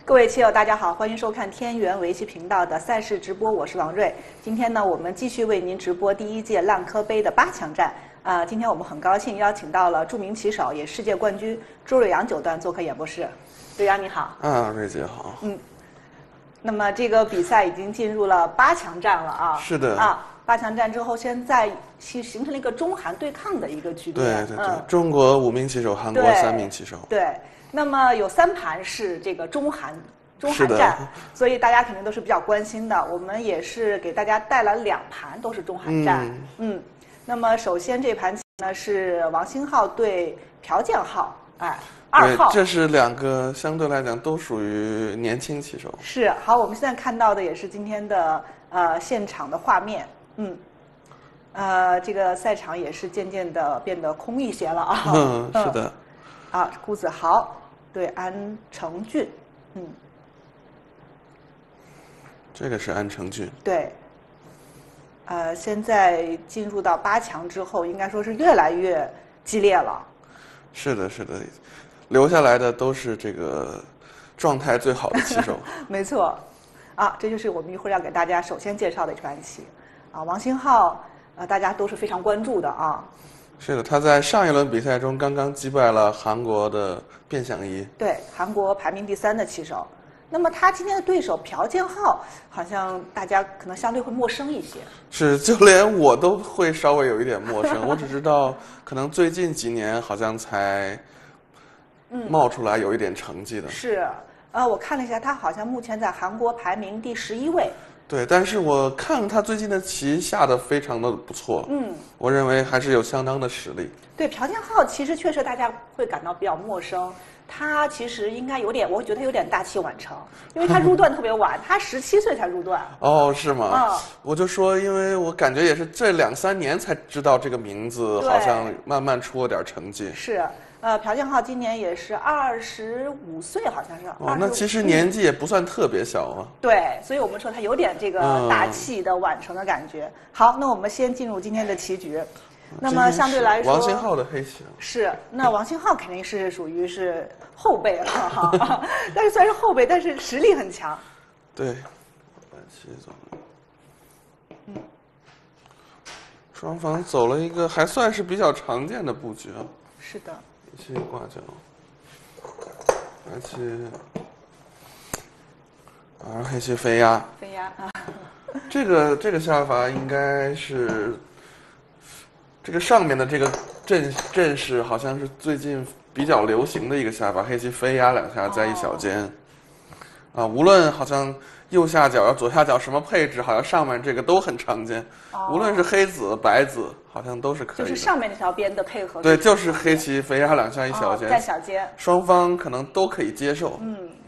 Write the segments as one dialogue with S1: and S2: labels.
S1: 各位棋友，大家好，欢迎收看天元围棋频道的赛事直播，我是王瑞。今天呢，我们继续为您直播第1届烂柯杯的8强战。今天我们很高兴邀请到了著名棋手，也世界冠军朱瑞阳九段做客演播室。瑞阳你好。
S2: 瑞姐好。
S1: 那么这个比赛已经进入了8强战了啊。
S2: 是的。
S1: 8强战之后，现在形成了一个中韩对抗的一个局面。
S2: 对，中国5名棋手，韩国3名棋手。
S1: 对。那么有3盘是这个中韩战，所以大家肯定都是比较关心的。我们也是给大家带来2盘都是中韩战。那么首先这盘棋呢是王星浩对朴建浩，2号。
S2: 这是2个相对来讲都属于年轻棋手。
S1: 是。好，我们现在看到的也是今天的现场的画面。这个赛场也是渐渐的变得空一些了啊。
S2: 是的。
S1: 顾子豪对安成俊。
S2: 这个是安成俊。
S1: 对。现在进入到8强之后，应该说是越来越激烈了。
S2: 是的，是的，留下来的都是这个状态最好的棋手。
S1: 没错。这就是我们一会儿要给大家首先介绍的一盘棋。王星浩，大家都是非常关注的啊。
S2: 是的，他在上一轮比赛中刚刚击败了韩国的卞祥一。
S1: 对，韩国排名第3的棋手。那么他今天的对手朴建浩，好像大家可能相对会陌生一些。
S2: 是，就连我都会稍微有一点陌生。我只知道，可能最近几年好像才冒出来有一点成绩的。
S1: 是，我看了一下，他好像目前在韩国排名第11位。
S2: 对，但是我看他最近的棋下得非常的不错。我认为还是有相当的实力。
S1: 对，朴建浩其实确实大家会感到比较陌生。他其实应该有点，我觉得他有点大器晚成，因为他入段特别晚，他17岁才入段。
S2: 哦，是吗？我就说，因为我感觉也是这2、3年才知道这个名字，好像慢慢出了点成绩。
S1: 是，朴建浩今年也是25岁，好像是。
S2: 那其实年纪也不算特别小啊。
S1: 对，所以我们说他有点这个大器的晚成的感觉。好，那我们先进入今天的棋局。那么相对来说，
S2: 王星浩的黑棋
S1: 是，那王星浩肯定是属于是后辈了哈，但是虽然是后辈，但是实力很强。
S2: 对，白棋走。双方走了一个还算是比较常见的布局啊。
S1: 是的。
S2: 黑棋挂角，白棋，黑棋飞压。
S1: 飞压啊。
S2: 这个下法应该是。这个上面的这个阵势好像是最近比较流行的一个下法，黑棋飞压2下在一小间。无论好像右下角、左下角什么配置，好像上面这个都很常见。无论是黑子、白子，好像都是可以的。
S1: 就是上面那条边的配合。
S2: 对，就是黑棋飞压2下一小间。
S1: 在小间。
S2: 双方可能都可以接受。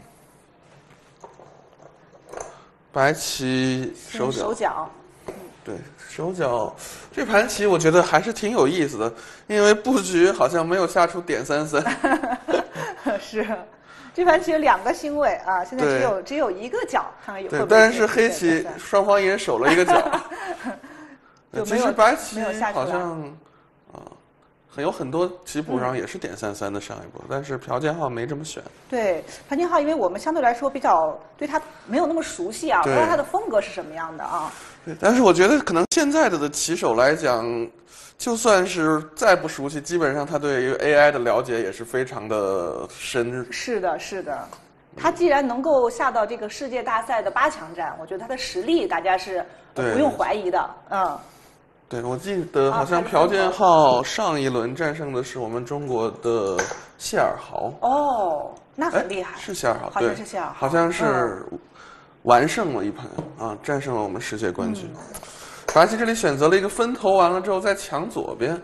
S2: 白棋手脚。对，手脚这盘棋我觉得还是挺有意思的，因为布局好像没有下出点33。
S1: 是，这盘棋有2个星位啊，现在只有1个角，看看有会不会。
S2: 对，但是黑棋双方一人守了1个角。其实白棋好像有很多棋谱上也是点33的上一波，但是朴建浩没这么选。
S1: 对，朴建浩，因为我们相对来说比较对他没有那么熟悉啊，不知道他的风格是什么样的啊。
S2: 对，但是我觉得可能现在的棋手来讲，就算是再不熟悉，基本上他对于 AI 的了解也是非常的深。
S1: 是的，是的。他既然能够下到这个世界大赛的8强战，我觉得他的实力大家是不用怀疑的。
S2: 对，我记得好像朴建浩上一轮战胜的是我们中国的谢尔豪。
S1: 哦，那很厉害。
S2: 是谢尔豪，
S1: 好像是谢尔豪，
S2: 好像是完胜了一盘战胜了我们世界冠军。白棋这里选择了一个分头，完了之后再抢左边。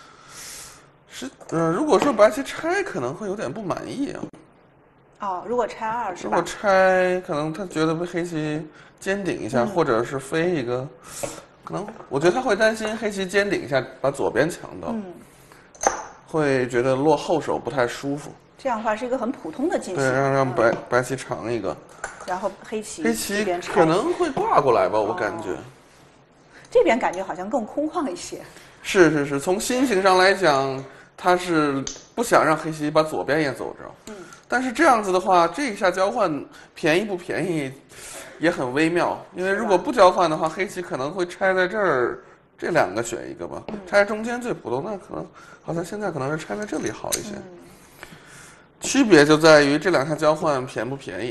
S2: 如果说白棋拆，可能会有点不满意啊。
S1: 如果拆2是吧？
S2: 如果拆，可能他觉得被黑棋尖顶一下，或者是飞一个。可能我觉得他会担心黑棋尖顶一下把左边抢到，会觉得落后手不太舒服。
S1: 这样的话是一个很普通的进行。
S2: 对，让白棋长一个，
S1: 然后黑棋
S2: 可能会挂过来吧，我感觉。
S1: 这边感觉好像更空旷一些。
S2: 是，从心情上来讲， 他是不想让黑棋把左边也走着。但是这样子的话，这一下交换便宜不便宜，也很微妙。因为如果不交换的话，黑棋可能会拆在这儿，这2个选一个吧。拆中间最普通，那可能好像现在可能是拆在这里好一些。区别就在于这2下交换便不便宜，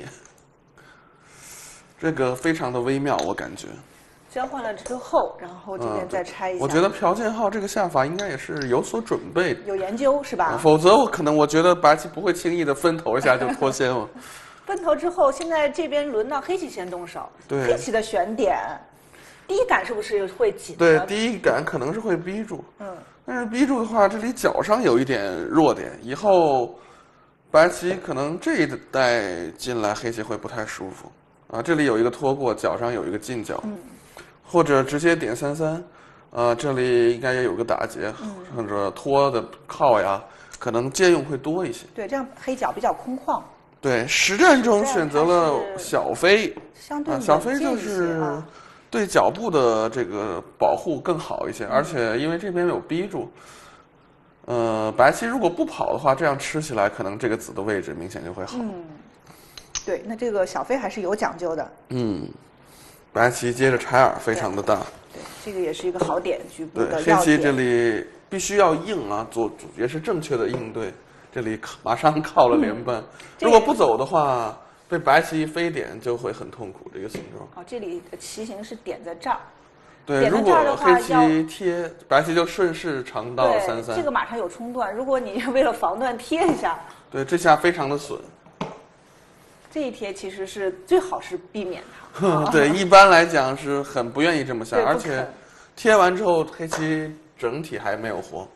S2: 这个非常的微妙，我感觉。
S1: 交换了之后，然后这边再拆一下。
S2: 我觉得朴建浩这个下法应该也是有所准备的，
S1: 有研究是吧？
S2: 否则我觉得白棋不会轻易的分头一下就脱先了。
S1: 分头之后，现在这边轮到黑棋先动手。
S2: 对，
S1: 黑棋的选点，第一杆是不是会紧？
S2: 对，第一杆可能是会逼住。但是逼住的话，这里角上有一点弱点，以后白棋可能这一带进来，黑棋会不太舒服啊。这里有一个拖过，角上有一个进角。或者直接点33，这里应该也有个打劫，或者拖的靠呀，可能借用会多一些。
S1: 对，这样黑角比较空旷。
S2: 对，实战中选择了小飞，
S1: 相对
S2: 小飞就是对脚步的这个保护更好一些，而且因为这边有逼住，白棋如果不跑的话，这样吃起来可能这个子的位置明显就会好。
S1: 对，那这个小飞还是有讲究的。
S2: 白棋接着拆2，非常的大。
S1: 对，这个也是一个好点，局部的要点。
S2: 黑棋这里必须要硬啊，也是正确的应对。这里马上靠了连扳，如果不走的话，被白棋一飞点就会很痛苦。这个形状。
S1: 这里棋形是点在这儿。
S2: 对，如果黑棋贴，白棋就顺势长到33。
S1: 这个马上有冲断，如果你为了防断贴一下。
S2: 对，这下非常的损。
S1: 这一贴其实是最好是避免它。
S2: 对，一般来讲是很不愿意这么下，而且贴完之后黑棋整体还没有活。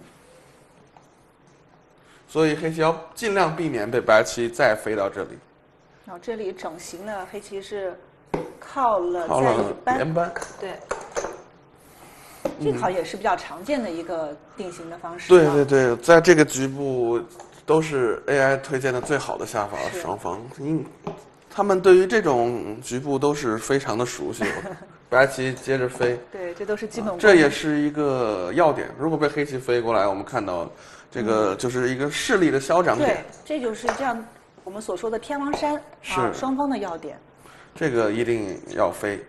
S2: 所以黑棋要尽量避免被白棋再飞到这里。
S1: 然后这里整形了，黑棋是靠了
S2: 连扳。
S1: 对。这个好像也是比较常见的一个定型的方式。
S2: 对，在这个局部都是 AI 推荐的最好的下法，双方他们对于这种局部都是非常的熟悉。白棋接着飞，
S1: 对，这都是基本功。
S2: 这也是一个要点。如果被黑棋飞过来，我们看到这个就是一个势力的消长点。
S1: 对，这就是这样我们所说的天王山双方的要点。
S2: 这个一定要飞。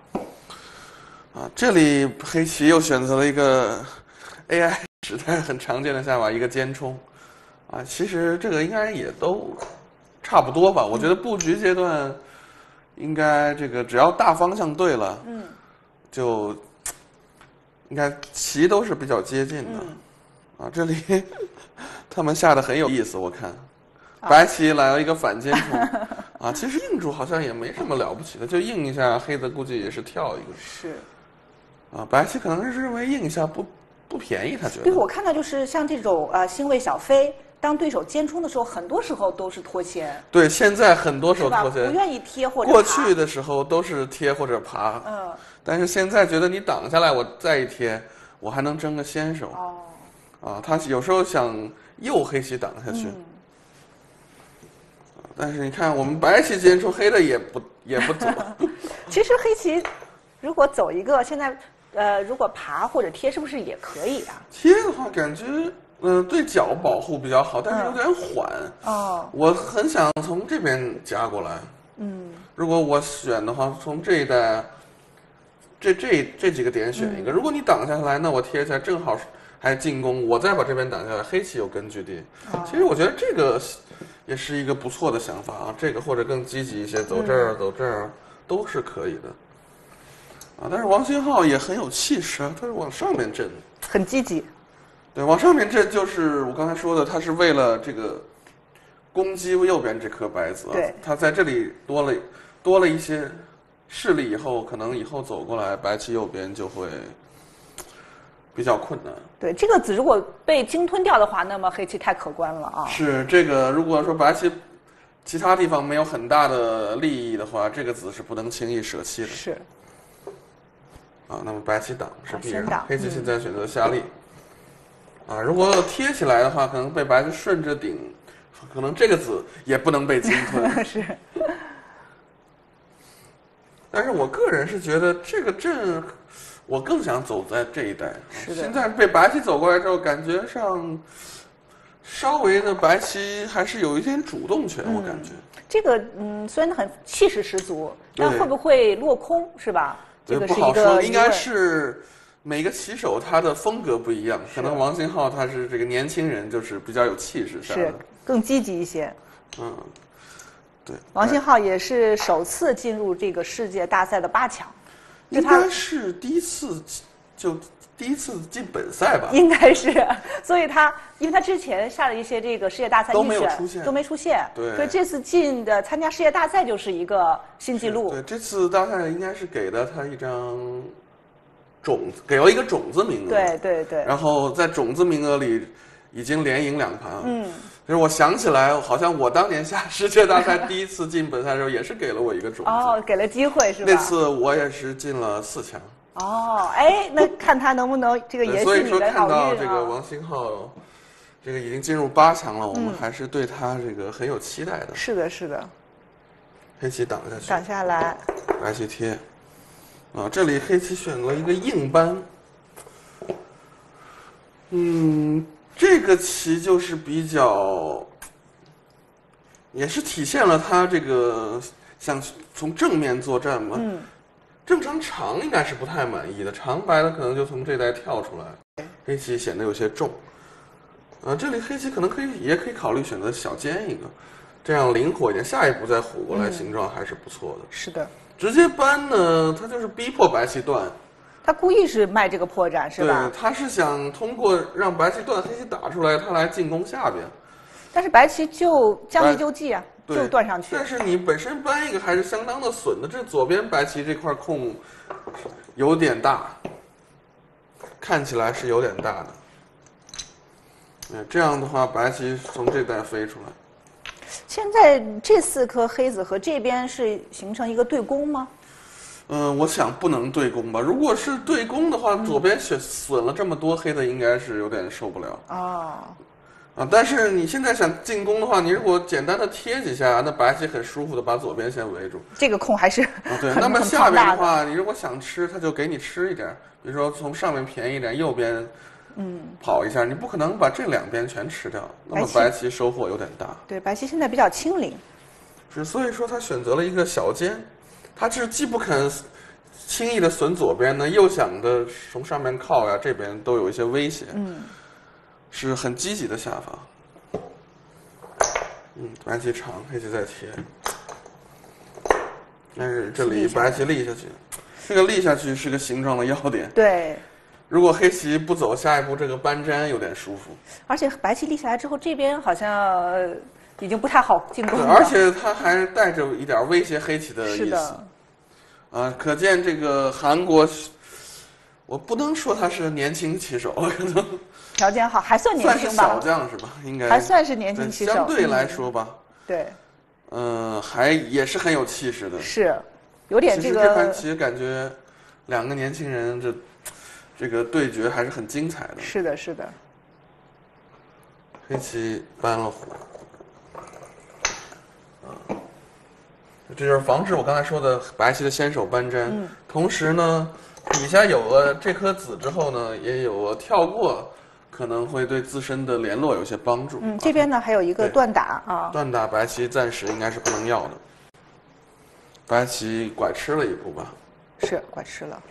S2: 这里黑棋又选择了一个 AI 时代很常见的下法，一个尖冲。其实这个应该也都差不多吧。我觉得布局阶段应该这个只要大方向对了，就应该棋都是比较接近的。这里他们下的很有意思，我看白棋来了一个反尖冲。其实硬住好像也没什么了不起的，就硬一下，黑的估计也是跳一个。
S1: 是。
S2: 白棋可能是认为硬一下不便宜，他觉得。
S1: 对，我看到就是像这种星位小飞，当对手尖冲的时候，很多时候都是脱先。
S2: 对，现在很多时候脱先，
S1: 不愿意贴或者
S2: 过去的时候都是贴或者爬。但是现在觉得你挡下来，我再一贴，我还能争个先手。他有时候想诱黑棋挡下去。但是你看，我们白棋尖冲，黑的也不走。
S1: 其实黑棋如果走一个，现在如果爬或者贴，是不是也可以啊？
S2: 贴的话，感觉对角保护比较好，但是有点缓。我很想从这边夹过来。如果我选的话，从这一带，这几个点选一个。如果你挡下来，那我贴起来正好还进攻，我再把这边挡下来，黑棋有根据地。其实我觉得这个也是一个不错的想法啊。这个或者更积极一些，走这儿走这儿都是可以的。但是王星浩也很有气势啊，他是往上面震，
S1: 很积极。
S2: 对，往上面震就是我刚才说的，他是为了这个攻击右边这颗白子。
S1: 对，
S2: 他在这里多了一些势力以后，可能以后走过来，白棋右边就会比较困难。
S1: 对，这个子如果被鲸吞掉的话，那么黑棋太可观了啊。
S2: 是这个，如果说白棋其他地方没有很大的利益的话，这个子是不能轻易舍弃的。
S1: 是。
S2: 那么白棋挡是必然，黑棋现在选择下力。如果贴起来的话，可能被白棋顺着顶，可能这个子也不能被鲸吞。
S1: 是。
S2: 但是我个人是觉得这个阵， 我更想走在这一带。
S1: 是的。
S2: 现在被白棋走过来之后，感觉上稍微的白棋还是有一点主动权，我感觉。
S1: 这个虽然很气势十足，但会不会落空是吧？这个是
S2: 不好说，应该是每个棋手他的风格不一样，可能王星浩他是这个年轻人，就是比较有气势上的，
S1: 是更积极一些。
S2: 对。
S1: 王星浩也是首次进入这个世界大赛的8强，
S2: 应该是第一次进本赛吧？
S1: 应该是，所以因为他之前下了一些这个世界大赛
S2: 都没有出现，
S1: 都没出现。
S2: 对，
S1: 所以这次参加世界大赛就是一个新纪录。
S2: 对，这次大赛应该是给了他一张给了一个种子名额。
S1: 对对对。
S2: 然后在种子名额里已经连赢2盘。就是我想起来，好像我当年下世界大赛第一次进本赛的时候，也是给了我一个种子。
S1: 给了机会是吧？
S2: 那次我也是进了4强。
S1: 那看他能不能这个延续你的好运啊。
S2: 所以说看到这个王星浩，这个已经进入8强了，我们还是对他这个很有期待的。
S1: 是的，是的。
S2: 黑棋挡下去，
S1: 挡下来，
S2: 白棋贴。这里黑棋选了一个硬扳。这个棋就是比较，也是体现了他这个想从正面作战嘛。正常长应该是不太满意的，长白的可能就从这带跳出来，黑棋显得有些重。这里黑棋可能也可以考虑选择小尖一个，这样灵活一点，下一步再虎过来，形状还是不错的。
S1: 是的。
S2: 直接扳呢，他就是逼迫白棋断。
S1: 他故意是卖这个破绽是吧？
S2: 对，他是想通过让白棋断，黑棋打出来，他来进攻下边。
S1: 但是白棋就将计就计啊，就断上去。
S2: 但是你本身扳一个还是相当的损的，这左边白棋这块空有点大，看起来是有点大的。这样的话，白棋从这带飞出来。
S1: 现在这4颗黑子和这边是形成一个对攻吗？
S2: 我想不能对攻吧。如果是对攻的话，左边损了这么多，黑的应该是有点受不了。但是你现在想进攻的话，你如果简单的贴几下，那白棋很舒服的把左边先围住。
S1: 这个空还是
S2: 对。那么下边的话，你如果想吃，他就给你吃一点，比如说从上面便宜一点，右边跑一下，你不可能把这2边全吃掉，那么白棋收获有点大。
S1: 对，白棋现在比较轻灵。
S2: 所以说他选择了一个小尖。他是既不肯轻易的损左边呢，又想的从上面靠呀，这边都有一些威胁，是很积极的下法。白棋长，黑棋再贴，但是这里白棋立下去，这个立下去是个形状的要点。
S1: 对，
S2: 如果黑棋不走下一步，这个扳粘有点舒服。
S1: 而且白棋立下来之后，这边好像已经不太好进攻了。
S2: 而且他还带着一点威胁黑棋的意思。
S1: 是的。
S2: 可见这个韩国，我不能说他是年轻棋手，可能
S1: 条件好，还算年轻吧。
S2: 算是小将是吧？应该
S1: 还算是年轻棋手。
S2: 相对来说吧。
S1: 对。
S2: 也是很有气势的。
S1: 是，有点这个。
S2: 其实这盘棋感觉2个年轻人这个对决还是很精彩的。
S1: 是的，是的。
S2: 黑棋扳了虎。这就是防止我刚才说的白棋的先手扳粘。同时呢，底下有了这颗子之后呢，也有了跳过，可能会对自身的联络有些帮助。
S1: 这边呢还有一个断打啊。
S2: 断打白棋暂时应该是不能要的。白棋拐吃了一步吧？
S1: 是拐吃了。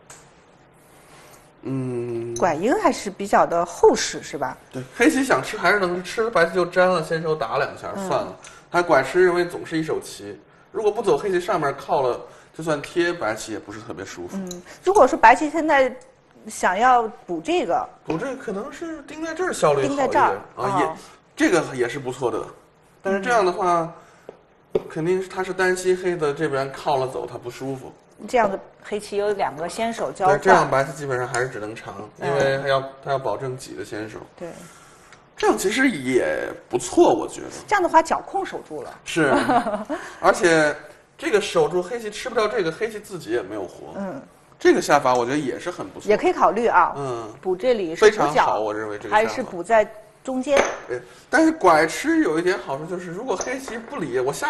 S1: 拐应还是比较的厚实是吧？
S2: 对，黑棋想吃还是能吃，白棋就粘了，先手打2下算了。他拐吃认为总是一手棋。如果不走黑棋上面靠了，就算贴白棋也不是特别舒服。
S1: 如果说白棋现在想要补这个
S2: 可能是盯在这儿效率好一点这个也是不错的。但是这样的话，肯定他是担心黑的这边靠了走，他不舒服。
S1: 这样的黑棋有2个先手交换。
S2: 这样白棋基本上还是只能长，因为他要保证几个先手。
S1: 对。
S2: 这样其实也不错，我觉得。
S1: 这样的话，角控守住了。
S2: 是，而且这个守住黑棋吃不掉这个，黑棋自己也没有活。这个下法我觉得也是很不错。
S1: 也可以考虑啊。补这里是
S2: 非常好，我认为这个
S1: 还是补在中间。
S2: 但是拐吃有一点好处就是，如果黑棋不理，我下一步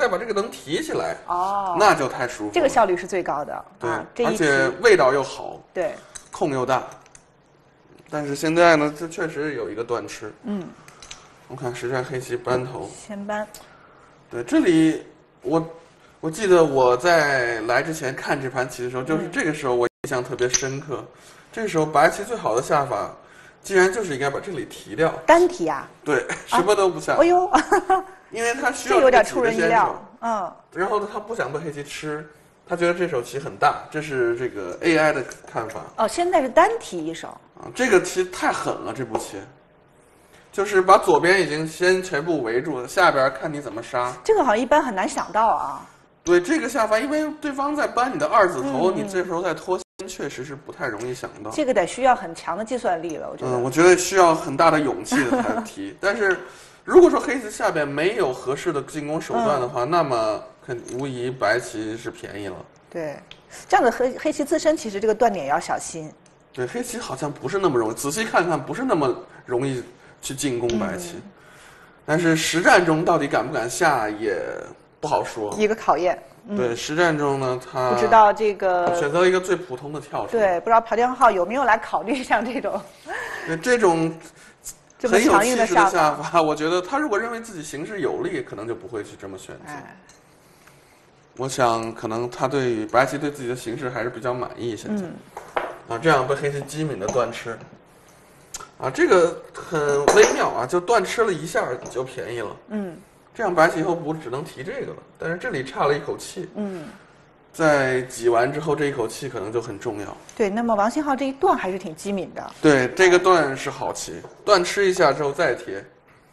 S2: 再把这个能提起来，
S1: 哦，
S2: 那就太舒服了。
S1: 这个效率是最高的。
S2: 对，
S1: 这
S2: 而且味道又好，
S1: 对，
S2: 控又大。但是现在呢，这确实有一个断吃。我看实战黑棋扳头，
S1: 先扳。
S2: 对，这里我记得我在来之前看这盘棋的时候，就是这个时候我印象特别深刻。这个时候白棋最好的下法，既然就是应该把这里提掉，
S1: 单提啊？
S2: 对，什么都不下。
S1: 哎呦，
S2: 因为他需要
S1: 这有点出人意料。
S2: 然后呢，他不想被黑棋吃，他觉得这手棋很大，这是这个 AI 的看法。
S1: 哦，现在是单提一手。
S2: 这个棋太狠了，这步棋，就是把左边已经先全部围住了，下边看你怎么杀。
S1: 这个好像一般很难想到啊。
S2: 对，这个下法，因为对方在扳你的二子头，你这时候再脱先，确实是不太容易想到。
S1: 这个得需要很强的计算力了，我觉得。
S2: 我觉得需要很大的勇气的才提。但是，如果说黑棋下边没有合适的进攻手段的话，那么无疑白棋是便宜了。
S1: 对，这样的黑棋自身其实这个断点也要小心。
S2: 对，黑棋好像不是那么容易，仔细看看不是那么容易去进攻白棋。但是实战中到底敢不敢下也不好说，
S1: 一个考验。
S2: 对，实战中呢，他
S1: 不知道这个
S2: 选择了一个最普通的跳出。
S1: 对，不知道朴天浩有没有来考虑像这种，
S2: 对这种
S1: 这么
S2: 很有
S1: 强硬的
S2: 气势的下法，我觉得他如果认为自己形势有利，可能就不会去这么选择。我想可能他对白棋对自己的形势还是比较满意，现在。这样被黑棋机敏的断吃。这个很微妙啊，就断吃了一下就便宜了。这样白棋以后不只能提这个了，但是这里差了一口气。在挤完之后，这一口气可能就很重要。
S1: 对，那么王信浩这一断还是挺机敏的。
S2: 对，这个断是好棋，断吃一下之后再贴。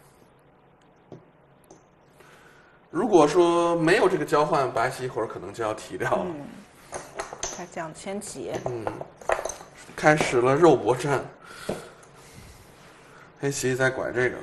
S2: 如果说没有这个交换，白棋一会儿可能就要提掉了。
S1: 他这样先挤。
S2: 开始了肉搏战。黑棋在拐这个。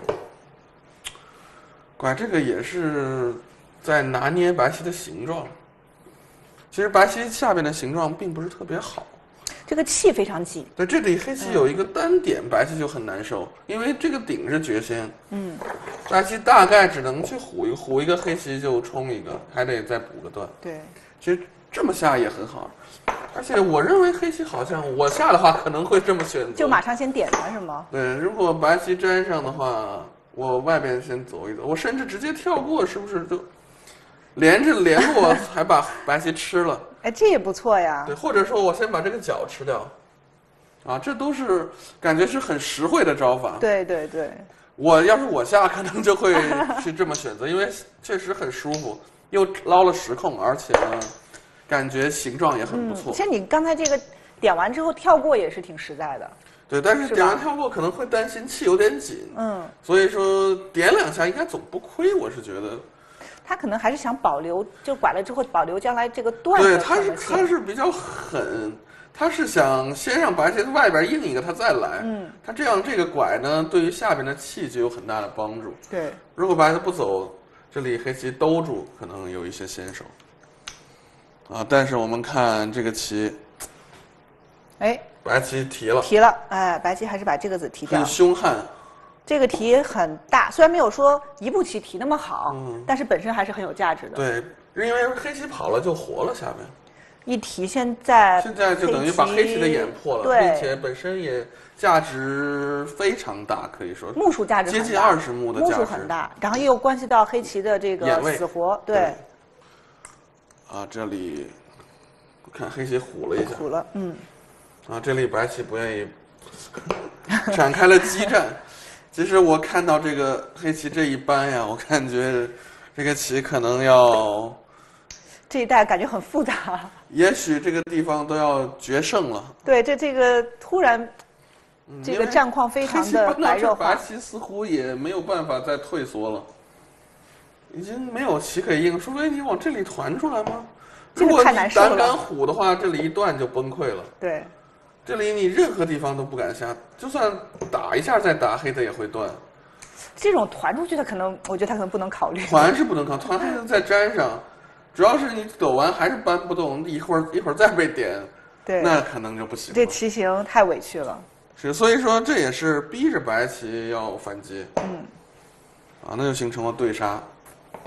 S2: 拐这个也是在拿捏白棋的形状。其实白棋下边的形状并不是特别好，
S1: 这个气非常挤。
S2: 对，这里黑棋有一个单点，白棋就很难受，因为这个顶是绝先。白棋大概只能去虎一个，黑棋就冲一个，还得再补个断。
S1: 对，
S2: 其实这么下也很好，而且我认为黑棋好像我下的话可能会这么选择，
S1: 就马上先点它是吗？
S2: 对，如果白棋粘上的话，我外边先走一走，我甚至直接跳过，是不是就连过还把白棋吃了？
S1: 哎，这也不错呀。
S2: 对，或者说我先把这个角吃掉，这都是感觉是很实惠的招法。
S1: 对对对，
S2: 我要是我下，可能就会去这么选择，因为确实很舒服，又捞了实控，而且呢，感觉形状也很不错。
S1: 其实你刚才这个点完之后跳过也是挺实在的。
S2: 对，但是点完跳过可能会担心气有点紧，所以说点两下应该总不亏，我是觉得。
S1: 他可能还是想保留，就拐了之后保留将来这个断的
S2: 对，他是比较狠，他是想先让白棋外边硬一个，他再来。他这样这个拐呢，对于下边的气就有很大的帮助。
S1: 对，
S2: 如果白棋不走，这里黑棋兜住，可能有一些先手。但是我们看这个棋，
S1: 哎，
S2: 白棋提了，
S1: 哎，白棋还是把这个子提掉，
S2: 很凶悍。
S1: 这个题很大，虽然没有说一步棋提那么好，但是本身还是很有价值的。
S2: 对，因为黑棋跑了就活了下边。
S1: 一提现在
S2: 就等于把黑棋的眼破了，
S1: 对，
S2: 并且本身也价值非常大，可以说
S1: 目数价值
S2: 接近20目的价值，
S1: 目数很大，然后又有关系到黑棋的这个死活，对。
S2: 这里我看黑棋虎了一下，
S1: 虎了，
S2: 这里白棋不愿意展开了激战。其实我看到这个黑棋这一扳呀，我感觉这个棋可能要
S1: 这一代感觉很复杂，
S2: 也许这个地方都要决胜了。
S1: 对，这个突然，这个战况非常的白热化。
S2: 白棋似乎也没有办法再退缩了，已经没有棋可以应，除非你往这里团出来吗？
S1: 这个太难受了。
S2: 如果你胆敢虎的话，这里一断就崩溃了。
S1: 对。
S2: 这里你任何地方都不敢下，就算打一下再打，黑的也会断。
S1: 这种团出去的可能，我觉得他可能不能考虑。
S2: 团是不能考，团还能再粘上，主要是你走完还是搬不动，一会儿再被点，
S1: 对，
S2: 那可能就不行了。
S1: 这棋形太委屈了。
S2: 是，所以说这也是逼着白棋要反击。那就形成了对杀。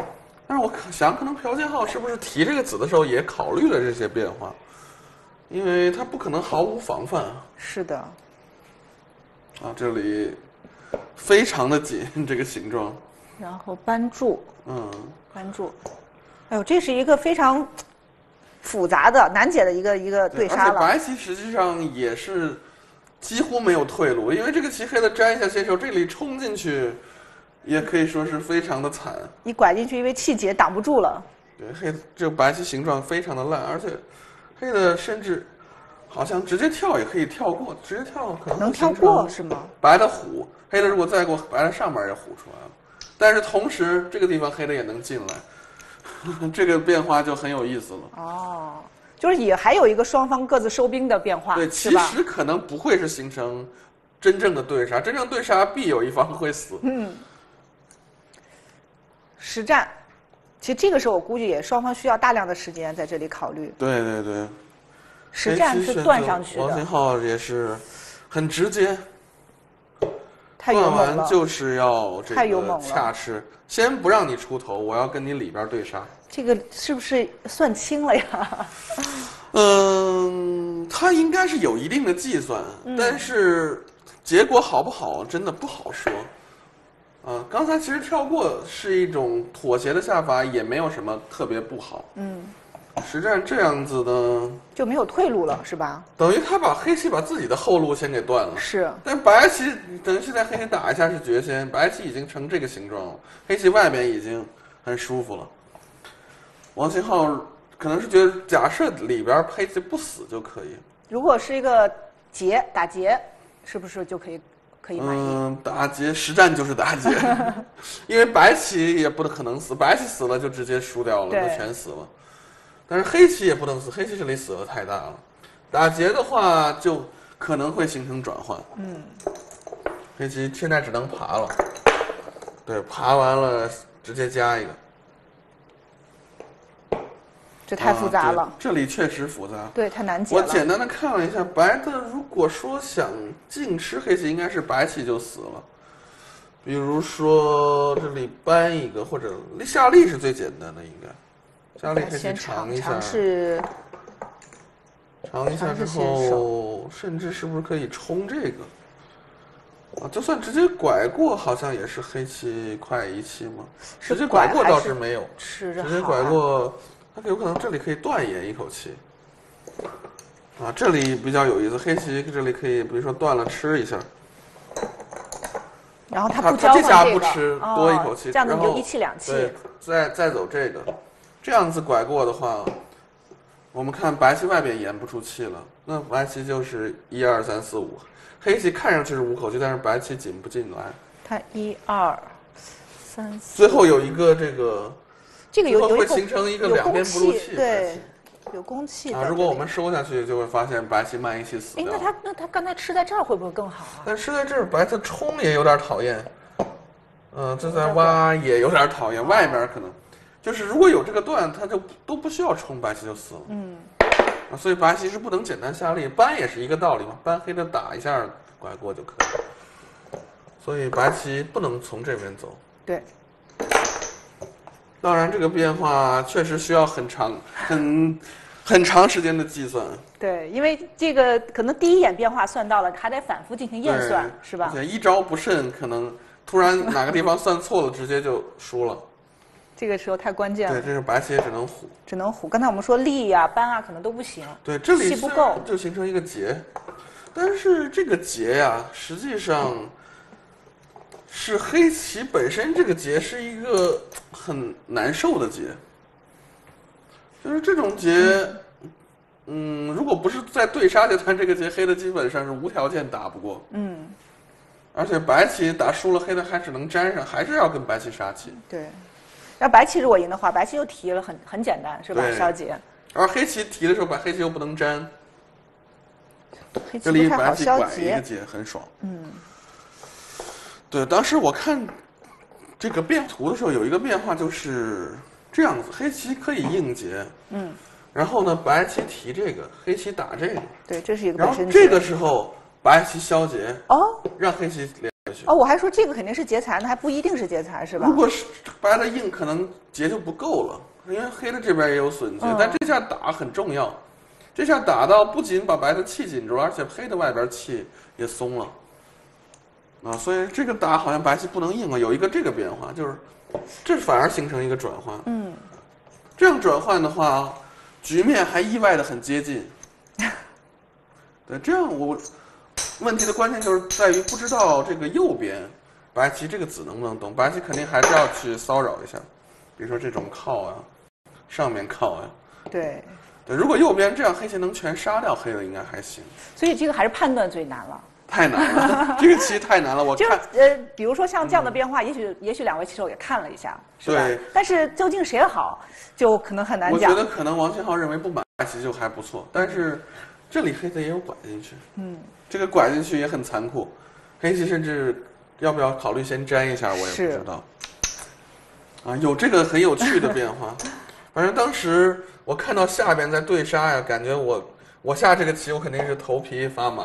S2: 但是我想，可能朴建浩是不是提这个子的时候也考虑了这些变化，因为他不可能毫无防范。
S1: 是的。
S2: 啊，这里非常的紧，这个形状。
S1: 然后扳住，扳住。哎呦，这是一个非常复杂的、难解的一个对杀了。
S2: 而且白棋实际上也是几乎没有退路，因为这个棋黑的粘一下先手，这里冲进去。也可以说是非常的惨，
S1: 一拐进去，因为气节挡不住了。
S2: 对，黑这个白棋形状非常的烂，而且黑的甚至好像直接跳也可以跳过，直接跳可
S1: 能跳过是吗？
S2: 白的虎，黑的如果再过，白的上面也虎出来了，但是同时这个地方黑的也能进来，这个变化就很有意思了。
S1: 哦，就是也还有一个双方各自收兵的变化。
S2: 对，其实可能不会是形成真正的对杀，真正对杀必有一方会死。
S1: 实战，其实这个时候我估计也双方需要大量的时间在这里考虑。
S2: 对对对，
S1: 实战是断上去的。
S2: 王信浩也是很直接，
S1: 太勇猛了。
S2: 断完就是要这个
S1: 太勇猛了，
S2: 恰吃，先不让你出头，我要跟你里边对杀。
S1: 这个是不是算清了呀？
S2: 他应该是有一定的计算，但是结果好不好真的不好说。刚才其实跳过是一种妥协的下法，也没有什么特别不好。实战这样子的
S1: 就没有退路了，是吧？
S2: 等于他把黑棋把自己的后路先给断了。
S1: 是。
S2: 但白棋等于现在黑棋打一下是绝先，白棋已经成这个形状了，黑棋外面已经很舒服了。王信浩可能是觉得，假设里边黑棋不死就可以。
S1: 如果是一个劫打劫，是不是就可以满意？
S2: 打劫实战就是打劫，因为白棋也不可能死，白棋死了就直接输掉了，就全死了。但是黑棋也不能死，黑棋这里死的太大了。打劫的话就可能会形成转换。黑棋现在只能爬了，对，爬完了直接加一个。
S1: 这太复杂了，
S2: 这里确实复杂，
S1: 对，太难解了。
S2: 我简单的看了一下，白的如果说想净吃黑棋，应该是白棋就死了。比如说这里搬一个，或者下力是最简单的，应该下力黑棋尝一下，尝一下之后，甚至是不是可以冲这个？就算直接拐过，好像也是黑棋快一气吗？直接拐过倒是没有，直接拐过。它有可能这里可以断延一口气，这里比较有意思。黑棋这里可以，比如说断了吃一下，
S1: 然后它不交换
S2: 这下不吃，多一口气，
S1: 这样子你就一气两气。
S2: 对，再走这个，这样子拐过的话，我们看白棋外边延不出气了，那白棋就是1、2、3、4、5，黑棋看上去是5口气，但是白棋紧不进来。
S1: 它1、2、3、4，
S2: 最后有一个这个。
S1: 这个有
S2: 会形成一个两边不入气，
S1: 对，有攻气
S2: 如果我们收下去，就会发现白棋慢一气死掉。
S1: 那他刚才吃在这儿会不会更好啊？
S2: 但吃在这儿，白棋冲也有点讨厌，这在挖也有点讨厌，外面可能就是如果有这个断，它就都不需要冲，白棋就死了。所以白棋是不能简单下力，搬也是一个道理嘛，搬黑的打一下拐过就可以。所以白棋不能从这边走。
S1: 对。
S2: 当然，这个变化确实需要很长时间的计算。
S1: 对，因为这个可能第一眼变化算到了，还得反复进行验算，是吧？
S2: 一招不慎，可能突然哪个地方算错了，直接就输了。
S1: 这个时候太关键了。
S2: 对，这是白棋也只能虎。
S1: 只能虎。刚才我们说力呀、搬啊，可能都不行。
S2: 对，这里
S1: 气不够，
S2: 就形成一个劫。但是这个劫呀，实际上。是黑棋本身这个劫是一个很难受的劫，就是这种劫，如果不是在对杀阶段，这个劫黑的基本上是无条件打不过，而且白棋打输了，黑的还只能粘上，还是要跟白棋杀棋。
S1: 对，然后白棋如果赢的话，白棋又提了很简单，是吧？消劫。
S2: 而黑棋提的时候，黑棋又不能粘，
S1: 这
S2: 里白棋拐一个劫很爽。对，当时我看这个变图的时候，有一个变化就是这样子：黑棋可以应劫，然后呢，白棋提这个，黑棋打这个，
S1: 对，这是一个
S2: 本身。然后这个时候白棋消劫，让黑棋连去。
S1: 哦，我还说这个肯定是劫财呢，还不一定是劫财，是吧？
S2: 如果是白的硬，可能劫就不够了，因为黑的这边也有损劫，但这下打很重要。这下打到不仅把白的气紧住了，而且黑的外边气也松了。啊，所以这个打好像白棋不能硬了，有一个这个变化，就是这反而形成一个转换。这样转换的话，局面还意外的很接近。对，这样问题的关键就是在于不知道这个右边白棋这个子能不能动，白棋肯定还是要去骚扰一下，比如说这种靠啊，上面靠啊。
S1: 对。
S2: 对，如果右边这样黑棋能全杀掉黑的，应该还行。
S1: 所以这个还是判断最难了。
S2: 太难了，这个棋太难了。我看
S1: 比如说像这样的变化，也许两位棋手也看了一下，是吧？
S2: 对。
S1: 但是究竟谁好，就可能很难讲。
S2: 我觉得可能王信浩认为不买白棋就还不错，但是这里黑的也有拐进去，这个拐进去也很残酷，黑棋甚至要不要考虑先粘一下，我也不知道。啊，有这个很有趣的变化。反正当时我看到下边在对杀呀，感觉我下这个棋，我肯定是头皮发麻。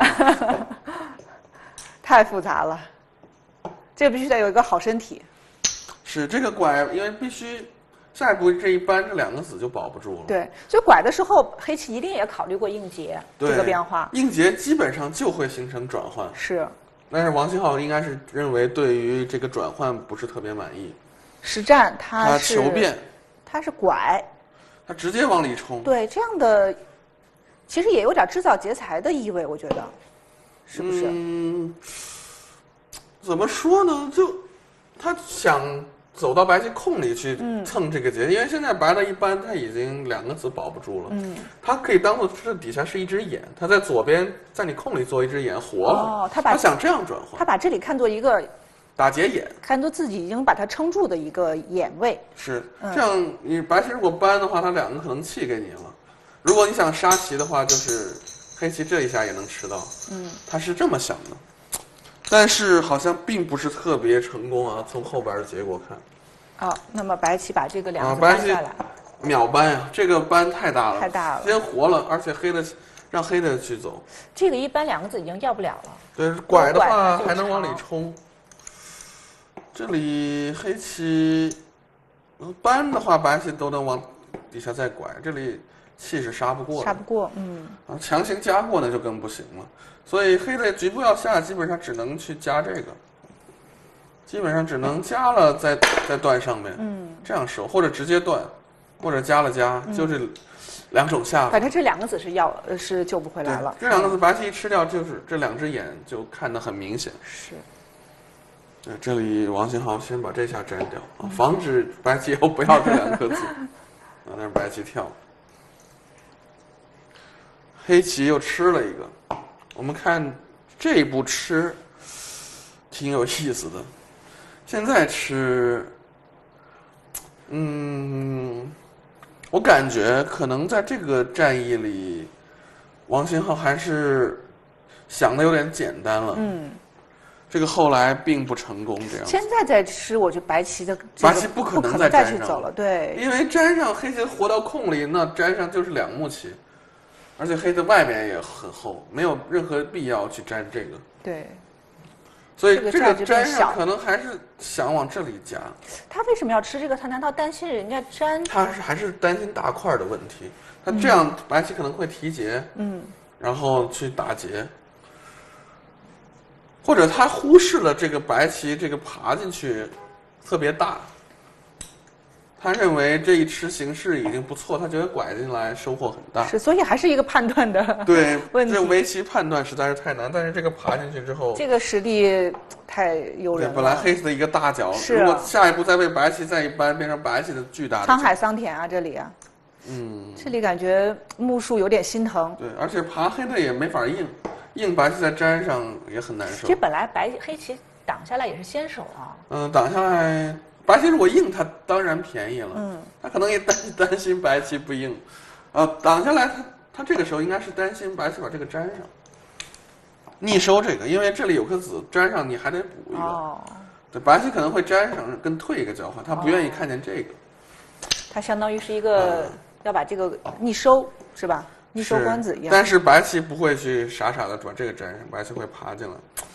S1: 太复杂了，这必须得有一个好身体。
S2: 是这个拐，因为必须下一步这一扳，这两个子就保不住了。
S1: 对，所以拐的时候，黑棋一定也考虑过应劫这个变化。
S2: 应劫基本上就会形成转换。
S1: 是。
S2: 但是王信浩应该是认为对于这个转换不是特别满意。
S1: 实战他
S2: 求变，
S1: 他是拐，
S2: 他直接往里冲。
S1: 对，这样的其实也有点制造劫财的意味，我觉得。是不是？
S2: 怎么说呢？就他想走到白棋空里去蹭这个劫，因为现在白的一般他已经两个子保不住了。他可以当做这底下是一只眼，他在左边在你空里做一只眼活了。
S1: 哦，
S2: 他想这样转换。
S1: 他把这里看作一个
S2: 打劫眼，
S1: 看作自己已经把它撑住的一个眼位。
S2: 是这样，你白棋如果扳的话，他两个可能气给你了。如果你想杀棋的话，就是黑棋这一下也能吃到，他是这么想的，但是好像并不是特别成功啊。从后边的结果看，
S1: 那么白棋把这个两子扳下来，
S2: 秒扳呀，这个扳太大了，
S1: 太大了，
S2: 先活了，而且让黑的去走，
S1: 这个一扳两个子已经要不了了。
S2: 对，拐的话还能往里冲，这里黑棋扳的话，白棋都能往底下再拐，这里气是杀不过的，
S1: 杀不过，
S2: 强行加过那就更不行了。所以黑的局部要下，基本上只能去加这个，基本上只能加了再断上面，这样收，或者直接断，或者加了加，就这两种下法。
S1: 反正这两个子是救不回来了。
S2: 这两个子白棋一吃掉，就是这两只眼就看得很明显。
S1: 是。
S2: 这里王信浩先把这下粘掉，防止白棋以后不要这两颗子。那是白棋跳。黑棋又吃了一个，我们看这一步吃，挺有意思的。现在吃，我感觉可能在这个战役里，王信浩还是想的有点简单了。这个后来并不成功，这样。
S1: 现在再吃，我觉得白棋
S2: 不可能
S1: 再
S2: 粘上
S1: 去走了，对。
S2: 因为粘上黑棋活到空里，那粘上就是两目棋。而且黑的外面也很厚，没有任何必要去粘这个。
S1: 对，
S2: 所以这个粘上可能还是想往这里夹。
S1: 他为什么要吃这个？他难道担心人家粘？
S2: 他还是担心大块的问题。他这样白棋可能会提劫，然后去打劫，或者他忽视了这个白棋这个爬进去特别大。他认为这一吃形势已经不错，他觉得拐进来收获很大。
S1: 是，所以还是一个判断的
S2: 对
S1: 问题。
S2: 这围棋判断实在是太难，但是这个爬进去之后，
S1: 这个实力太诱人了。
S2: 本来黑棋的一个大角，如果下一步再被白棋再一扳，变成白棋的巨大的
S1: 沧海桑田啊，这里啊，这里感觉目数有点心疼。
S2: 对，而且爬黑的也没法硬白棋再粘上也很难受。
S1: 其实本来黑棋挡下来也是先手啊。
S2: 挡下来。白棋如果硬，他当然便宜了。他可能也担心白棋不硬，挡下来他这个时候应该是担心白棋把这个粘上，逆收这个，因为这里有颗子粘上，你还得补一个。对，白棋可能会粘上，跟退一个交换，他不愿意看见这个。
S1: 他相当于是一个要把这个逆收，是吧？逆收官子一样。
S2: 但是白棋不会去傻傻的把这个粘上，白棋会爬进来。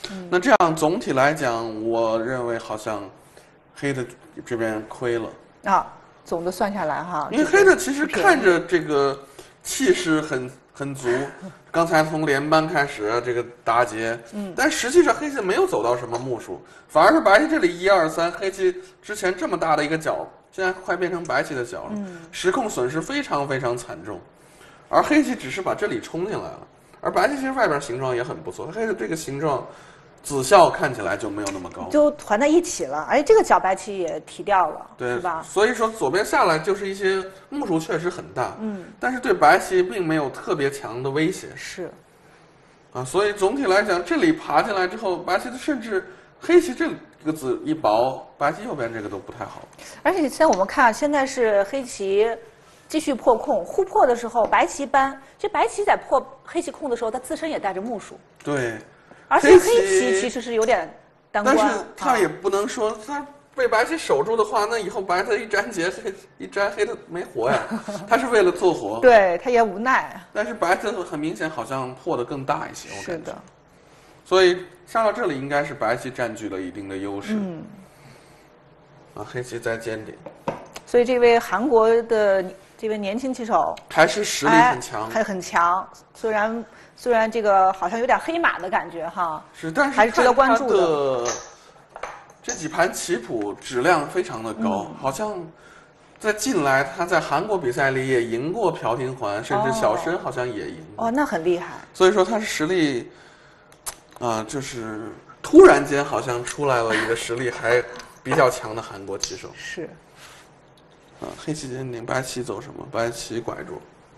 S2: 那这样总体来讲，我认为好像黑的这边亏了
S1: 啊。总的算下来哈，
S2: 因为黑的其实看着这个气势很足，刚才从连扳开始这个打劫，但实际上黑棋没有走到什么目数，反而是白棋这里1、2、3，黑棋之前这么大的一个角，现在快变成白棋的角了，时控损失非常非常惨重，而黑棋只是把这里冲进来了，而白棋其实外边形状也很不错，黑的这个形状。子效看起来就没有那么高，
S1: 就团在一起了，而且这个角白棋也提掉了，
S2: 对，
S1: 是吧？
S2: 所以说左边下来就是一些目数确实很大，但是对白棋并没有特别强的威胁，
S1: 是，
S2: 啊，所以总体来讲，这里爬进来之后，白棋甚至黑棋这个子一薄，白棋右边这个都不太好。
S1: 而且现在我们看，现在是黑棋继续破空，互破的时候，白棋扳，这白棋在破黑棋空的时候，它自身也带着目数，
S2: 对。
S1: 而且黑棋其实是有点单关，
S2: 但是他也不能说他被白棋守住的话，那以后白的一粘结，一粘黑的没活呀。他是为了做活，
S1: 对他也无奈。
S2: 但是白的很明显好像破的更大一些，我感觉。
S1: 是的。
S2: 所以上到这里应该是白棋占据了一定的优势。黑棋在尖顶。
S1: 所以这位韩国的这位年轻棋手
S2: 还是实力很强，
S1: 还很强。虽然这个好像有点黑马的感觉哈，
S2: 是，但是
S1: 还是值得关注的。
S2: 这几盘棋谱质量非常的高，好像在近来他在韩国比赛里也赢过朴廷桓，甚至小申好像也赢过。
S1: 那很厉害。
S2: 所以说他是实力，就是突然间好像出来了一个实力还比较强的韩国棋手。
S1: 是。
S2: 黑棋尖顶，白棋走什么？白棋拐住。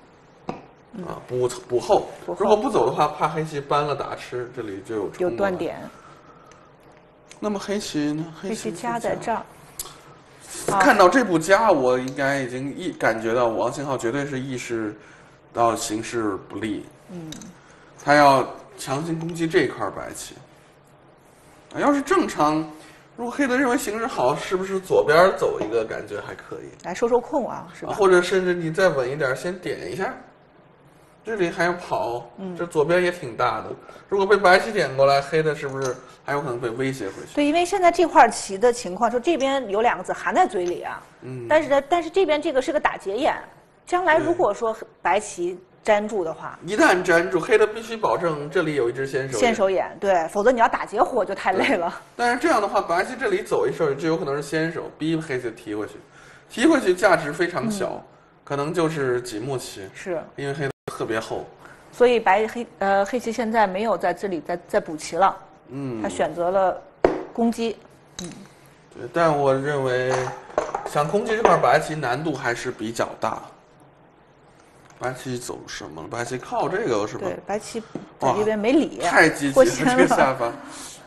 S2: 补后，如果不走的话，怕黑棋扳了打吃，这里就有
S1: 断点。
S2: 那么黑棋呢？
S1: 黑棋夹在这儿。
S2: 看到这步夹，我应该已经感觉到王信浩绝对是意识到形势不利。他要强行攻击这块白棋。要是正常，如果黑的认为形势好，是不是左边走一个感觉还可以？
S1: 来收空啊，是吧？
S2: 或者甚至你再稳一点，先点一下。这里还要跑，这左边也挺大的。如果被白棋点过来，黑的是不是还有可能被威胁回去？
S1: 对，因为现在这块棋的情况，说这边有2个子含在嘴里啊，但是这边这个是个打劫眼，将来如果说白棋粘住的话，
S2: 一旦粘住，黑的必须保证这里有一只先手眼，
S1: 对，否则你要打劫活就太累了。
S2: 但是这样的话，白棋这里走一手就有可能是先手，逼黑棋提回去，提回去价值非常小，可能就是几目棋，
S1: 是
S2: 因为黑特别厚，
S1: 所以黑棋现在没有在这里再补棋了，他选择了攻击，
S2: 对，但我认为想攻击这块白棋难度还是比较大。白棋走什么了？白棋靠这个是吧？
S1: 对，白棋在这边没理，
S2: 太积极了这个下法。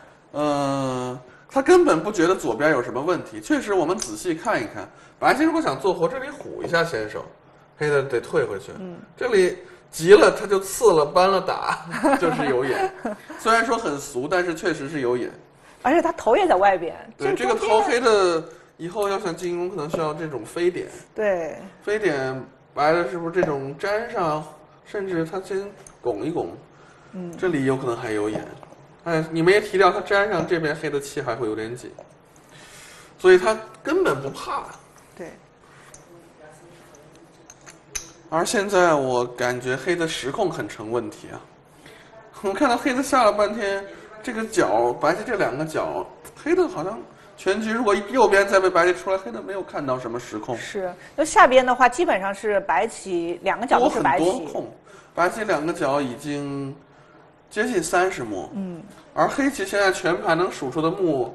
S2: 他根本不觉得左边有什么问题。确实，我们仔细看一看，白棋如果想做活，这里虎一下先手，黑的得退回去。这里急了，他就刺了、扳了打，就是有眼。虽然说很俗，但是确实是有眼。
S1: 而且他头也在外边。
S2: 对，这个头黑的以后要想进攻，可能需要这种飞点。
S1: 对，
S2: 飞点白的是不是这种粘上，甚至他先拱一拱，这里有可能还有眼。你们也提到他粘上这边黑的气还会有点紧，所以他根本不怕。
S1: 对。
S2: 而现在我感觉黑的时控很成问题啊！我看到黑的下了半天，这个角白棋这2个角，黑的好像全局如果右边再被白棋出来，黑的没有看到什么时控。
S1: 是，那下边的话基本上是白棋2个角都是白棋。
S2: 多很多空，白棋2个角已经接近30目。而黑棋现在全盘能数出的目，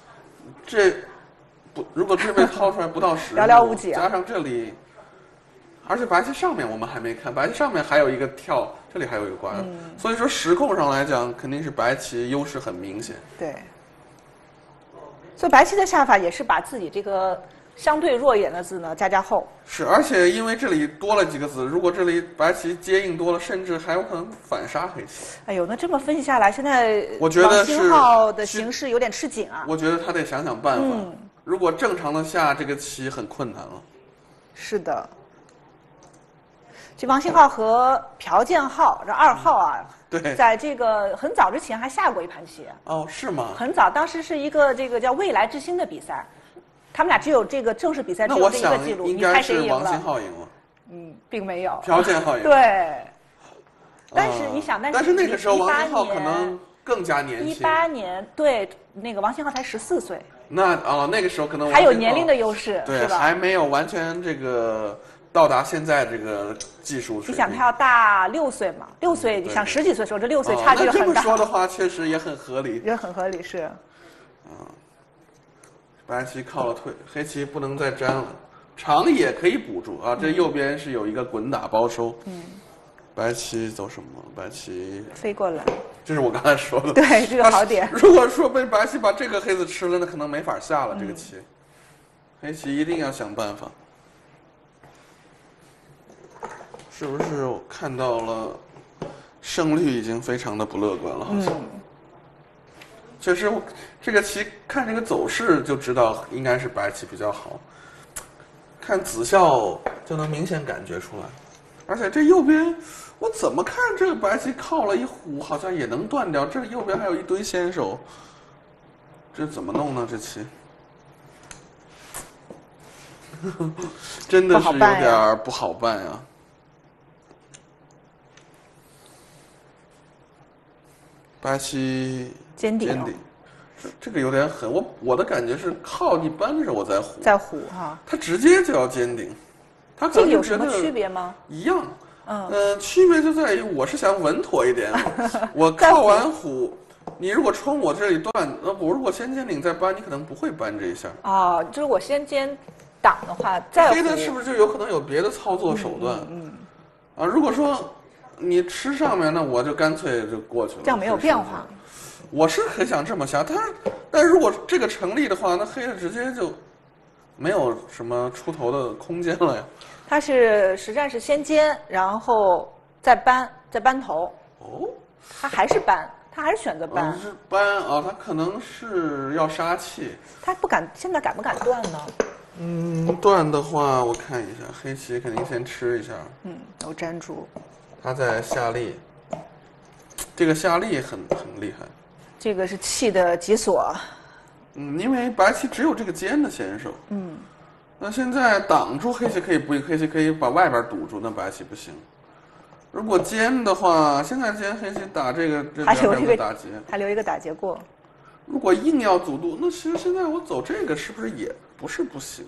S2: 如果这被掏出来不到10目，
S1: 寥寥无几啊。
S2: 加上这里。而且白棋上面我们还没看，白棋上面还有一个跳，这里还有一个关，所以说时控上来讲，肯定是白棋优势很明显。
S1: 对，所以白棋的下法也是把自己这个相对弱一点的字呢加厚。是，
S2: 而且因为这里多了几个子，如果这里白棋接应多了，甚至还有可能反杀黑棋。
S1: 哎呦，那这么分析下来，现在
S2: 我觉得
S1: 王星浩的形势有点吃紧啊。
S2: 我觉得他得想想办法。如果正常的下这个棋很困难了。
S1: 是的。 这王信浩和朴建浩这2号啊，
S2: 对，
S1: 在这个很早之前还下过一盘棋。
S2: 哦，是吗？
S1: 很早，当时是一个这个叫未来之星的比赛，他们俩只有这个正式比赛只有这一个记录，你猜谁赢了？
S2: 王信浩赢了。
S1: 并没有。
S2: 朴建浩赢了。
S1: 对。但是你想，
S2: 但是那个时候王信浩可能更加年轻。
S1: 18年，对，那个王信浩才14岁。
S2: 那个时候可能
S1: 还有年龄的优势，
S2: 对，还没有完全这个到达现在这个技术水平。
S1: 你想他要大6岁嘛？6岁，你想10几岁的时候，这6岁差距很大。
S2: 那这么说的话，确实也很合理。
S1: 也很合理，是。
S2: 白棋靠了退，黑棋不能再粘了，长也可以补住啊。这右边是有一个滚打包收。白棋走什么？白棋
S1: 飞过来。
S2: 这是我刚才说的。
S1: 对，这个好点。
S2: 如果说被白棋把这个黑子吃了，那可能没法下了这个棋。黑棋一定要想办法。是不是我看到了胜率已经非常的不乐观了？好像。确实，这个棋看这个走势就知道应该是白棋比较好。看子效就能明显感觉出来。而且这右边，我怎么看这个白棋靠了一虎，好像也能断掉。这右边还有一堆先手，这怎么弄呢？这棋真的是有点不好办呀。白棋
S1: 尖顶，
S2: 这个有点狠。我的感觉是靠一般是我在虎，
S1: 哈，
S2: 他直接就要尖顶。
S1: 这个有什么区别吗？
S2: 一样，区别就在于我是想稳妥一点，我靠完虎，你如果冲我这里断，我如果先尖顶再扳，你可能不会扳这一下。
S1: 就是我先尖挡的话，再
S2: 黑的是不是就有可能有别的操作手段？如果说你吃上面，那我就干脆就过去了，
S1: 这样没有变化。
S2: 我是很想这么想，但如果这个成立的话，那黑的直接就没有什么出头的空间了呀。
S1: 他是实战是先尖，然后再扳头。他还是扳，他还是选择扳。
S2: 是扳啊，他可能是要杀气。
S1: 他不敢，现在敢不敢断呢？
S2: 断的话，我看一下，黑棋肯定先吃一下。
S1: 有粘住。
S2: 他在下力，这个下力很厉害。
S1: 这个是气的急锁。
S2: 因为白棋只有这个尖的先手。那现在挡住黑棋可以不？黑棋可以把外边堵住，那白棋不行。如果尖的话，现在尖黑棋打这个
S1: 还留一个
S2: 打劫，
S1: 还留一个打劫过。
S2: 如果硬要阻堵，那其实现在我走这个是不是也不是不行？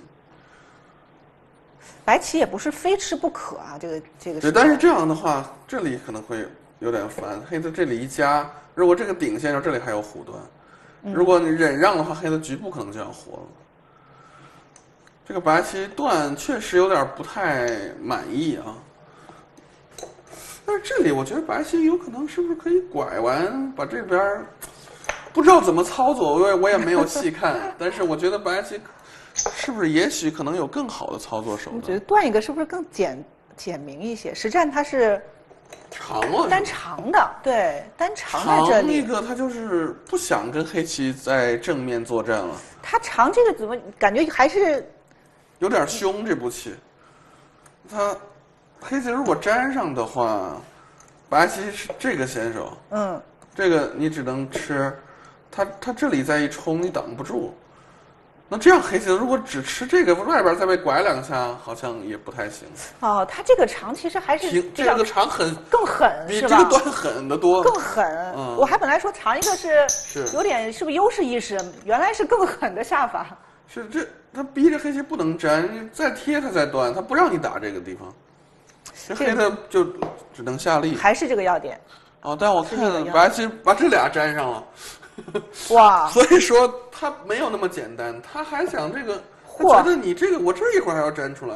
S1: 白棋也不是非吃不可啊，这个。
S2: 对，但是这样的话，这里可能会有点烦。黑子这里一加，如果这个顶先手这里还有虎断，如果你忍让的话，黑的局部可能就要活了。这个白棋断确实有点不太满意啊。但是这里我觉得白棋有可能是不是可以拐弯，把这边不知道怎么操作，我也没有细看，但是我觉得白棋是不是也许可能有更好的操作手段？
S1: 我觉得断一个是不是更简明一些？实战它是
S2: 长了，
S1: 单长的，对，单长在这里。
S2: 那个他就是不想跟黑棋在正面作战了。
S1: 他长这个怎么感觉还是
S2: 有点凶？这步棋，他黑棋如果粘上的话，白棋是这个先手，这个你只能吃，他这里再一冲，你挡不住。那这样黑棋如果只吃这个，外边再被拐两下，好像也不太行。
S1: 他这个长其实还是
S2: 这个长
S1: 更狠，
S2: 比这个短狠得多，
S1: 更狠。我还本来说长一个是有点是不是优势意识，原来是更狠的下法。
S2: 是他逼着黑棋不能粘，再贴他再断，他不让你打这个地方，这黑的就只能下力。
S1: 还是这个要点。
S2: 但我看白棋把这俩粘上了。
S1: 哇！
S2: 所以说他没有那么简单，他还想这个，他觉得你这个我这一会儿还要粘出来。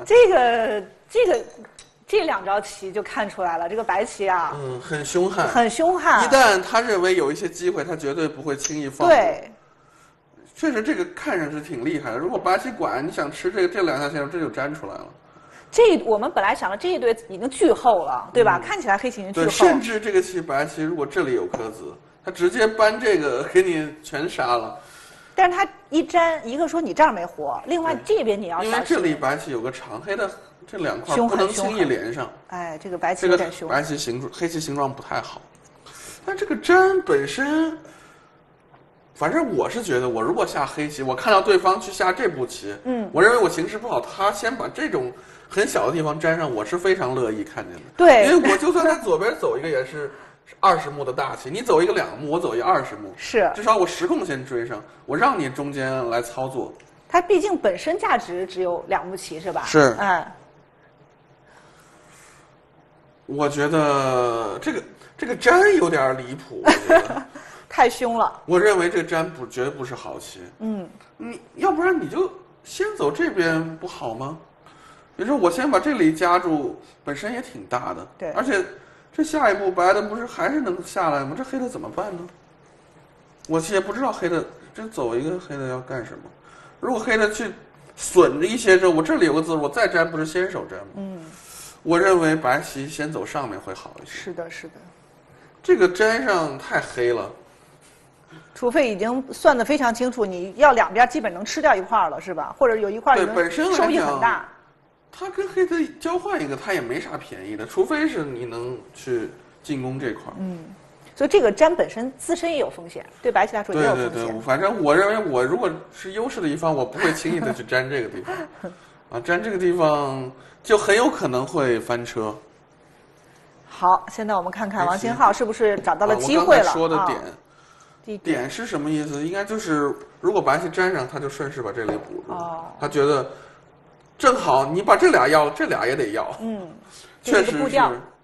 S1: 这两招棋就看出来了，这个白棋啊，
S2: 很凶悍，
S1: 很凶悍。
S2: 一旦他认为有一些机会，他绝对不会轻易放过。
S1: 对，
S2: 确实这个看上去挺厉害的。如果白棋拐，你想吃这两下先手，这就粘出来了。
S1: 我们本来想的这一堆已经巨厚了，对吧？看起来黑棋已经巨厚。
S2: 对，甚至这个棋白棋如果这里有颗子。他直接搬这个给你全杀了，
S1: 但是他一粘，一个说你这儿没活，另外这边你要
S2: 因为这里白棋有个长，黑的这两块不能轻易连上。
S1: 哎，这个白棋有点凶。
S2: 白棋黑棋形状不太好，但这个粘本身，反正我是觉得，我如果下黑棋，我看到对方去下这步棋，我认为我形势不好，他先把这种很小的地方粘上，我是非常乐意看见的。
S1: 对，
S2: 因为我就算在左边走一个也是20目的大棋，你走一个2目，我走一个20目，
S1: 是
S2: 至少我时空先追上，我让你中间来操作。
S1: 它毕竟本身价值只有2目棋是吧？
S2: 是，
S1: 哎。
S2: 我觉得这个粘有点离谱，我觉得
S1: 太凶了。
S2: 我认为这个粘绝对不是好棋。你要不然你就先走这边不好吗？比如说我先把这里夹住，本身也挺大的。
S1: 对。
S2: 而且这下一步白的不是还是能下来吗？这黑的怎么办呢？我也不知道黑的这走一个黑的要干什么。如果黑的去损着一些之后，我这里有个字，我再粘不是先手粘吗？我认为白棋先走上面会好一些。
S1: 是的，是的。
S2: 这个粘上太黑了。
S1: 除非已经算得非常清楚，你要两边基本能吃掉一块了，是吧？或者有一块
S2: 本身
S1: 收益很大。
S2: 它跟黑的交换一个，它也没啥便宜的，除非是你能去进攻这块。
S1: 所以这个粘本身自身也有风险，对白棋来说也有风险。
S2: 对，反正我认为，我如果是优势的一方，我不会轻易的去粘这个地方。粘这个地方就很有可能会翻车。
S1: 好，现在我们看看王星浩是不是找到了机会了。
S2: 我刚才说的点是什么意思？应该就是如果白棋粘上，他就顺势把这里补住。他觉得正好你把这俩要了，这俩也得要。确实是。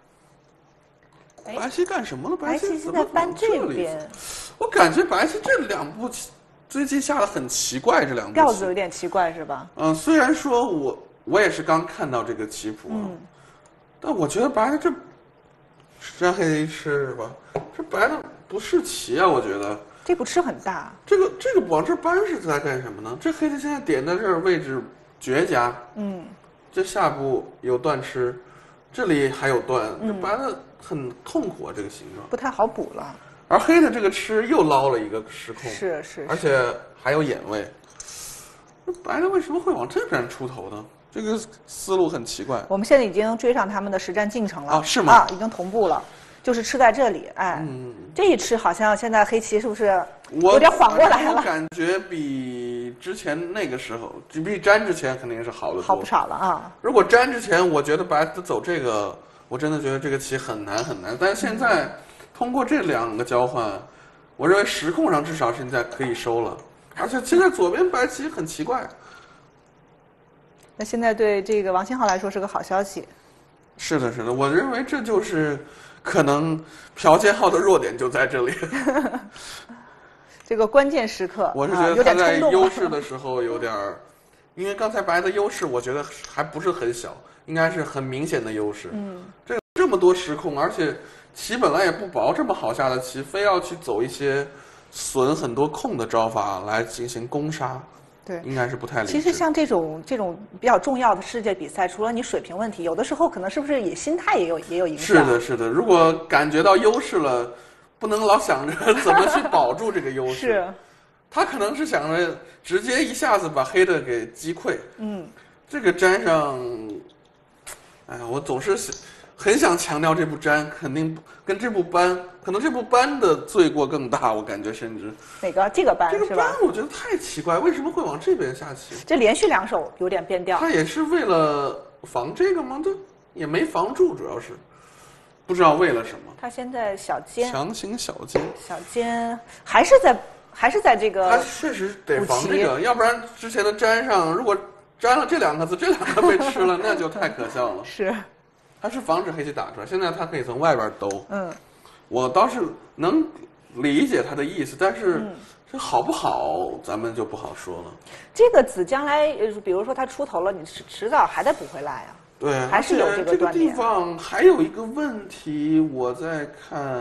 S2: 白棋干什么了？
S1: 白棋现在搬这边。
S2: 我感觉白棋这2步最近下的很奇怪，这2步
S1: 调子有点奇怪是吧？
S2: 虽然说我也是刚看到这个棋谱但我觉得白的这粘黑吃是吧？这白的不是棋啊，我觉得
S1: 这步吃很大。
S2: 这个往这搬是在干什么呢？这黑的现在点在这儿位置绝佳，这下步有断吃，这里还有断，这白的很痛苦啊，这个形状
S1: 不太好补了。
S2: 而黑的这个吃又捞了一个失控，
S1: 是，
S2: 而且还有眼位。那白的为什么会往这边出头呢？这个思路很奇怪。
S1: 我们现在已经追上他们的实战进程了
S2: 是吗？
S1: 已经同步了，就是吃在这里。这一吃好像现在黑棋是不是有点缓过来了？
S2: 我感觉比之前那个时候，比粘之前肯定是好得多，
S1: 好不少了啊。
S2: 如果粘之前，我觉得白的走这个，我真的觉得这个棋很难很难。但是现在通过这2个交换，我认为时控上至少现在可以收了。而且现在左边白棋很奇怪。
S1: 那现在对这个王星浩来说是个好消息。
S2: 是的，我认为这就是可能朴建浩的弱点就在这里。
S1: 这个关键时刻，
S2: 我是觉得他在优势的时候有点因为刚才白的优势，我觉得还不是很小，应该是很明显的优势。这么多时控，而且棋本来也不薄，这么好下的棋，非要去走一些损很多空的招法来进行攻杀。
S1: 对，
S2: 应该是不太理智。
S1: 其实像这种比较重要的世界比赛，除了你水平问题，有的时候可能是不是也心态也有影响？
S2: 是的。如果感觉到优势了，不能老想着怎么去保住这个优势。
S1: 是，
S2: 他可能是想着直接一下子把黑的给击溃。这个粘上，我总是很想强调这步粘肯定跟这步搬，可能这步搬的罪过更大，我感觉甚至。
S1: 哪个？这个搬是吧？
S2: 这个搬我觉得太奇怪，为什么会往这边下棋？
S1: 这连续2手有点变调。
S2: 他也是为了防这个吗？这也没防住，主要是不知道为了什么。
S1: 他现在小尖，
S2: 强行小尖
S1: 还是在这个。
S2: 他确实得防这个，要不然之前的粘上，如果粘了这2个字，这2个被吃了，那就太可笑了。
S1: 是。
S2: 他是防止黑棋打出来，现在他可以从外边兜。我倒是能理解他的意思，但是这好不好，咱们就不好说了。
S1: 这个子将来，比如说他出头了，你迟早还得补回来啊。
S2: 对，
S1: 还是有这个
S2: 锻炼。这个地方还有一个问题，我在看，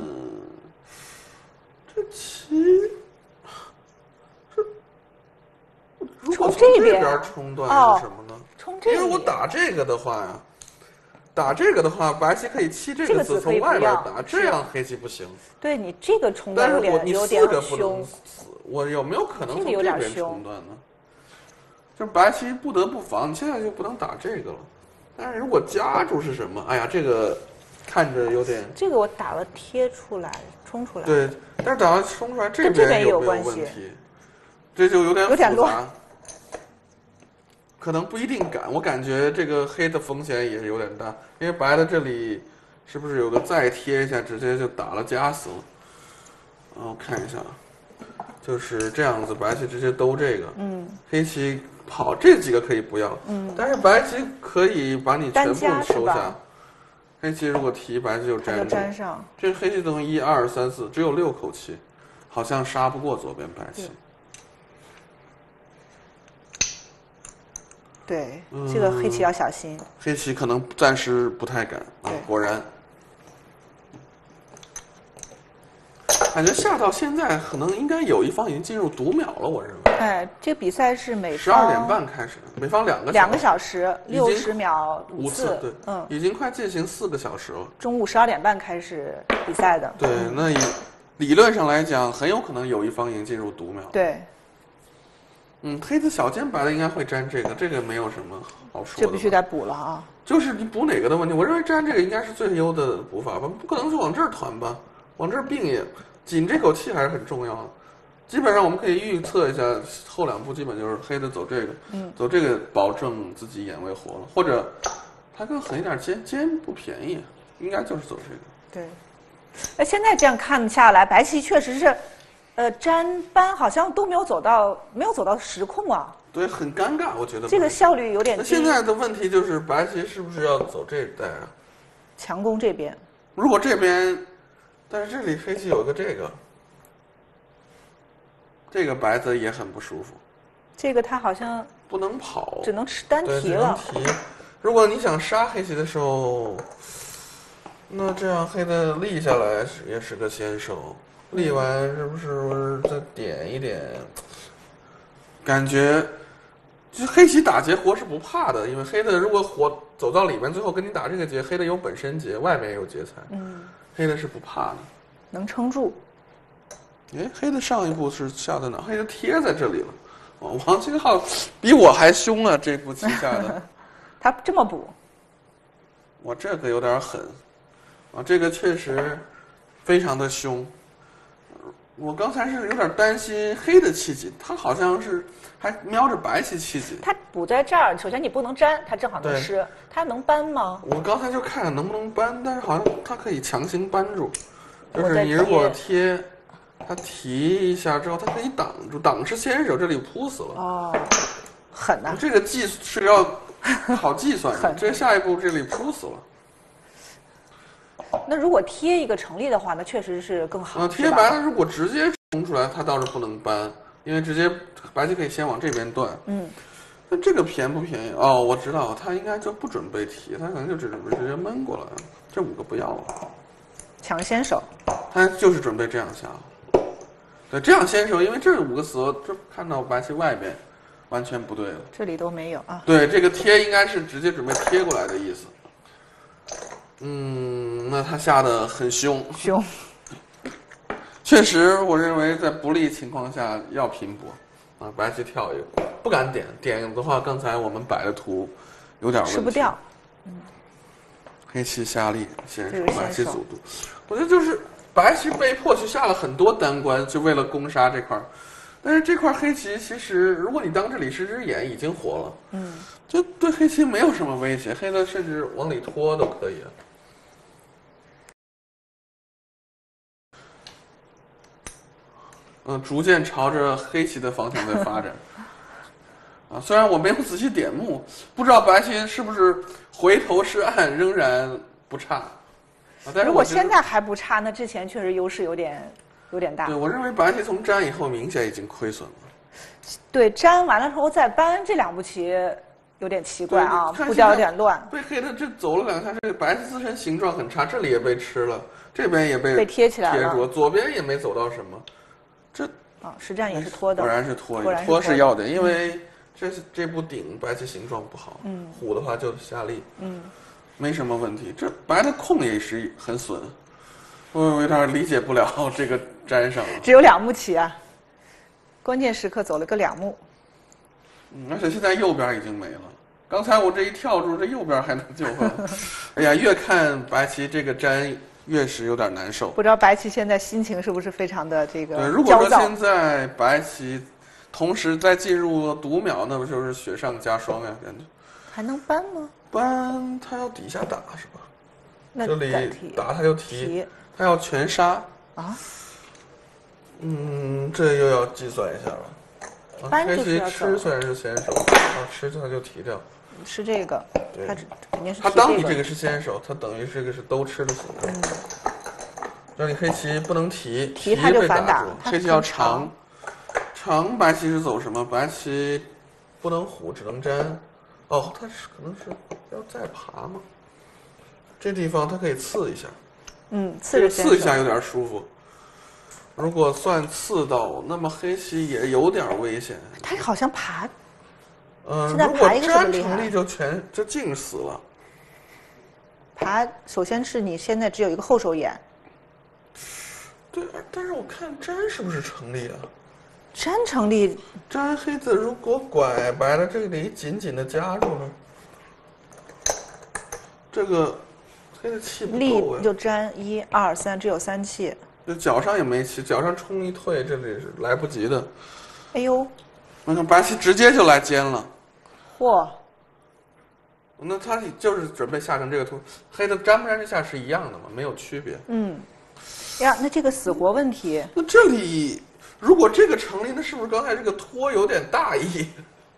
S2: 这棋如果从这边冲断是什么呢？
S1: 冲这边，
S2: 因为我打这个的话呀。打这个的话，白棋可以弃这个子从外边打，这样黑棋不行。
S1: 对你这个冲断有点凶。
S2: 我有没有可能从这边冲断呢？就是白棋不得不防，你现在就不能打这个了。 但是如果夹住是什么？哎呀，这个看着有点。
S1: 这个我打了贴出来，冲出来。
S2: 对，但是打了冲出来这边有没有问题？这就有点复杂。可能不一定敢，我感觉这个黑的风险也是有点大，因为白的这里是不是有个再贴一下，直接就打了夹死了？我看一下，就是这样子，白棋直接兜这个，黑棋跑这几个可以不要，但是白棋可以把你全部收下。黑棋如果提，白棋就粘
S1: 上。
S2: 这黑棋等于1、2、3、4，只有6口气，好像杀不过左边白棋。
S1: 对，这个黑棋要小心。
S2: 黑棋可能暂时不太敢啊，果然。感觉下到现在，可能应该有一方已经进入读秒了，我认为。
S1: 哎，这个比赛是每方
S2: 12点半开始，每方
S1: 2个小时，60秒5次，
S2: 对，已经快进行4个小时了。
S1: 中午12点半开始比赛的。
S2: 对，那理论上来讲，很有可能有一方已经进入读秒。
S1: 对。
S2: 黑的小尖白的应该会粘这个，这个没有什么好说的。
S1: 这必须得补了啊！
S2: 就是你补哪个的问题，我认为粘这个应该是最优的补法吧，不可能是往这儿团吧，往这儿并也紧这口气还是很重要的。基本上我们可以预测一下，后2步基本就是黑的走这个，走这个保证自己眼位活了，或者他更狠一点，尖不便宜，应该就是走这个。
S1: 对，哎，现在这样看下来，白棋确实是。粘扳好像都没有走到实控啊。
S2: 对，很尴尬，我觉得。
S1: 这个效率有点低。
S2: 那现在的问题就是白棋是不是要走这一带啊？
S1: 强攻这边。
S2: 如果这边，但是这里黑棋有一个这个白子也很不舒服。
S1: 这个他好像
S2: 不能跑，
S1: 只能吃单提了。
S2: 只能提。如果你想杀黑棋的时候，那这样黑的立下来也是个先手。立完是不是再点一点？感觉，就黑棋打劫活是不怕的，因为黑的如果活走到里面，最后跟你打这个劫，黑的有本身劫，外面也有劫材，黑的是不怕的，
S1: 能撑住。
S2: 哎，黑的上一步是下在哪？黑的贴在这里了。王清浩比我还凶啊！这步棋下的，
S1: 他这么补，
S2: 我这个有点狠，这个确实非常的凶。我刚才是有点担心黑的气紧，他好像是还瞄着白棋气紧。
S1: 他补在这儿，首先你不能粘，他正好能吃。他能扳吗？
S2: 我刚才就看能不能扳，但是好像他可以强行扳住，就是你如果贴，他提一下之后，他可以挡住，挡是先手，这里扑死了。
S1: 哦，狠呐！
S2: 这个计是要好计算的，这下一步这里扑死了。
S1: 那如果贴一个成立的话，那确实是更好。
S2: 贴白的如果直接冲出来，它倒是不能扳，因为直接白棋可以先往这边断。那这个便不便宜？哦，我知道，他应该就不准备提，他可能就只准备直接闷过来，这5个不要了。
S1: 抢先手。
S2: 他就是准备这样下。对，这样先手，因为这5个死了，这看到白棋外边，完全不对了。
S1: 这里都没有啊。
S2: 对，这个贴应该是直接准备贴过来的意思。那他下的很凶，确实，我认为在不利情况下要拼搏，白棋跳一个，不敢点的话，刚才我们摆的图有点问题，
S1: 吃不掉。
S2: 黑棋下力先手，白棋速度，我觉得就是白棋被迫去下了很多单关，就为了攻杀这块，但是这块黑棋其实，如果你当这里是只眼，已经活了，就对黑棋没有什么威胁，黑的甚至往里拖都可以。逐渐朝着黑棋的方向在发展。虽然我没有仔细点目，不知道白棋是不是回头是岸仍然不差。但是
S1: 如果现在还不差，那之前确实优势有点大。
S2: 对，我认为白棋从粘以后明显已经亏损了。
S1: 对，粘完了之后再扳，这2步棋有点奇怪啊，步调有点乱。
S2: 被黑的这走了2下，这个白棋自身形状很差，这里也被吃了，这边也被
S1: 贴起来了，
S2: 左边也没走到什么。
S1: 实战也是拖的，
S2: 果然是拖是要的，因为这步顶白棋形状不好，虎的话就下力，没什么问题。这白的空也是很损，我有点理解不了这个粘上了。
S1: 只有2目棋啊，关键时刻走了个2目。
S2: 而且现在右边已经没了。 刚才我这一跳住，这右边还能救回来。哎呀，越看白棋这个粘越是有点难受。
S1: 不知道白棋现在心情是不是非常的这个
S2: 对，如果说现在白棋同时再进入读秒，那不就是雪上加霜呀？感觉
S1: 还能搬吗？
S2: 搬他要底下打是吧？
S1: 那
S2: 这里打他就提，他要全杀
S1: 啊。
S2: 这又要计算一下了。
S1: 搬就是要
S2: 吃虽然是先手，吃他就提掉。
S1: 吃这个，
S2: 对，
S1: 他肯定是
S2: 他当你这个是先手，他等于这个是都吃的形状。让你黑棋不能提
S1: 他就反
S2: 打住，黑棋要长，白棋是走什么？白棋不能虎，只能粘。哦，他是可能是要再爬吗？这地方他可以刺一下，刺一下有点舒服。如果算刺到，那么黑棋也有点危险。
S1: 他好像爬，
S2: 如果粘成力就净死了。
S1: 爬首先是你现在只有一个后手眼。
S2: 对，但是我看粘是不是成立啊？
S1: 粘成立，
S2: 粘黑子如果拐白了，这里紧紧的夹住了，这个黑的气不够呀。
S1: 就粘1、2、3，只有3气。
S2: 这脚上也没气，脚上冲一退，这里是来不及的。
S1: 哎呦，
S2: 那看白棋直接就来尖了。
S1: 嚯！
S2: 那他就是准备下成这个图，黑的粘不粘这下是一样的嘛，没有区别。
S1: 呀，那这个死活问题，
S2: 那这里如果这个成立，那是不是刚才这个拖有点大意？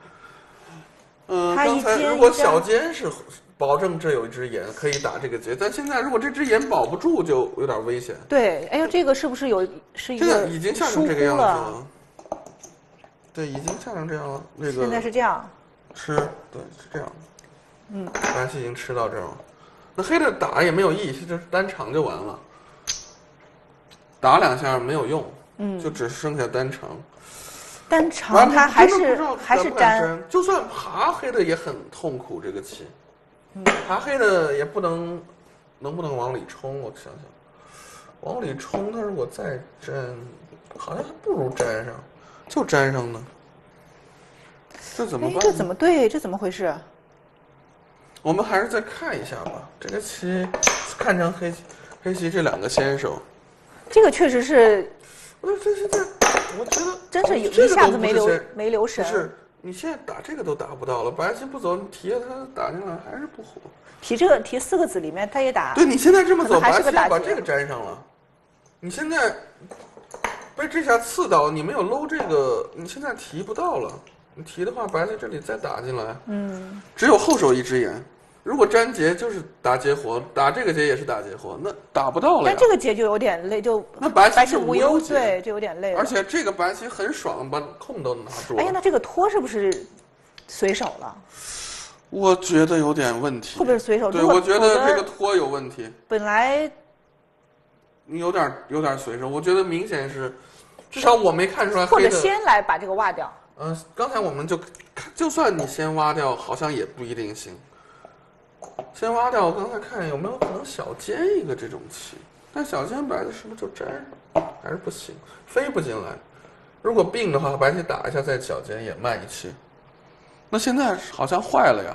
S2: 刚才如果小尖是保证这有一只眼可以打这个结，但现在如果这只眼保不住，就有点危险。
S1: 对，哎呦，这个是不是是一个
S2: 现在已经下成这个样子了？对，已经下成这样了。那个
S1: 现在是这样。
S2: 对，是这样。白棋已经吃到这儿了，那黑的打也没有意义，就是单长就完了。打2下没有用，就只剩下单长。
S1: 单长它还是粘，
S2: 就算爬黑的也很痛苦。这个棋，爬黑的也能不能往里冲？我想想，往里冲，它如果再粘，好像还不如粘上，就粘上呢。这怎么办？
S1: 这怎么对？这怎么回事？
S2: 我们还是再看一下吧。这个棋看成黑棋这2个先手，
S1: 这个确实是。
S2: 这现在我觉得
S1: 真是一下子没留神。
S2: 不是，你现在打这个都打不到了，白棋不走，你提着它打进来还是不活。
S1: 提4个子里面，它也打。
S2: 对，你现在这么走，白棋把这个粘上了。你现在被这下刺到，你没有搂这个，你现在提不到了。你提的话，白棋这里再打进来，只有后手一只眼。如果粘结就是打结活，打这个结也是打结活，那打不到了呀。
S1: 但这个结就有点累，
S2: 那白棋
S1: 无忧结，对，这有点累。
S2: 而且这个白棋很爽，把空都拿住了。
S1: 哎呀，那这个拖是不是随手了？
S2: 我觉得有点问题。
S1: 会不会是随手？
S2: 对，我觉得这个拖有问题。
S1: 本来
S2: 你有点随手，我觉得明显是，至少我没看出来黑的。
S1: 或者先来把这个挖掉。
S2: 刚才我们就算你先挖掉，好像也不一定行。先挖掉，我刚才看有没有可能小尖一个这种棋，但小尖白的是不是就粘上？还是不行，飞不进来。如果并的话，白棋打一下再小尖也慢一气。那现在好像坏了呀。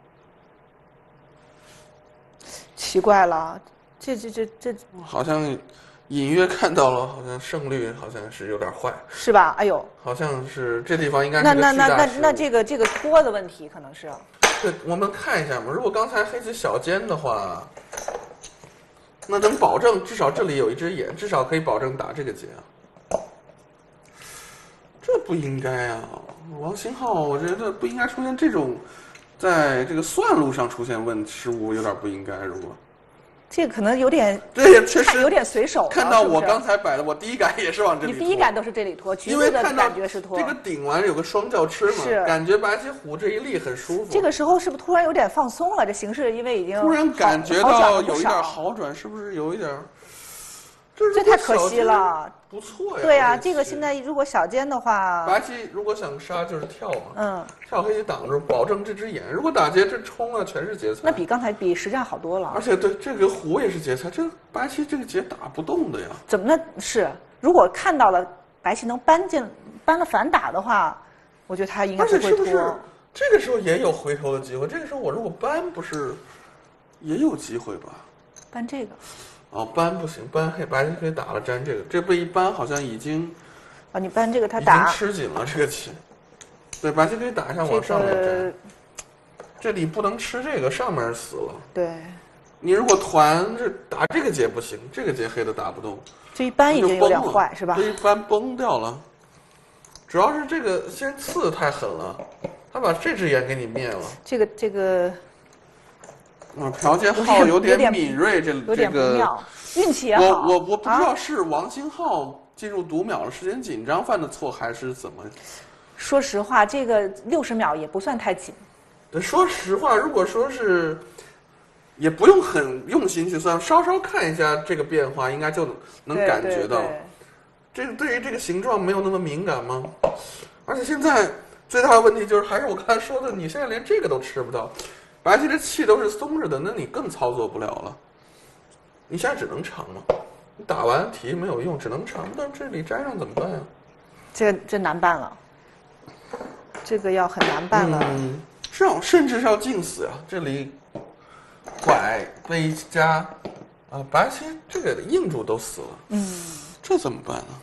S1: 奇怪了，这
S2: 好像隐约看到了，好像胜率好像是有点坏，
S1: 是吧？哎呦，
S2: 好像是这地方应该是个巨大失误。
S1: 那这个拖的问题可能是。
S2: 对，我们看一下嘛。如果刚才黑棋小尖的话，那能保证至少这里有一只眼，至少可以保证打这个结啊。这不应该啊，王星浩，我觉得不应该出现这种，在这个算路上出现失误，有点不应该。如果
S1: 这个可能有点，
S2: 对，也确实
S1: 有点随手。
S2: 看到我刚才摆的，我第一感也是往这里拖。
S1: 你第一感都是这里拖，
S2: 因为
S1: 的感觉是拖。
S2: 这个顶完有个双叫吃嘛，感觉白棋虎这一立很舒服。
S1: 这个时候是不是突然有点放松了？这形势因为已经
S2: 突然感觉到有一点好转，是不是有一点？
S1: 这太可惜了。
S2: 不错呀。
S1: 对呀，这个现在如果小尖的话，
S2: 白棋如果想杀就是跳嘛，跳黑棋挡住，保证这只眼。如果打劫这冲了全是劫材。
S1: 那比刚才实战好多了。
S2: 而且对这个虎也是劫材，这白棋这个劫打不动的呀。
S1: 怎么呢？是如果看到了白棋能搬了反打的话，我觉得他应该不会拖。
S2: 这个时候也有回头的机会。这个时候我如果搬，不是也有机会吧？
S1: 搬这个。
S2: 哦，搬不行，搬黑白棋可以打了粘这个，这被一搬好像已经。
S1: 啊，你搬这个他打。
S2: 已经吃紧了这个棋。对，白棋可以打一下往上面粘。这里不能吃这个，上面死了。
S1: 对。
S2: 你如果团这打这个结不行，这个结黑的打不动。
S1: 这一搬已经有点坏，是吧？
S2: 这一搬崩掉了。主要是这个先刺太狠了，他把这只眼给你灭了。
S1: 这个。
S2: 朴建浩有点敏锐，
S1: 有点不妙，运气也好。
S2: 我不知道是王星浩进入读秒了，时间紧张犯的错，还是怎么？
S1: 说实话，这个60秒也不算太紧。
S2: 对，说实话，如果说是，也不用很用心去算，稍稍看一下这个变化，应该就能感觉到。这个对于这个形状没有那么敏感吗？而且现在最大的问题就是，还是我刚才说的，你现在连这个都吃不到。白棋这气都是松着的，那你更操作不了了。你现在只能长了，你打完题没有用，只能长。那这里粘上怎么办呀？
S1: 这难办了，这个要很难办了。
S2: 甚至是要静死呀！这里拐背加啊，白棋这个硬住都死了。这怎么办呢？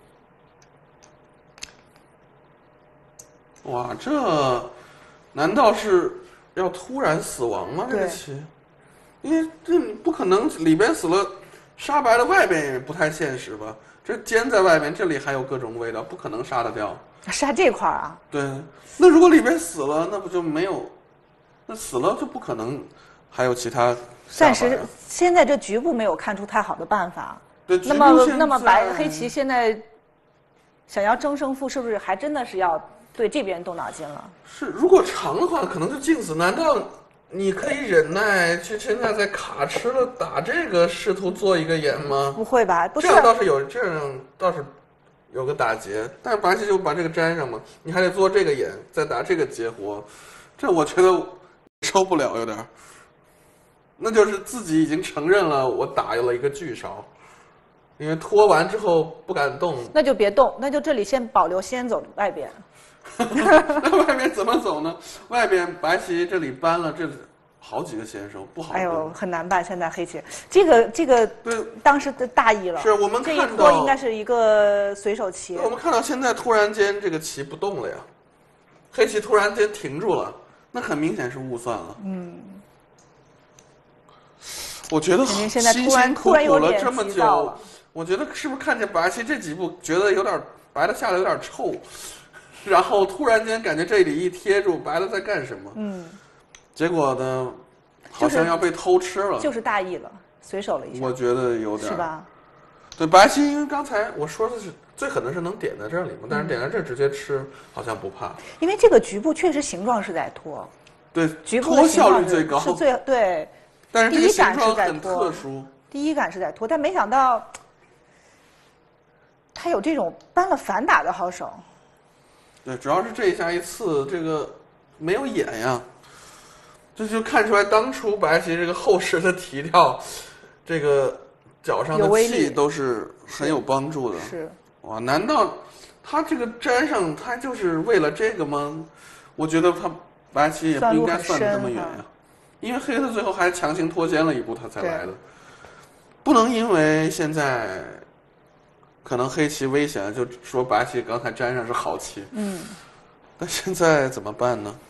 S2: 哇，这难道是？要突然死亡吗？这个棋，因为这不可能里边死了，杀白的外边也不太现实吧？这尖在外面，这里还有各种味道，不可能杀得掉。
S1: 杀这块啊？
S2: 对，那如果里边死了，那不就没有？那死了就不可能还有其他。
S1: 暂时现在这局部没有看出太好的办法。
S2: 对，
S1: 那么黑棋现在想要争胜负，是不是还真的是要？对这边动脑筋了。
S2: 是，如果长的话，可能就静死。难道你可以忍耐去现在在卡吃了打这个，试图做一个眼吗？
S1: 不会吧？不是，
S2: 这样倒是有个打劫，但是白棋就把这个粘上嘛，你还得做这个眼，再打这个结活，这我觉得受不了，有点。那就是自己已经承认了我打了一个巨勺，因为拖完之后不敢动。
S1: 那就别动，那就这里先保留，先走外边。
S2: 那外面怎么走呢？外边白棋这里搬了，这好几个先手不好。
S1: 哎呦，很难办。现在黑棋这个
S2: 对，
S1: 当时的大意了。
S2: 是我们看到
S1: 这一拖应该是一个随手棋。
S2: 我们看到现在突然间这个棋不动了呀，黑棋突然间停住了，那很明显是误算了。我觉得
S1: 现在突然有
S2: 了这么久
S1: 了，
S2: 我觉得是不是看见白棋这几步觉得有点白的下来有点臭。然后突然间感觉这里一贴住，白的在干什么？结果呢，好像要被偷吃了，
S1: 就是大意了，随手了一下。
S2: 我觉得有点
S1: 是吧？
S2: 对，白棋因为刚才我说的是最狠的是能点在这里嘛，但是点在这直接吃好像不怕。
S1: 因为这个局部确实形状是在拖，
S2: 对，
S1: 局部
S2: 拖效率最高，
S1: 是对。
S2: 但是这个形状很特殊，
S1: 第一感是在拖，但没想到他有这种搬了反打的好手。
S2: 对，主要是这一下一刺，这个没有眼呀，这就看出来当初白棋这个后世的提调，这个脚上的气都是很有帮助的。
S1: 是
S2: 哇，难道他这个粘上，他就是为了这个吗？我觉得他白棋也不应该算得这么远呀，因为黑的最后还强行拖先了一步，他才来的，不能因为现在。可能黑棋危险，就说白棋刚才粘上是好棋。但现在怎么办呢？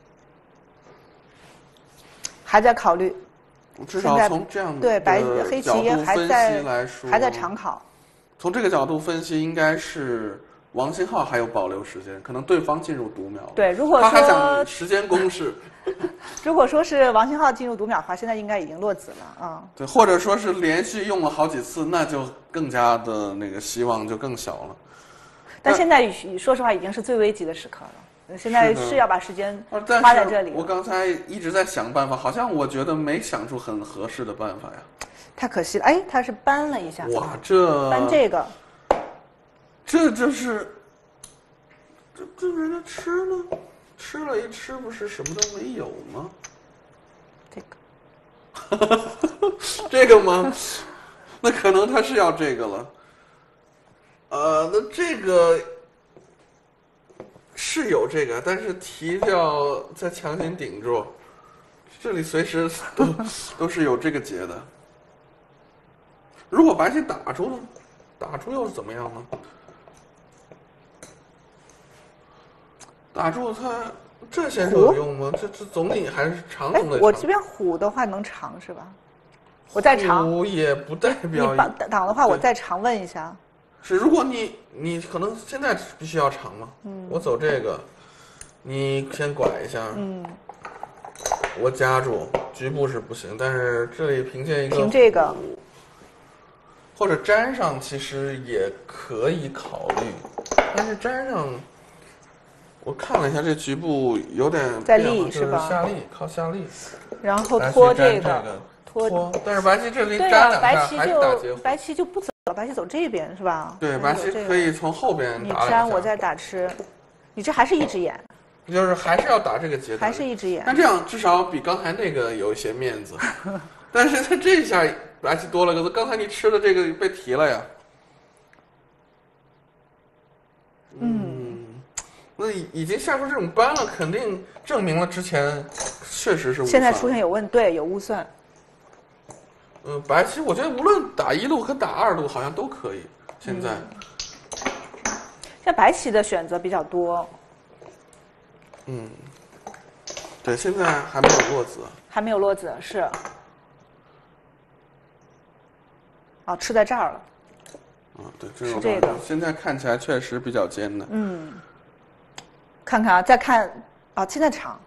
S1: 还在考虑。
S2: 至少从这样
S1: 的黑棋
S2: 分析来说，
S1: 还在常考。
S2: 从这个角度分析，应该是王星浩还有保留时间，可能对方进入读秒。
S1: 对，如果说
S2: 他还想时间攻势。
S1: 如果说是王星浩进入读秒的话，现在应该已经落子了啊。
S2: 对，或者说是连续用了好几次，那就更加的那个希望就更小了。
S1: 但现在说实话，已经是最危急的时刻了。现在是要把时间花在这里。
S2: 我刚才一直在想办法，好像我觉得没想出很合适的办法呀。
S1: 太可惜了，哎，他是搬了一下。
S2: 哇，这
S1: 搬这个，
S2: 这就是这人家吃呢。吃了一吃，不是什么都没有吗？
S1: 这个，
S2: 这个吗？那可能他是要这个了。那这个是有这个，但是提就要再强行顶住，这里随时都是有这个结的。如果白棋打住呢？打住又是怎么样呢？打住它这先手有用吗？这总体还是长总得长。
S1: 我这边虎的话能长是吧？我再长。
S2: 虎也不代表
S1: 你挡的话，我再长问一下。
S2: 是，如果你可能现在必须要长嘛，我走这个，你先拐一下，我夹住，局部是不行，但是这里凭借一个
S1: 凭这个，
S2: 或者粘上其实也可以考虑，但是粘上，我看了一下这局部有点
S1: 在立是吧？
S2: 下立，靠下立，
S1: 然后拖这个，
S2: 拖，但是白棋这里粘两下还是打结。
S1: 白棋就不走了，白棋走这边是吧？
S2: 对，白棋可以从后边打两下。
S1: 你粘我再打吃，你这还是一只眼。
S2: 就是还是要打这个结，
S1: 还是一只眼。
S2: 那这样至少比刚才那个有一些面子，但是他这一下白棋多了个字，刚才你吃的这个被提了呀。那已经下出这种斑了，肯定证明了之前确实是误算。
S1: 现在出现有误算。
S2: 白棋我觉得无论打1路和打2路好像都可以。现在，
S1: 像白棋的选择比较多。
S2: 对，现在还没有落子。
S1: 还没有落子是。哦，吃在这儿了。
S2: 对，
S1: 是这个。
S2: 现在看起来确实比较尖的。
S1: 看看啊，再看啊，现在长。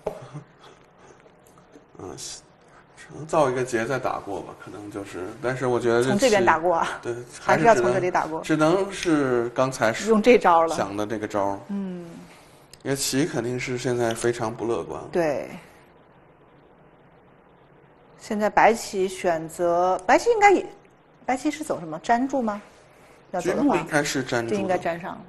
S2: 造一个结再打过吧，可能就是，但是我觉得
S1: 从这边打过啊。
S2: 对，
S1: 还是要从这里打过。
S2: 只能是刚才
S1: 用这招了，
S2: 想的这个招。因为棋肯定是现在非常不乐观。
S1: 对。现在白棋选择，白棋应该也，白棋是走什么粘住吗？要走的话，
S2: 应该是粘住。
S1: 这应该粘上。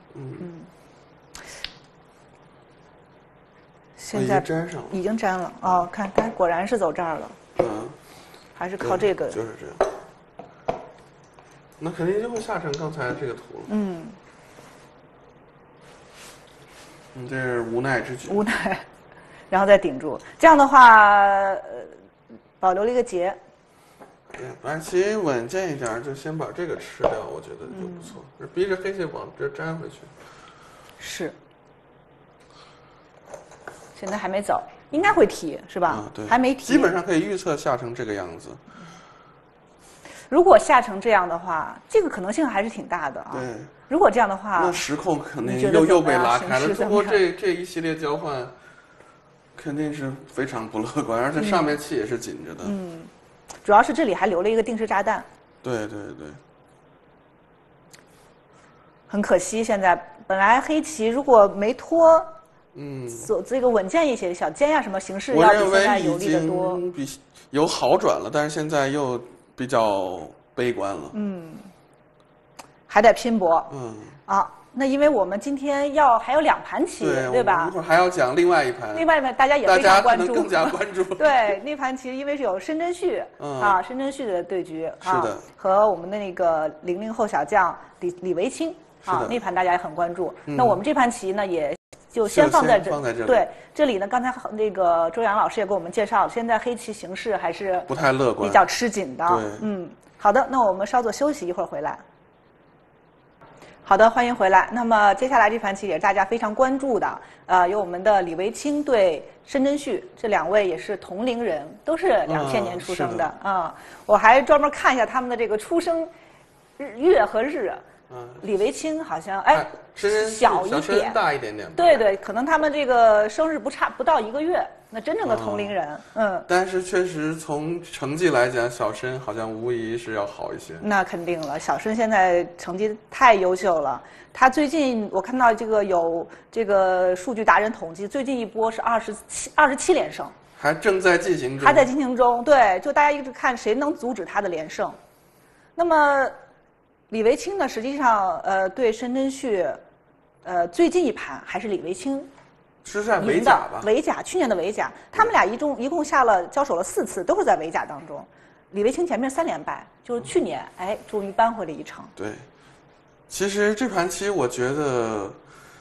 S1: 现在
S2: 粘上了，
S1: 已经粘了哦，看，果然是走这儿了。还是靠这个。
S2: 就是这样。那肯定就会下成刚才这个图了。这是无奈之举。
S1: 无奈，然后再顶住，这样的话，保留了一个结。
S2: 对，白棋稳健一点，就先把这个吃掉，我觉得就不错。逼着黑棋往这粘回去。
S1: 是。现在还没走，应该会提是吧？
S2: 对，
S1: 还没提。
S2: 基本上可以预测下成这个样子。
S1: 如果下成这样的话，这个可能性还是挺大的啊。
S2: 对。
S1: 如果这样的话，
S2: 那时空肯定又被拉开了。通过这一系列交换，肯定是非常不乐观，而且上面气也是紧着的。
S1: 主要是这里还留了一个定时炸弹。
S2: 对。
S1: 很可惜，现在本来黑棋如果没拖，走这个稳健一些，小尖呀什么形式要比现在有利得多。
S2: 比有好转了，但是现在又比较悲观了。
S1: 还得拼搏。那因为我们今天还有2盘棋，对吧？
S2: 一会儿还要讲另外一盘。
S1: 另外一盘大家也非常关注，
S2: 更加关注。
S1: 对，那盘棋因为是有申真胥申真胥的对局
S2: 是的，
S1: 和我们的那个00后小将李维清那盘大家也很关注。那我们这盘棋呢，也就先放在这里。对，这里呢，刚才那个周洋老师也给我们介绍了，现在黑棋形势还是
S2: 不太乐观，
S1: 比较吃紧的。好的，那我们稍作休息，一会儿回来。好的，欢迎回来。那么接下来这盘棋也是大家非常关注的，有我们的李维清对申真胥，这2位也是同龄人，都是2000年出生的我还专门看一下他们的这个出生月和日。李维清好像小一点，
S2: 大一点点。
S1: 对，可能他们这个生日不到1个月，那真正的同龄人。
S2: 但是确实从成绩来讲，小申好像无疑是要好一些。
S1: 那肯定了，小申现在成绩太优秀了。他最近我看到有这个数据达人统计，最近一波是27连胜，
S2: 还正在进行中。
S1: 还在进行中，对，就大家一直看谁能阻止他的连胜。那么李维清呢，实际上对申真胥，最近一盘还是李维清
S2: 是在围甲吧？
S1: 围甲，去年的围甲，他们俩一共交手了4次，都是在围甲当中。李维清前面3连败，就是去年终于扳回了一城。
S2: 对，其实这盘棋我觉得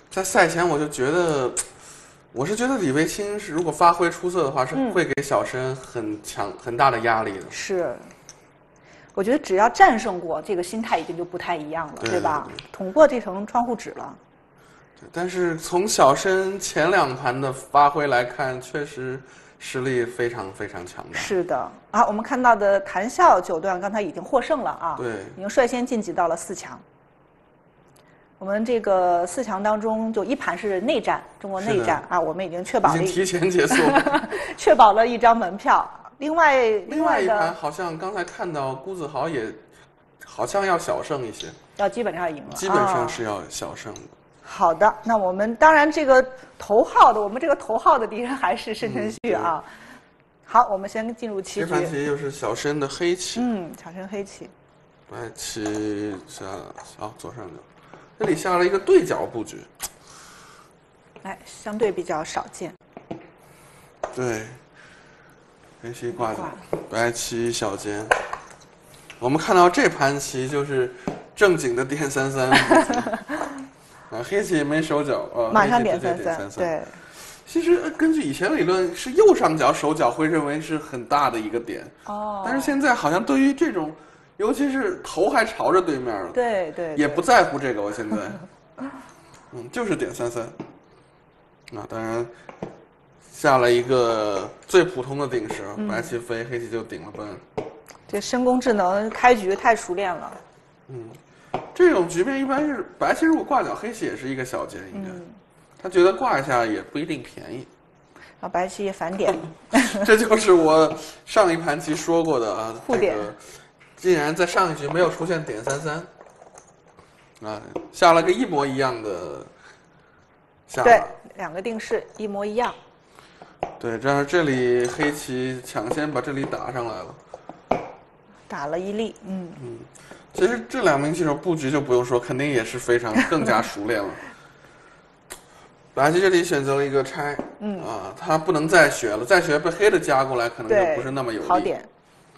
S2: 在赛前我就觉得，我是觉得李维清是如果发挥出色的话，是会给小申很大的压力的。
S1: 是，我觉得只要战胜过，这个心态已经就不太一样了，对吧？捅破这层窗户纸了。
S2: 但是从小申前2盘的发挥来看，确实实力非常非常强大。
S1: 是的啊，我们看到的谭笑9段刚才已经获胜了啊，
S2: 对，
S1: 已经率先晋级到了4强。我们这个4强当中，就1盘是内战，中国内战啊，我们已经确保了
S2: 已经提前结束，
S1: 确保了1张门票。另外
S2: 一盘好像刚才看到辜子豪也好像要小胜一些，
S1: 要基本上赢了，
S2: 基本上是要小胜的。
S1: 好的，那我们当然这个头号的，我们这个头号的敌人还是申晨旭啊。好，我们先进入棋局。
S2: 这盘棋又是小申的黑棋，
S1: 小申黑棋，
S2: 白棋下左上角，这里下了一个对角布局，
S1: 相对比较少见。
S2: 对，黑棋挂角，白棋小尖。我们看到这盘棋就是正经的点3-3。黑棋也没手脚
S1: 马上点3-3。对，
S2: 其实根据以前理论，是右上角手脚会认为是很大的一个点。但是现在好像对于这种，尤其是头还朝着对面了，
S1: 对，
S2: 也不在乎这个。我现在，就是点3-3。当然下了一个最普通的定式，白棋飞，黑棋就顶了奔。
S1: 这申公智能开局太熟练了。
S2: 这种局面一般是白棋如果挂角，黑棋也是一个小尖，应该。他觉得挂一下也不一定便宜。
S1: 白棋也反点。
S2: 这就是我上一盘棋说过的啊。
S1: 互点。
S2: 竟然在上一局没有出现点3-3，下了个一模一样的下法。
S1: 对，2个定式一模一样。
S2: 对，这里黑棋抢先把这里打上来了。
S1: 打了一粒，
S2: 其实这2名棋手布局就不用说，肯定也是更加熟练了。白棋这里选择了一个拆，他不能再学了，再学被黑的夹过来，可能就不是那么有利。
S1: 好点。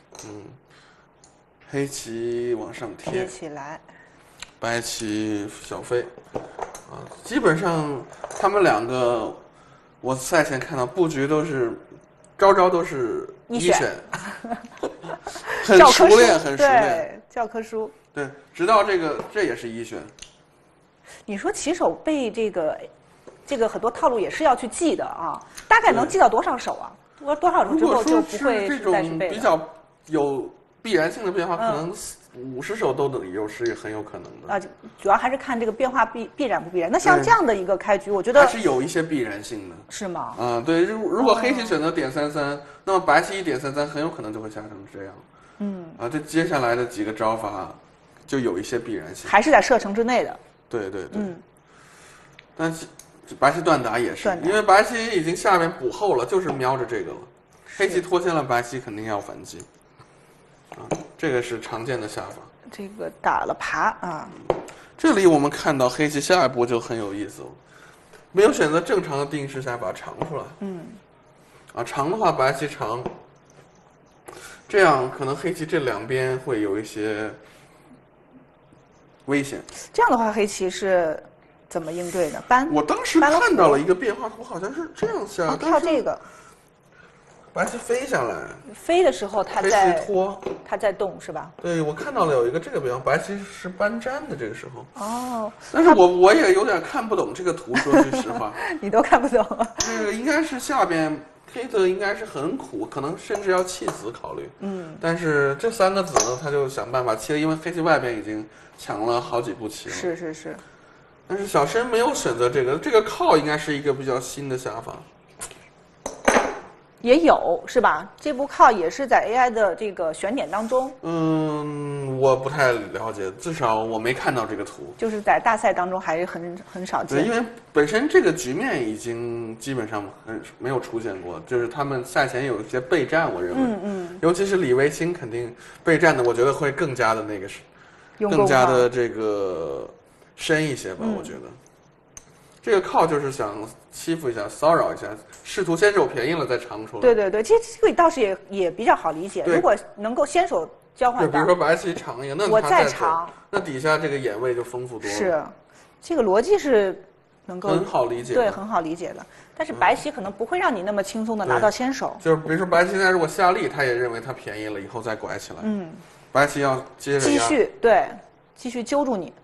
S2: 黑棋往上贴
S1: 起来，
S2: 白棋小飞，基本上他们2个，我赛前看到布局都是，招都是一选，很熟练，很熟练。
S1: 对，教科书。
S2: 对，直到这也是一选。
S1: 你说棋手背这个很多套路也是要去记的啊，大概能记到多少手啊？多少手之后就不会
S2: 这种比较有必然性的变化，可能50手都是很有可能的。
S1: 主要还是看这个变化必然不必然。那像这样的一个开局，我觉得
S2: 还是有一些必然性的。
S1: 是吗？
S2: 对，如果黑棋选择点3-3，那么白棋一点3-3，很有可能就会下成这样。这接下来的几个招法就有一些必然性，
S1: 还是在射程之内的。
S2: 对。但是白棋断打也是，因为白棋已经下面补后了，就是瞄着这个了。黑棋脱先了，白棋肯定要反击。这个是常见的下法。
S1: 这个打了爬啊。
S2: 这里我们看到黑棋下一步就很有意思了，没有选择正常的定式下把长出来。长的话白棋长，这样可能黑棋这2边会有一些危险。
S1: 这样的话黑棋是怎么应对的？
S2: 我当时看到了一个变化图，好像是这样下，
S1: 跳这个。
S2: 白棋飞下来，
S1: 飞的时候它在动是吧？
S2: 对，我看到了有一个这个变化，白棋是搬粘的这个时候。但是我也有点看不懂这个图，说句实话。
S1: 你都看不懂。
S2: 这个应该是下边黑的应该是很苦，可能甚至要弃子考虑。但是这3个子呢，他就想办法弃了，因为黑棋外边已经抢了好几步棋了。
S1: 是。
S2: 但是小申没有选择这个靠应该是一个比较新的下法。
S1: 也有是吧？这步靠也是在 AI 的这个选点当中。
S2: 我不太了解，至少我没看到这个图。
S1: 就是在大赛当中还是很少见。
S2: 对，因为本身这个局面已经基本上没有出现过，就是他们赛前有一些备战，我认为，尤其是李维清肯定备战的，我觉得会更加的更加的这个深一些吧，我觉得。这个靠就是想欺负一下、骚扰一下，试图先手便宜了再长出来。
S1: 对，其实这个倒是也比较好理解。如果能够先手交换到，
S2: 比如说白棋长一个，那
S1: 我再长，
S2: 那底下这个眼位就丰富多了。
S1: 是，这个逻辑是能够
S2: 很好理解，
S1: 对，很好理解的。但是白棋可能不会让你那么轻松的拿到先手。
S2: 就是比如说白棋现在如果下力，他也认为他便宜了，以后再拐起来。白棋要接着
S1: 继续对，继续揪住你。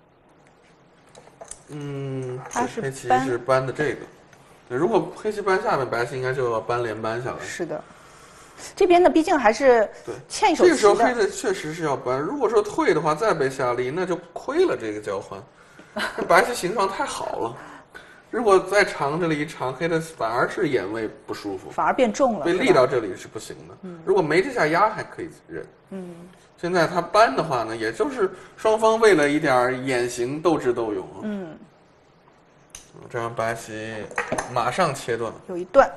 S1: 他是
S2: 黑棋是搬的这个。对，如果黑棋搬下面，白棋应该就要搬连搬下来。
S1: 是的。这边呢，毕竟还是欠一手棋的。
S2: 这个时候黑的确实是要搬，如果说退的话，再被下力，那就亏了这个交换。这白棋形状太好了，如果再长这里一长，黑的反而是眼位不舒服，
S1: 反而变重了，
S2: 被力到这里是不行的。如果没这下压还可以忍。现在他搬的话呢，也就是双方为了一点眼形斗智斗勇。这样白棋马上切断，
S1: 有一段。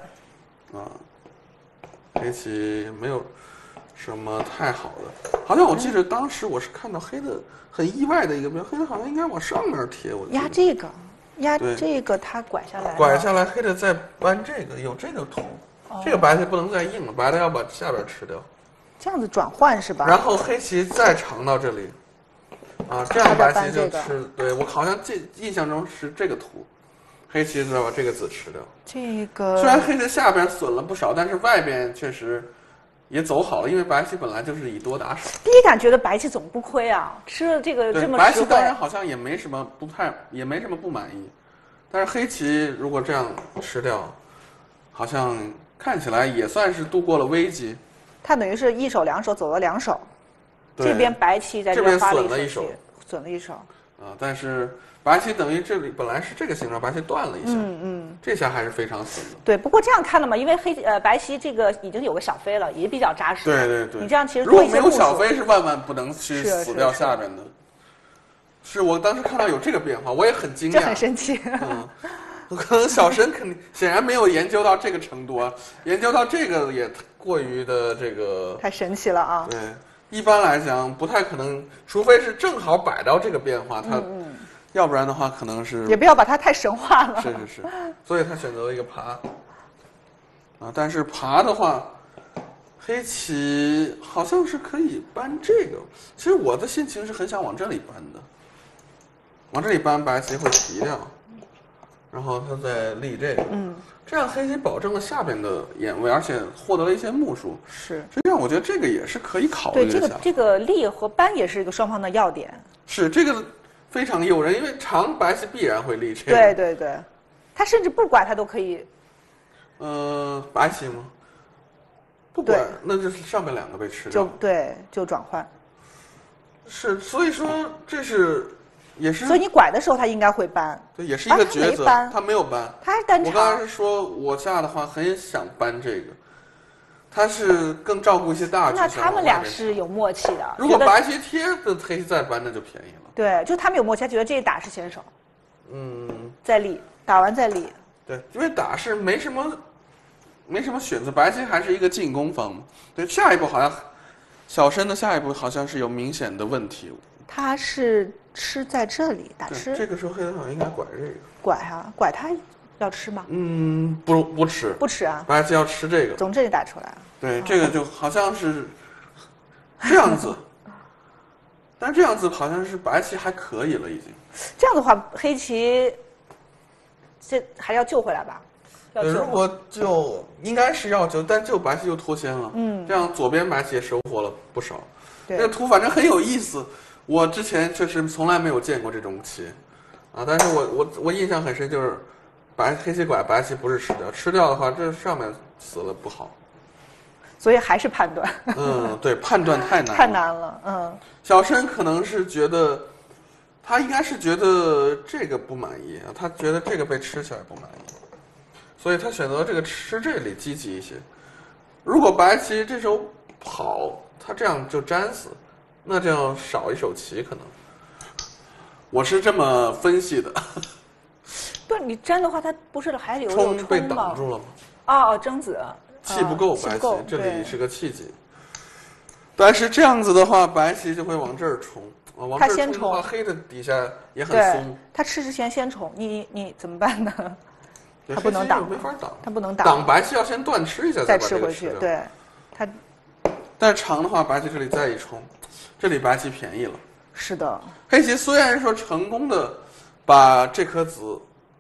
S2: 黑棋没有什么太好的，好像我记得当时我是看到黑的很意外的一个变，黑的好像应该往上面贴，我
S1: 压这个，压这个，它拐下来，
S2: 拐下来，黑的再搬这个，有这个图，这个白棋不能再硬了，白的要把下边吃掉，
S1: 这样子转换是吧？
S2: 然后黑棋再长到这里，这样白棋就吃，对我好像印象中是这个图。黑棋再把这个子吃掉。
S1: 这个
S2: 虽然黑的下边损了不少，但是外边确实也走好了，因为白棋本来就是以多打少。
S1: 第一感觉得白棋总不亏啊，吃了这个这么
S2: 白棋当然好像也没什么不满意，但是黑棋如果这样吃掉，好像看起来也算是度过了危机。
S1: 他等于是一手两手走了两手，这边白棋在
S2: 这边
S1: 花了
S2: 损了一手，
S1: 损了一手。
S2: 但是白棋等于这里本来是这个形状，白棋断了一下，这下还是非常损的。
S1: 对，不过这样看的嘛，因为白棋这个已经有个小飞了，也比较扎实。
S2: 对。
S1: 你这样其实
S2: 如果没有小飞，是万万不能去死掉下边的。是我当时看到有这个变化，我也很惊讶，
S1: 这很神奇。
S2: 可能小申显然没有研究到这个程度啊，研究到这个也过于的这个
S1: 太神奇了啊。
S2: 对。一般来讲不太可能，除非是正好摆到这个变化，它，要不然的话可能是
S1: 也不要把它太神化了。
S2: 是，所以他选择了一个爬，但是爬的话，黑棋好像是可以搬这个。其实我的心情是很想往这里搬的，往这里搬白棋会提掉，然后他再立这个。这样黑棋保证了下边的眼位，而且获得了一些目数。
S1: 是，
S2: 实际上我觉得这个也是可以考虑的。
S1: 对，这个立和搬也是一个双方的要点。
S2: 是这个非常诱人，因为长白棋必然会立这个。
S1: 对，他甚至不拐他都可以。
S2: 白棋吗？不拐，那就是上面两个被吃掉。
S1: 就转换。
S2: 是，所以说这是。也是，
S1: 所以你拐的时候，他应该会搬。
S2: 对，也是一个抉择。他没有搬，
S1: 他还是单长。
S2: 我刚才是说，我下的话很想搬这个，他是更照顾一些大局。
S1: 那他们俩是有默契的。
S2: 如果白棋贴的黑棋再搬，那就便宜了。
S1: 对，就他们有默契，他觉得这一打是先手。再立，打完再立。
S2: 对，因为打是没什么选择，白棋还是一个进攻方嘛。对，下一步好像小申的下一步好像是有明显的问题。
S1: 他是吃在这里打吃，
S2: 这个时候黑的好像应该拐这个，
S1: 拐他要吃吗？
S2: 不吃，
S1: 不吃啊，
S2: 白棋要吃这个，
S1: 从这里打出来。
S2: 对，这个就好像是这样子，但这样子好像是白棋还可以了已经。
S1: 这样的话，黑棋这还要救回来吧？
S2: 如果救应该是要救，但救白棋就脱先了。这样左边白棋也收获了不少。这个图反正很有意思。我之前确实从来没有见过这种棋，但是我印象很深，就是黑棋拐白棋不是吃掉的话，这上面死了不好，
S1: 所以还是判断。
S2: 对，判断太难
S1: 了。
S2: 小申可能是觉得，他应该是觉得这个不满意啊，他觉得这个被吃起来不满意，所以他选择这个吃这里积极一些。如果白棋这时候跑，他这样就粘死。那这样少一手棋可能，我是这么分析的。
S1: 不是你粘的话，它不是还有
S2: 冲被挡住了吗？
S1: 争子
S2: 气不够，白棋这里是个气紧。但是这样子的话，白棋就会往这儿冲，往这儿冲的话，黑的底下也很松。
S1: 他吃之前先冲，你怎么办呢？他不能挡，
S2: 没法挡，
S1: 他不能挡。
S2: 挡白棋要先断吃一下，
S1: 再吃回去。对，他。
S2: 但是长的话，白棋这里再一冲。这里白棋便宜了，
S1: 是的。
S2: 黑棋虽然说成功的把这颗子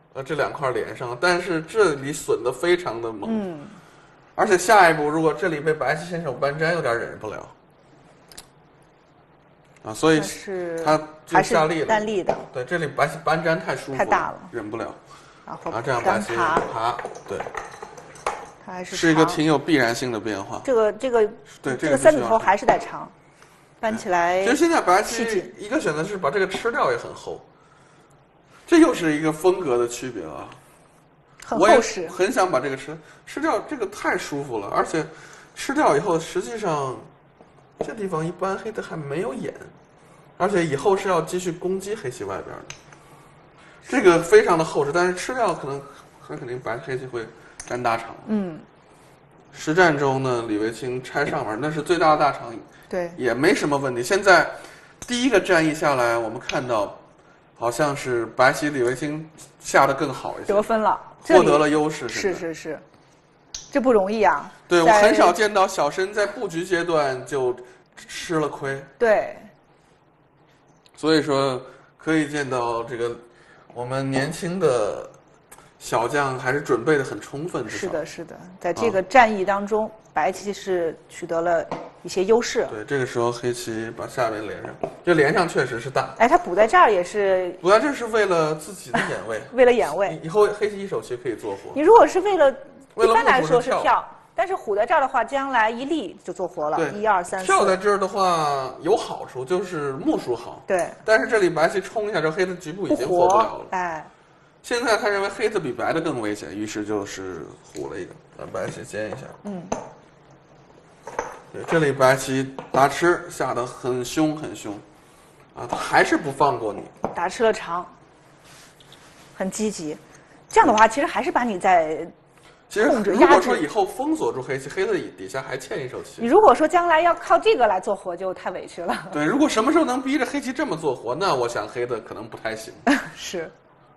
S2: 这2块连上，但是这里损得非常的猛。而且下一步如果这里被白棋先手搬粘，有点忍不了。所以他就下力了，
S1: 单力的。
S2: 对，这里白棋搬粘太舒服，
S1: 太大了，
S2: 忍不了。这样
S1: 然后
S2: 白棋爬，对，
S1: 它还
S2: 是一个挺有必然性的变化。
S1: 这个3子头还是得长，搬起来。
S2: 其实现在白棋一个选择是把这个吃掉，也很厚，这又是一个风格的区别了。
S1: 很厚实，
S2: 我也很想把这个吃掉，这个太舒服了，而且吃掉以后，实际上这地方一般黑的还没有眼，而且以后是要继续攻击黑棋外边的。这个非常的厚实，但是吃掉可能很肯定白黑棋会占大场。实战中呢，李维清拆上面那是最大的大场，
S1: 对，
S2: 也没什么问题。现在第一个战役下来，我们看到好像是白棋李维清下得更好一些，
S1: 得分了，
S2: 获得了优势。
S1: 是，这不容易啊。
S2: 对，我很少见到小申在布局阶段就吃了亏。
S1: 对，
S2: 所以说可以见到这个我们年轻的小将还是准备的很充分。
S1: 是的，在这个战役当中，白棋是取得了一些优势。
S2: 对，这个时候黑棋把下面连上，这连上确实是大。
S1: 他补在这儿也是。
S2: 补在这是为了自己的眼位。
S1: 为了眼位。
S2: 以后黑棋一手棋可以做活。
S1: 你如果是为了
S2: 一
S1: 般来说是跳，但是虎在这儿的话，将来一立就做活了。1、2、3、4。
S2: 跳在这儿的话有好处，就是目数好。
S1: 对。
S2: 但是这里白棋冲一下，这黑的局部已经活不了
S1: 了。
S2: 现在他认为黑的比白的更危险，于是就是虎了一个，把白棋尖一下。对，这里白棋打吃下得很凶，他还是不放过你。
S1: 打吃了长，很积极。这样的话，其实还是把你在控制压制。
S2: 如果说以后封锁住黑棋，黑的底下还欠一手棋。
S1: 你如果说将来要靠这个来做活，就太委屈了。
S2: 对，如果什么时候能逼着黑棋这么做活，那我想黑的可能不太行。
S1: 是。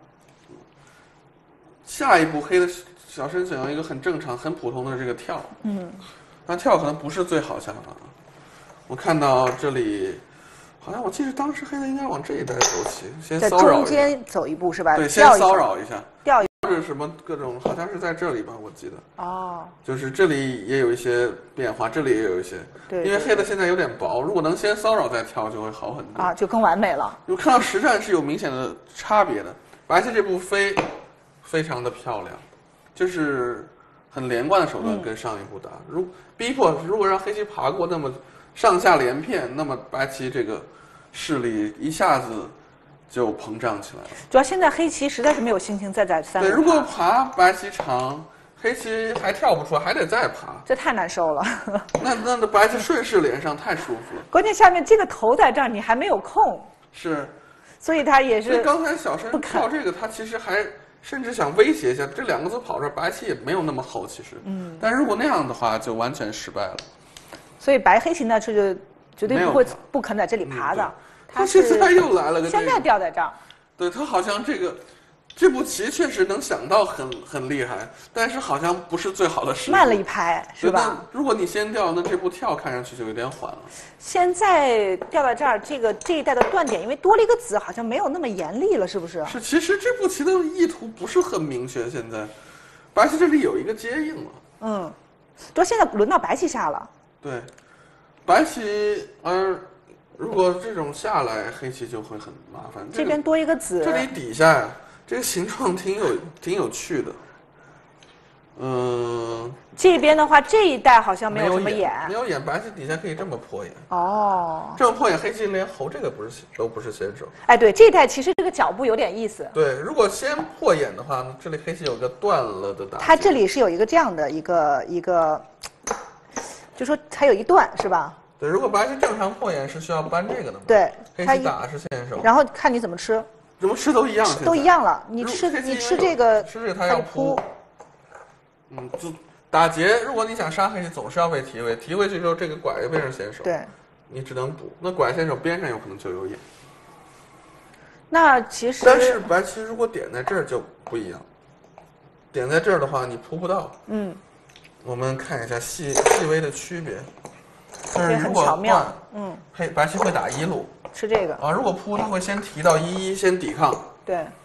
S2: 下一步黑的小申想要一个很正常、很普通的这个跳。但跳可能不是最好下法。我看到这里，好像我记得当时黑的应该往这一带走棋，先骚扰一下。在
S1: 中间走一步是吧？
S2: 对，先骚扰一下。
S1: 调一下。
S2: 是什么各种？好像是在这里吧，我记得。
S1: 哦。
S2: 就是这里也有一些变化，这里也有一些。
S1: 对。
S2: 因为黑的现在有点薄，如果能先骚扰再跳，就会好很多。
S1: 就更完美了。
S2: 我看到实战是有明显的差别的。白棋这步飞，非常的漂亮，就是很连贯的手段跟上一步打。如果让黑棋爬过，那么上下连片，那么白棋这个势力一下子就膨胀起来了。
S1: 主要现在黑棋实在是没有心情再3。
S2: 对，如果爬白棋长，黑棋还跳不出来，还得再爬，
S1: 这太难受了。
S2: 那白棋顺势连上太舒服了。
S1: 关键下面这个头在这儿，你还没有空。
S2: 是。
S1: 所以他也是。
S2: 所以刚才小申跳这个，他其实还甚至想威胁一下，这2个子跑这儿，白棋也没有那么厚，其实。但如果那样的话，就完全失败了。
S1: 所以白黑棋呢，这就绝对不肯在这里爬的。
S2: 他现在又来了个。
S1: 现在掉在这儿。
S2: 对，他好像这步棋确实能想到很厉害，但是好像不是最好的时机。
S1: 慢了一拍，是吧？
S2: 如果你先掉，那这步跳看上去就有点缓了。
S1: 现在掉在这儿，这一带的断点，因为多了一个子，好像没有那么严厉了，是不是？
S2: 是，其实这步棋的意图不是很明确。现在，白棋这里有一个接应了。
S1: 就现在轮到白棋下了。
S2: 对，白棋如果这种下来，黑棋就会很麻烦。
S1: 这边多一个子。
S2: 这里底下呀，这个形状挺有趣的。
S1: 这边的话，这一带好像没有什么眼。
S2: 没有眼，白棋底下可以这么破眼。
S1: 这
S2: 么破眼，黑棋连猴这个都不是先手。
S1: 对，这一带其实这个脚步有点意思。
S2: 对，如果先破眼的话，这里黑棋有个断了的打。
S1: 它这里是有一个这样的一个，就说还有一段是吧？
S2: 对，如果白棋正常破眼是需要搬这个的嘛？
S1: 对，
S2: 黑棋打是先手。
S1: 然后看你怎么吃。
S2: 怎么吃都一样。
S1: 都一样了，你吃这个。
S2: 吃这个他要扑。就打劫，如果你想杀黑棋，总是要被提位，提位去之后，这个拐又变成先手。
S1: 对。
S2: 你只能补，那拐先手边上有可能就有眼。
S1: 那其实。
S2: 但是白棋如果点在这儿就不一样，点在这儿的话你扑不到。我们看一下细微的区别。就是如果断，白棋会打1路，
S1: 吃这个
S2: 如果扑，他会先提到1，先抵抗。
S1: 对。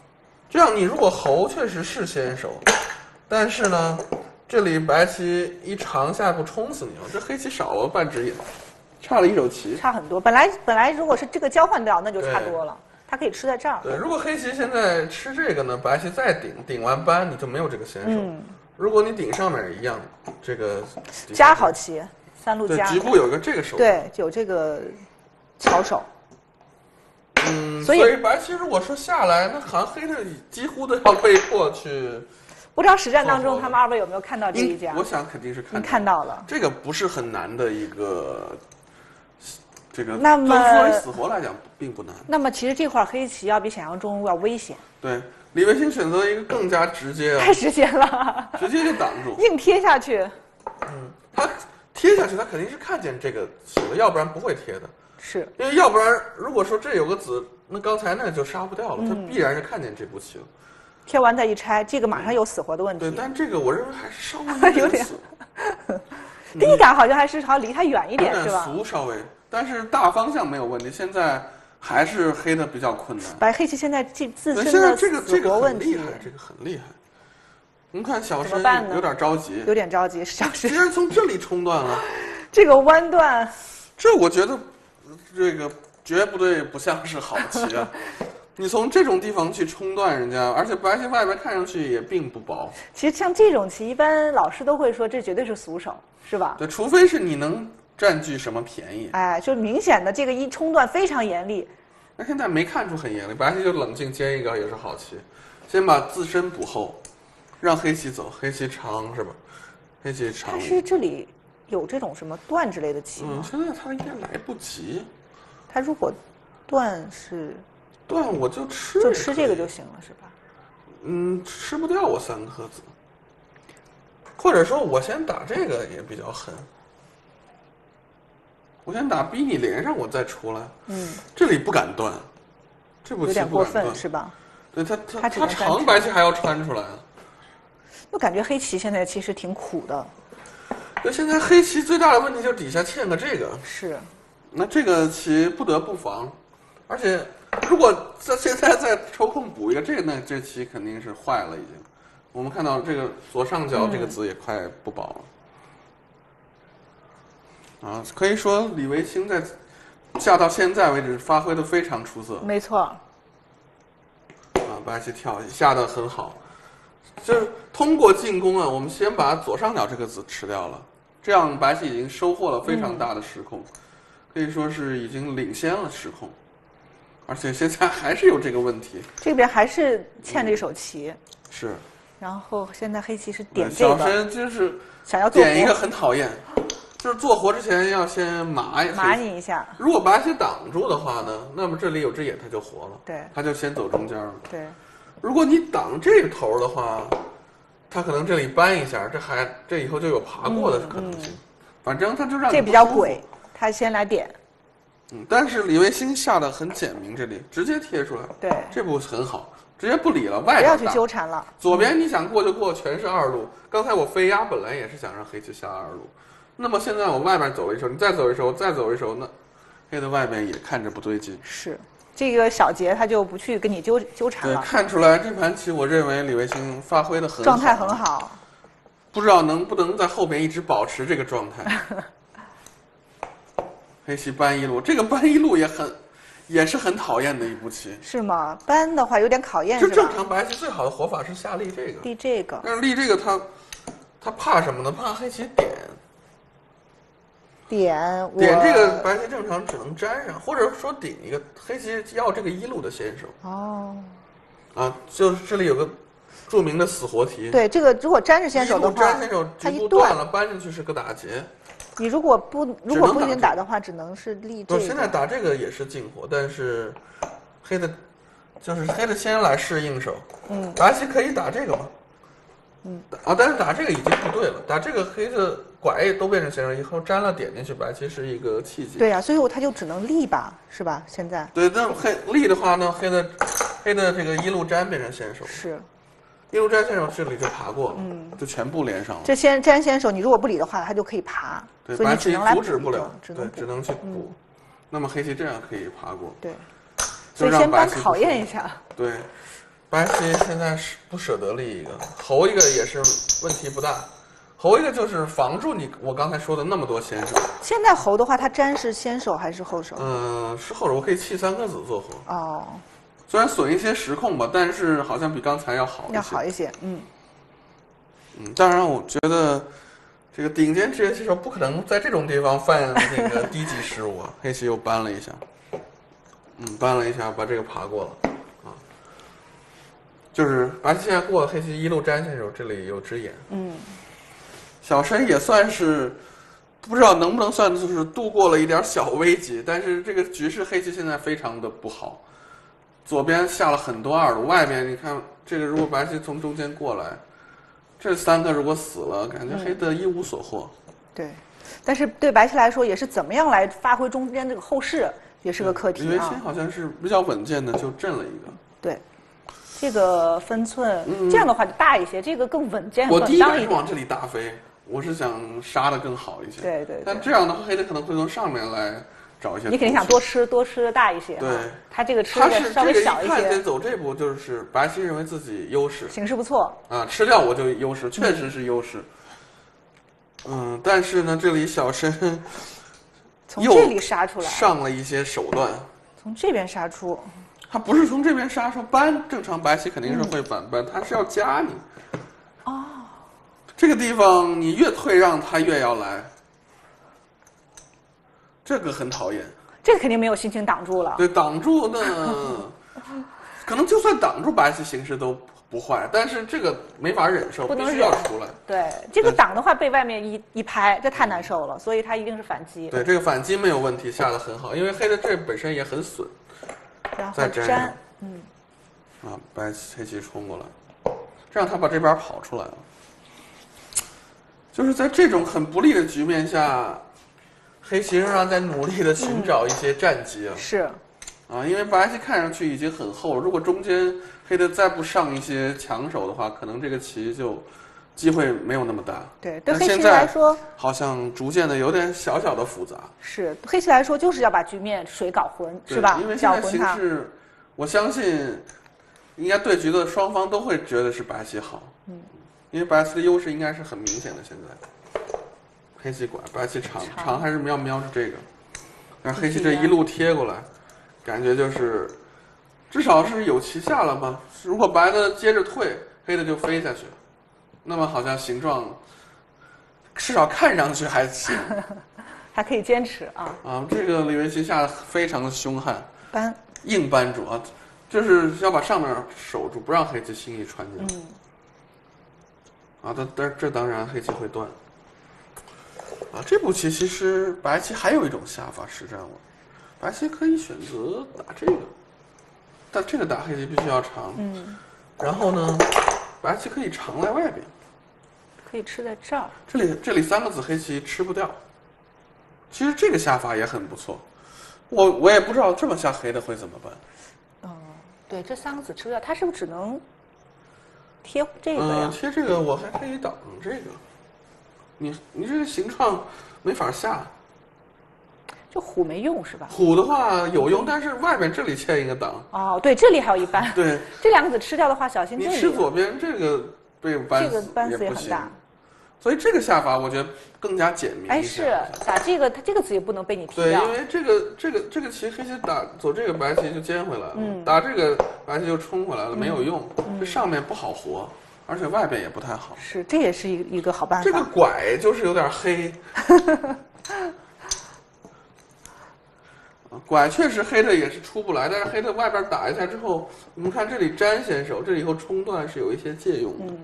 S2: 这样你如果侯确实是先手，但是呢，这里白棋一长下一步冲死你了，这黑棋少了半只眼，差了一手棋，
S1: 差很多。本来如果是这个交换掉，那就差多了。它可以吃在这儿。
S2: 对，如果黑棋现在吃这个呢，白棋再顶完扳，你就没有这个先手。如果你顶上面也一样，这个
S1: 加好棋，3路加。
S2: 局部有一个这个手。
S1: 对，有这个巧手。
S2: 所以白棋如果说下来，那好像黑的几乎都要被迫去。
S1: 不知道实战当中他们2位有没有看到这一家？
S2: 我想肯定是
S1: 看到了。
S2: 这个不是很难的一个。这个
S1: 那么
S2: 作为死活来讲并不难。
S1: 那么其实这块黑棋要比想象中要危险。
S2: 对，李维新选择一个更加直接
S1: 太直接了，
S2: 直接就挡住，
S1: 硬贴下去。
S2: 他贴下去，他肯定是看见这个棋了，要不然不会贴的。
S1: 是
S2: 因为要不然，如果说这有个子，那刚才那就杀不掉了，他必然是看见这步棋了。
S1: 贴完再一拆，这个马上有死活的问题。
S2: 对，但这个我认为还是稍微
S1: 有点。第一感好像还是离他远一点，是吧？
S2: 俗稍微。但是大方向没有问题，现在还是黑的比较困难。
S1: 白黑棋现在自身的
S2: 死活问题，这个很厉害。我们看小申有点着急，
S1: 有点着急。小申
S2: 竟然从这里冲断了，
S1: 这个弯段，
S2: 这我觉得这个绝不像是好棋啊！你从这种地方去冲断人家，而且白棋外边看上去也并不薄。
S1: 其实像这种棋，一般老师都会说这绝对是俗手，是吧？
S2: 对，除非是你能占据什么便宜？
S1: 哎，就明显的这个一冲断非常严厉。
S2: 那现在没看出很严厉，白棋就冷静接一个也是好棋，先把自身补后，让黑棋走，黑棋长是吧？黑棋长。
S1: 但是这里有这种什么断之类的棋吗？
S2: 现在他应该来不及。
S1: 他如果断是
S2: 断，我就吃
S1: 这个就行了，是吧？
S2: 吃不掉我3颗子，或者说我先打这个也比较狠。我先打逼你连上，我再出来。这里不敢断，这步棋
S1: 有点过分是吧？
S2: 对他长白棋还要穿出来。
S1: 我感觉黑棋现在其实挺苦的。
S2: 对，现在黑棋最大的问题就是底下欠个这个。
S1: 是。
S2: 那这个棋不得不防，而且如果现在再抽空补一个这个，那这棋肯定是坏了已经。我们看到这个左上角这个子也快不保了。可以说李维新在下到现在为止发挥的非常出色。
S1: 没错。
S2: 白棋跳下的很好，就是通过进攻我们先把左上角这个子吃掉了，这样白棋已经收获了非常大的时控，可以说是已经领先了时控，而且现在还是有这个问题，
S1: 这边还是欠这手棋。
S2: 是。
S1: 然后现在黑棋是点这个。
S2: 小申就是
S1: 想要做
S2: 点一个很讨厌。就是做活之前要先麻
S1: 你一下。
S2: 如果白棋挡住的话呢，那么这里有只眼它就活了。
S1: 对。
S2: 它就先走中间了。
S1: 对。
S2: 如果你挡这个头的话，它可能这里扳一下，这以后就有爬过的可能性。反正它就让你
S1: 这比较鬼，他先来点。
S2: 但是李维新下的很简明，这里直接贴出来。
S1: 对。
S2: 这步很好，直接不理了，外边
S1: 不要去纠缠了。
S2: 左边你想过就过，全是2路。刚才我飞压本来也是想让黑棋下2路。那么现在我外边走了一手，你再走一手，再走一手，那黑的外边也看着不对劲。
S1: 是，这个小节他就不去跟你纠缠了。
S2: 对，看出来这盘棋，我认为李维新发挥的很好，
S1: 状态很好。
S2: 不知道能不能在后边一直保持这个状态。黑棋扳1路，这个扳1路也是很讨厌的一步棋。
S1: 是吗？扳的话有点考验。
S2: 就正常白棋最好的活法是下立这个。
S1: 立这个。
S2: 但是立这个他怕什么呢？怕黑棋点这个白棋正常只能粘上，或者说顶一个黑棋要这个1路的先手。就是这里有个著名的死活题。
S1: 对，这个如果粘着先手的话，
S2: 粘先手局部断了，扳进去是个打劫。
S1: 你如果不一定打的话，只能是立这个。
S2: 现在打这个也是进火，但是黑的先来试应手。白棋可以打这个吗？但是打这个已经不对了，打这个黑的拐都变成先手，以后粘了点进去，白棋是一个契机。
S1: 对呀，所以他就只能立吧，是吧？现在。
S2: 对，那立的话呢，黑的这个1路粘变成先手。
S1: 是。
S2: 1路粘先手，这里就爬过了，就全部连上了。
S1: 这先粘先手，你如果不理的话，它就可以爬。
S2: 对，
S1: 所以你只能来
S2: 阻止不了，
S1: 只
S2: 能去补。那么黑棋这样可以爬过。
S1: 对。所以先考验一下。
S2: 对。 白棋现在是不舍得立一个，侯一个也是问题不大，侯一个就是防住我刚才说的那么多先手。
S1: 现在侯的话，他粘是先手还是后手？
S2: 是后手，我可以弃3个子做活。
S1: 哦，
S2: 虽然损一些时控吧，但是好像比刚才要好一些。
S1: 要好一些，
S2: 当然我觉得这个顶尖职业棋手不可能在这种地方犯那个低级失误啊。黑棋又搬了一下，搬了一下，把这个爬过了。就是白棋现在过了，黑棋一路粘先手，这里有只眼。小申也算是不知道能不能算就是度过了一点小危机，但是这个局势黑棋现在非常的不好，左边下了很多二路，外面你看这个如果白棋从中间过来，这3个如果死了，感觉黑的一无所获。
S1: 对，但是对白棋来说也是怎么样来发挥中间这个后势也是个课题啊。
S2: 李维新好像是比较稳健的，就震了一个。
S1: 对。这个分寸，这样的话就大一些，这个更稳健、
S2: 我第一
S1: 当一点。
S2: 个是往这里大飞，我是想杀的更好一些。
S1: 对。
S2: 但这样的话，黑的可能会从上面来找一些。
S1: 你肯定想多吃的大一些。
S2: 对，
S1: 他这个吃的稍微小一些。
S2: 他是这个一看得走这步，就是白棋认为自己优势，
S1: 形势不错
S2: 啊，吃掉我就优势，确实是优势。但是呢，这里小申
S1: 从这里杀出来，
S2: 上了一些手段，
S1: 从这边杀出。
S2: 他不是从这边杀，说搬，正常白棋肯定是会反搬，他是要加你。这个地方你越退让，他越要来，这个很讨厌。
S1: 这个肯定没有心情挡住了。
S2: 对，挡住那可能就算挡住白棋形势都不坏，但是这个没法忍受，必须要出来。
S1: 对，这个挡的话被外面一拍，这太难受了，所以他一定是反击。
S2: 对，这个反击没有问题，下得很好，因为黑的这本身也很损。
S1: 然后
S2: 再粘，黑棋冲过来，这样他把这边跑出来了。就是在这种很不利的局面下，黑棋仍然在努力的寻找一些战机啊。
S1: 是。
S2: 因为白棋看上去已经很厚了，如果中间黑的再不上一些强手的话，可能这个棋就机会没有那么大。
S1: 对，对黑棋来说，
S2: 好像逐渐的有点小小的复杂。
S1: 是，黑棋来说就是要把局面水搞浑，是吧？
S2: 因为现在形势，我相信应该对局的双方都会觉得是白棋好。因为白棋的优势应该是很明显的。现在黑棋拐，白棋长还是要瞄着这个，但是黑棋这一路贴过来，感觉就是至少是有棋下了吧。如果白的接着退，黑的就飞下去，那么好像形状至少看上去还行，
S1: 还可以坚持啊。
S2: 这个李维新下的非常的凶悍，硬扳住啊，就是要把上面守住，不让黑棋轻易穿进来。但这当然黑棋会断。这步棋其实白棋还有一种下法实战，白棋可以选择打这个，但这个打黑棋必须要长。然后呢，白棋可以长在外边，
S1: 可以吃在这儿。
S2: 这里3个子黑棋吃不掉。其实这个下法也很不错，我也不知道这么下黑的会怎么办。
S1: 对，这3个子吃不掉，他是不是只能贴这个呀？
S2: 贴这个我还可以挡这个。你这个形状没法下。
S1: 就虎没用是吧？
S2: 虎的话有用，但是外面这里欠一个挡。
S1: 对，这里还有一扳。
S2: 对，
S1: 这2个子吃掉的话，小心这里。
S2: 你吃左边这个被扳死，
S1: 这个扳死也很大。
S2: 所以这个下法我觉得更加简明。
S1: 是打这个，他这个子也不能被你踢掉。
S2: 对，因为这个棋黑棋打走这个白棋就尖回来了，打这个白棋就冲回来了，没有用。这上面不好活，而且外边也不太好。
S1: 是，这也是一个好办法。
S2: 这个拐就是有点黑。拐确实黑的也是出不来，但是黑的外边打一下之后，我们看这里粘先手，这里以后冲断是有一些借用的。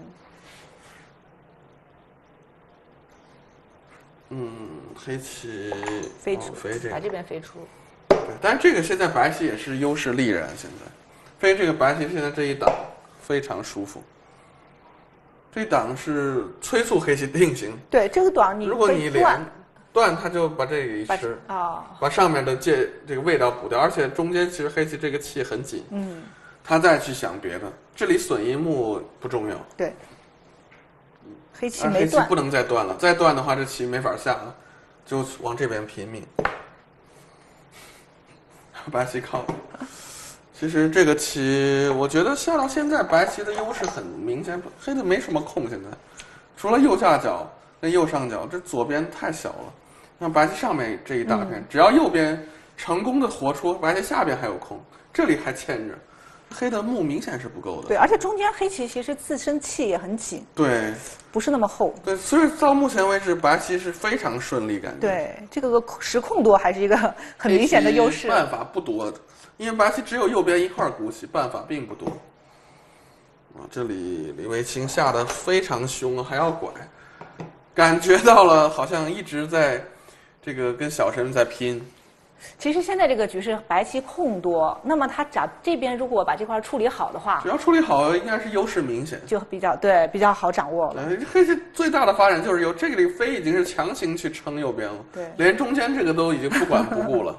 S2: 黑棋
S1: 飞出，
S2: 飞这个，
S1: 把这边飞出。
S2: 对，但是这个现在白棋也是优势力然，现在飞这个白棋现在这一挡非常舒服。这一挡是催促黑棋定型。
S1: 对，这个挡
S2: 如果你连断，他就把这个一吃，把上面的这个味道补掉，而且中间其实黑棋这个气很紧，他再去想别的，这里损一目不重要。
S1: 对，黑棋没断，
S2: 黑棋不能再断了，再断的话这棋没法下了，就往这边拼命。白棋靠，其其实这个棋，我觉得下到现在，白棋的优势很明显，黑的没什么空。现在，除了右下角跟右上角，这左边太小了。像白棋上面这一大片，只要右边成功的活出，白棋下边还有空，这里还欠着，黑的目明显是不够的。
S1: 对，而且中间黑棋其实自身气也很紧，
S2: 对，
S1: 不是那么厚。
S2: 对，所以到目前为止，白棋是非常顺利，感觉。
S1: 对，这个时空多还是一个很明显的优势。
S2: 办法不多的。因为白棋只有右边一块鼓起，办法并不多。这里李维清下的非常凶，还要拐，感觉到了好像一直在这个跟小神在拼。
S1: 其实现在这个局是白棋空多，那么他这边如果把这块处理好的话，
S2: 只要处理好，应该是优势明显，
S1: 就比较好掌握了。
S2: 黑棋最大的发展就是有这里飞已经是强行去撑右边了，
S1: 对，
S2: 连中间这个都已经不管不顾了。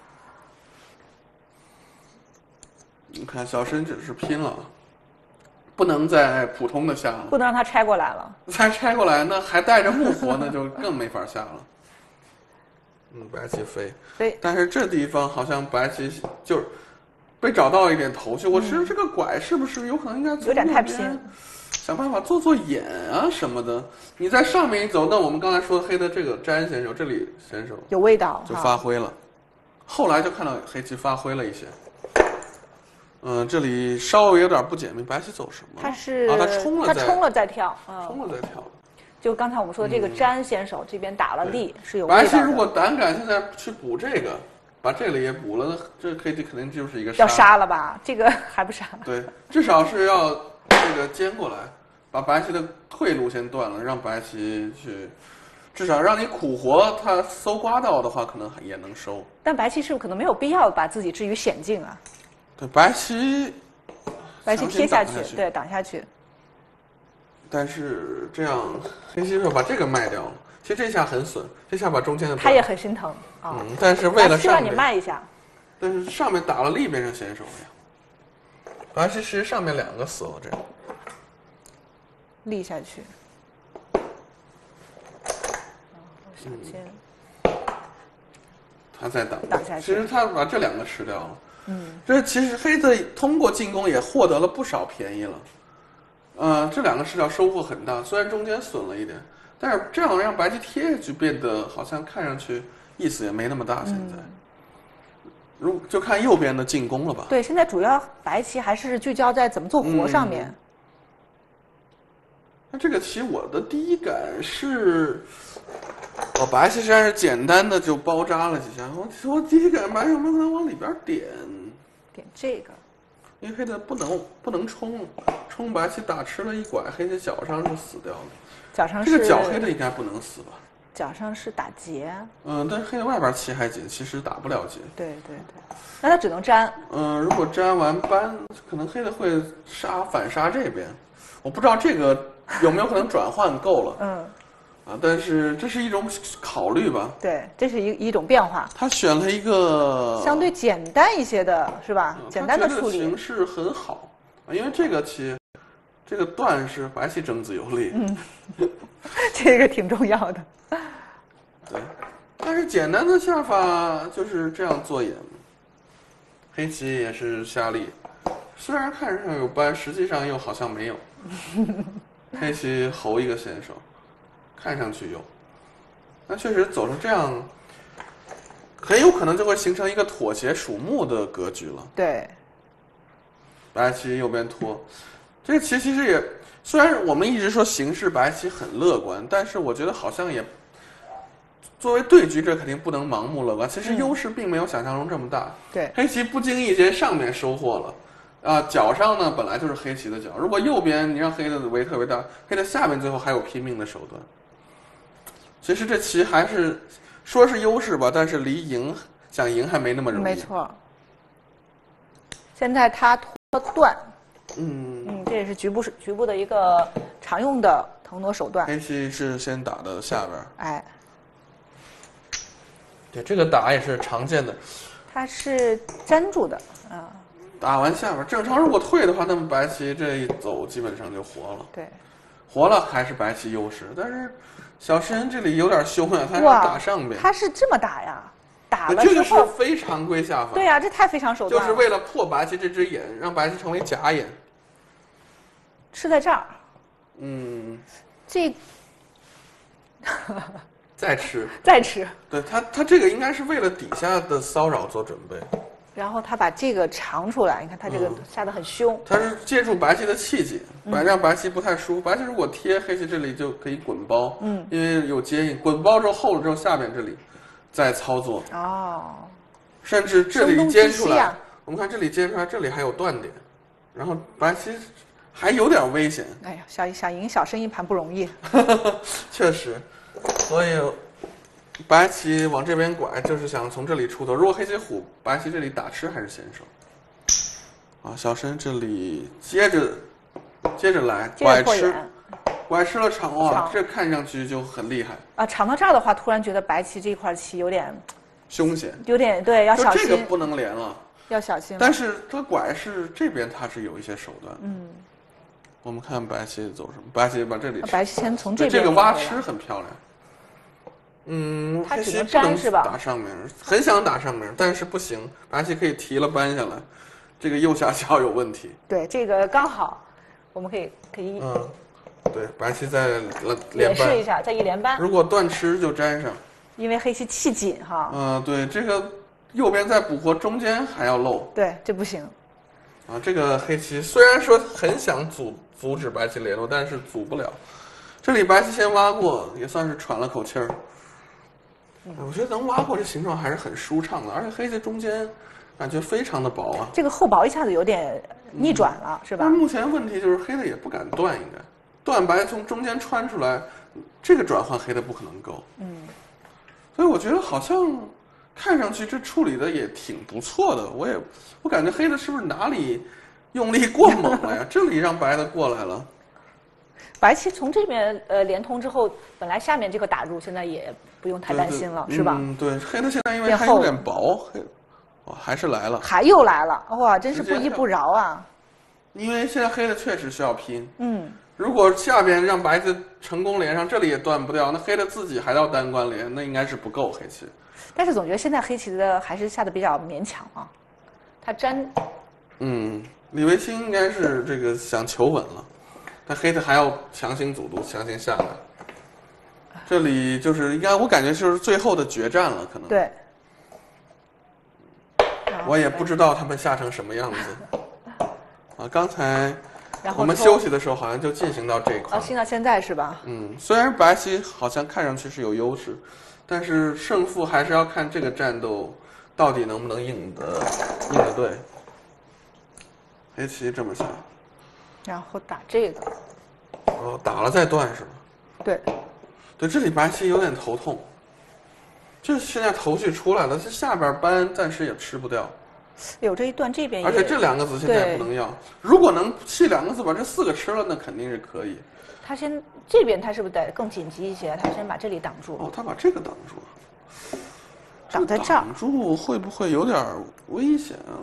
S2: 你看小申只是拼了，不能再普通的下了，
S1: 不能让他拆过来了。
S2: 再拆过来，那还带着木活，那就更没法下了。白棋飞，但是这地方好像白棋就是被找到一点头绪。我其实这个拐是不是有可能应该
S1: 有点太拼，
S2: 想办法做眼啊什么的。你在上面一走，那我们刚才说黑的这个詹选手，这里选手
S1: 有味道，
S2: 就发挥了。后来就看到黑棋发挥了一些。这里稍微有点不解密，白棋走什么？
S1: 他是
S2: 他冲了
S1: 再跳，
S2: 冲了再跳。
S1: 就刚才我们说的这个詹先手这边打了力是有味道的。
S2: 白棋如果胆敢现在去补这个，把这里也补了，那这黑棋肯定就是一个
S1: 要杀了吧？这个还不杀？
S2: 对，至少是要这个尖过来，把白棋的退路先断了，让白棋去，至少让你苦活，他搜刮到的话，可能也能收。
S1: 但白棋是不是可能没有必要把自己置于险境啊？
S2: 对，白棋
S1: 贴下去，对，挡下去。
S2: 但是这样黑棋就把这个卖掉了。其实这下很损，这下把中间的
S1: 他也很心疼啊。
S2: 但是为了
S1: 希望你卖一下。
S2: 但是上面打了力变成先手了呀。白棋其实上面两个死了，这样
S1: 立下去。小尖。
S2: 他再挡
S1: 下去。
S2: 其实他把这两个吃掉了。这其实黑的通过进攻也获得了不少便宜了。这两个吃掉收获很大，虽然中间损了一点，但是这样让白棋贴下去变得好像看上去意思也没那么大。现在，就看右边的进攻了吧？
S1: 对，现在主要白棋还是聚焦在怎么做活上面。
S2: 那这个棋我的第一感是，白棋实际上是简单的就包扎了几下。我第一感白有没有可能往里边点
S1: 这个？
S2: 因为黑的不能冲白棋打吃了一拐，黑的角上就死掉了。
S1: 角上
S2: 这个角黑的应该不能死吧？
S1: 角上是打劫。
S2: 但是黑的外边棋还紧，其实打不了劫。
S1: 对，那他只能粘。
S2: 如果粘完扳，可能黑的会反杀这边，我不知道这个有没有可能转换够了。但是这是一种考虑吧？
S1: 对，这是一种变化。
S2: 他选了一个
S1: 相对简单一些的，是吧？简单的处理
S2: 形式很好因为这个棋，这个段是白棋争子有力。
S1: 这个挺重要的。
S2: 对，但是简单的下法就是这样做眼。黑棋也是下力，虽然看上有扳，实际上又好像没有。黑棋侯一个先手。看上去有，那确实走成这样，很有可能就会形成一个妥协属木的格局了。
S1: 对，
S2: 白棋右边拖，这个棋其实也，虽然我们一直说形势白棋很乐观，但是我觉得好像也，作为对局者肯定不能盲目乐观。其实优势并没有想象中这么大。
S1: 对，
S2: 黑棋不经意间上面收获了。角上呢本来就是黑棋的角，如果右边你让黑的围特别大，黑的下面最后还有拼命的手段。其实这棋还是说是优势吧，但是离想赢还没那么容易。
S1: 没错。现在他拖断，这也是局部的一个常用的腾挪手段。
S2: 黑棋是先打的下边。对，这个打也是常见的。
S1: 它是粘住的
S2: 打完下边，正常如果退的话，那么白棋这一走基本上就活了。
S1: 对，
S2: 活了还是白棋优势，但是小申这里有点凶啊，他要打上边。
S1: 他是这么打呀？打打了
S2: 这个
S1: 之后，
S2: 是非常规下法。
S1: 对呀、这太非常手段了。
S2: 就是为了破白棋这只眼，让白棋成为假眼。
S1: 吃在这儿，这
S2: 再吃，
S1: 再吃，
S2: 对他这个应该是为了底下的骚扰做准备。
S1: 然后他把这个长出来，你看他这个下得很凶。
S2: 他是借助白棋的气节，让白棋不太舒服。白棋如果贴黑棋这里就可以滚包，因为有接应，滚包之后厚了之后，下边这里再操作。
S1: 哦，
S2: 甚至这里尖出来，
S1: 啊、
S2: 我们看这里尖出来，这里还有断点，然后白棋还有点危险。
S1: 哎呀，想赢小生一盘不容易。
S2: 确实，所以白棋往这边拐，就是想从这里出头。如果黑棋虎，白棋这里打吃还是先手。啊，小生这里接着来拐吃了长哇，这看上去就很厉害
S1: 啊！长到这儿的话，突然觉得白棋这块棋有点
S2: 凶险，
S1: 有点对，要小心。
S2: 这个不能连了，
S1: 要小心。
S2: 但是他拐是这边，他是有一些手段。我们看白棋走什么？白棋把这里，
S1: 白棋先从这边。
S2: 这个挖吃很漂亮。
S1: 他只能
S2: 粘
S1: 是吧？
S2: 打上面，很想打上面，但是不行。白棋可以提了搬下来，这个右下角有问题。
S1: 对，这个刚好，我们可以。
S2: 对，白棋再连扳
S1: 试一下，再一连扳。
S2: 如果断吃就粘上，
S1: 因为黑棋气紧哈。
S2: 对，这个右边再补活，中间还要漏。
S1: 对，这不行。
S2: 啊，这个黑棋虽然说很想阻止白棋联络，但是阻不了。这里白棋先挖过，也算是喘了口气儿。我觉得能挖过这形状还是很舒畅的，而且黑棋中间感觉非常的薄啊。
S1: 这个厚薄一下子有点逆转了，是吧？
S2: 但目前问题就是黑的也不敢断，应该断白从中间穿出来，这个转换黑的不可能够。所以我觉得好像看上去这处理的也挺不错的。我感觉黑的是不是哪里用力过猛了呀？这里让白的过来了。
S1: 白棋从这边连通之后，本来下面这个打入现在也不用太担心了，是吧？
S2: 对，黑的现在因为还有点薄，还是来了，
S1: 又来了，哇，真是不依不饶啊！
S2: 因为现在黑的确实需要拼，如果下边让白的成功连上，这里也断不掉，那黑的自己还要单关连，那应该是不够黑棋。
S1: 但是总觉得现在黑棋的还是下的比较勉强啊，他粘。
S2: 李维清应该是这个想求稳了。但黑的还要强行阻堵，强行下来。这里就是应该，我感觉就是最后的决战了，可能。
S1: 对。
S2: 我也不知道他们下成什么样子。刚才我们休息的时候好像就进行到这一块。
S1: 进到现在是吧？
S2: 虽然白棋好像看上去是有优势，但是胜负还是要看这个战斗到底能不能应得对。黑棋这么下。
S1: 然后打这个，
S2: 打了再断是吧？
S1: 对，
S2: 这里白棋有点头痛，就现在头绪出来了，这下边扳暂时也吃不掉。
S1: 有这一段这边也，
S2: 而且这2个子现在也不能要。如果能弃2个子把这4个吃了，那肯定是可以。
S1: 他先这边他是不是得更紧急一些？他先把这里挡住。
S2: 他把这个挡住了。
S1: 挡在这儿。
S2: 挡住会不会有点危险啊？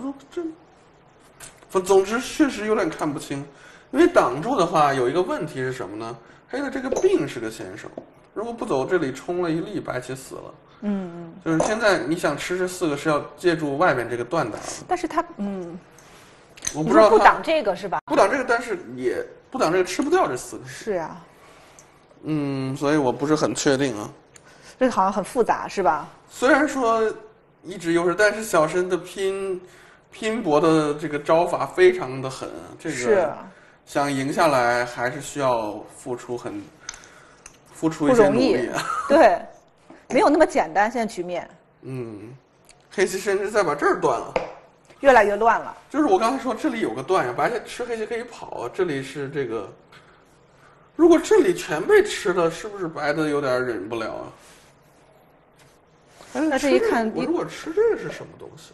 S2: 总之确实有点看不清。因为挡住的话，有一个问题是什么呢？黑的这个病是个先手，如果不走这里冲了一力，白棋死了。就是现在你想吃这4个是要借助外边这个断打。
S1: 但是他
S2: 我不知道
S1: 不挡这个是吧？
S2: 不挡这个，但是也不挡这个吃不掉这4个。
S1: 是啊。
S2: 所以我不是很确定啊。
S1: 这好像很复杂是吧？
S2: 虽然说一直优势，但是小生的拼搏的这个招法非常的狠，这个
S1: 是。
S2: 想赢下来还是需要付出一些努力啊。
S1: 对，没有那么简单。现在局面，
S2: 黑棋甚至再把这儿断了，
S1: 越来越乱了。
S2: 就是我刚才说这里有个断呀，白棋吃黑棋可以跑，这里是这个，如果这里全被吃了，是不是白的有点忍不了啊？
S1: 但是一看，
S2: 我如果吃这个是什么东西？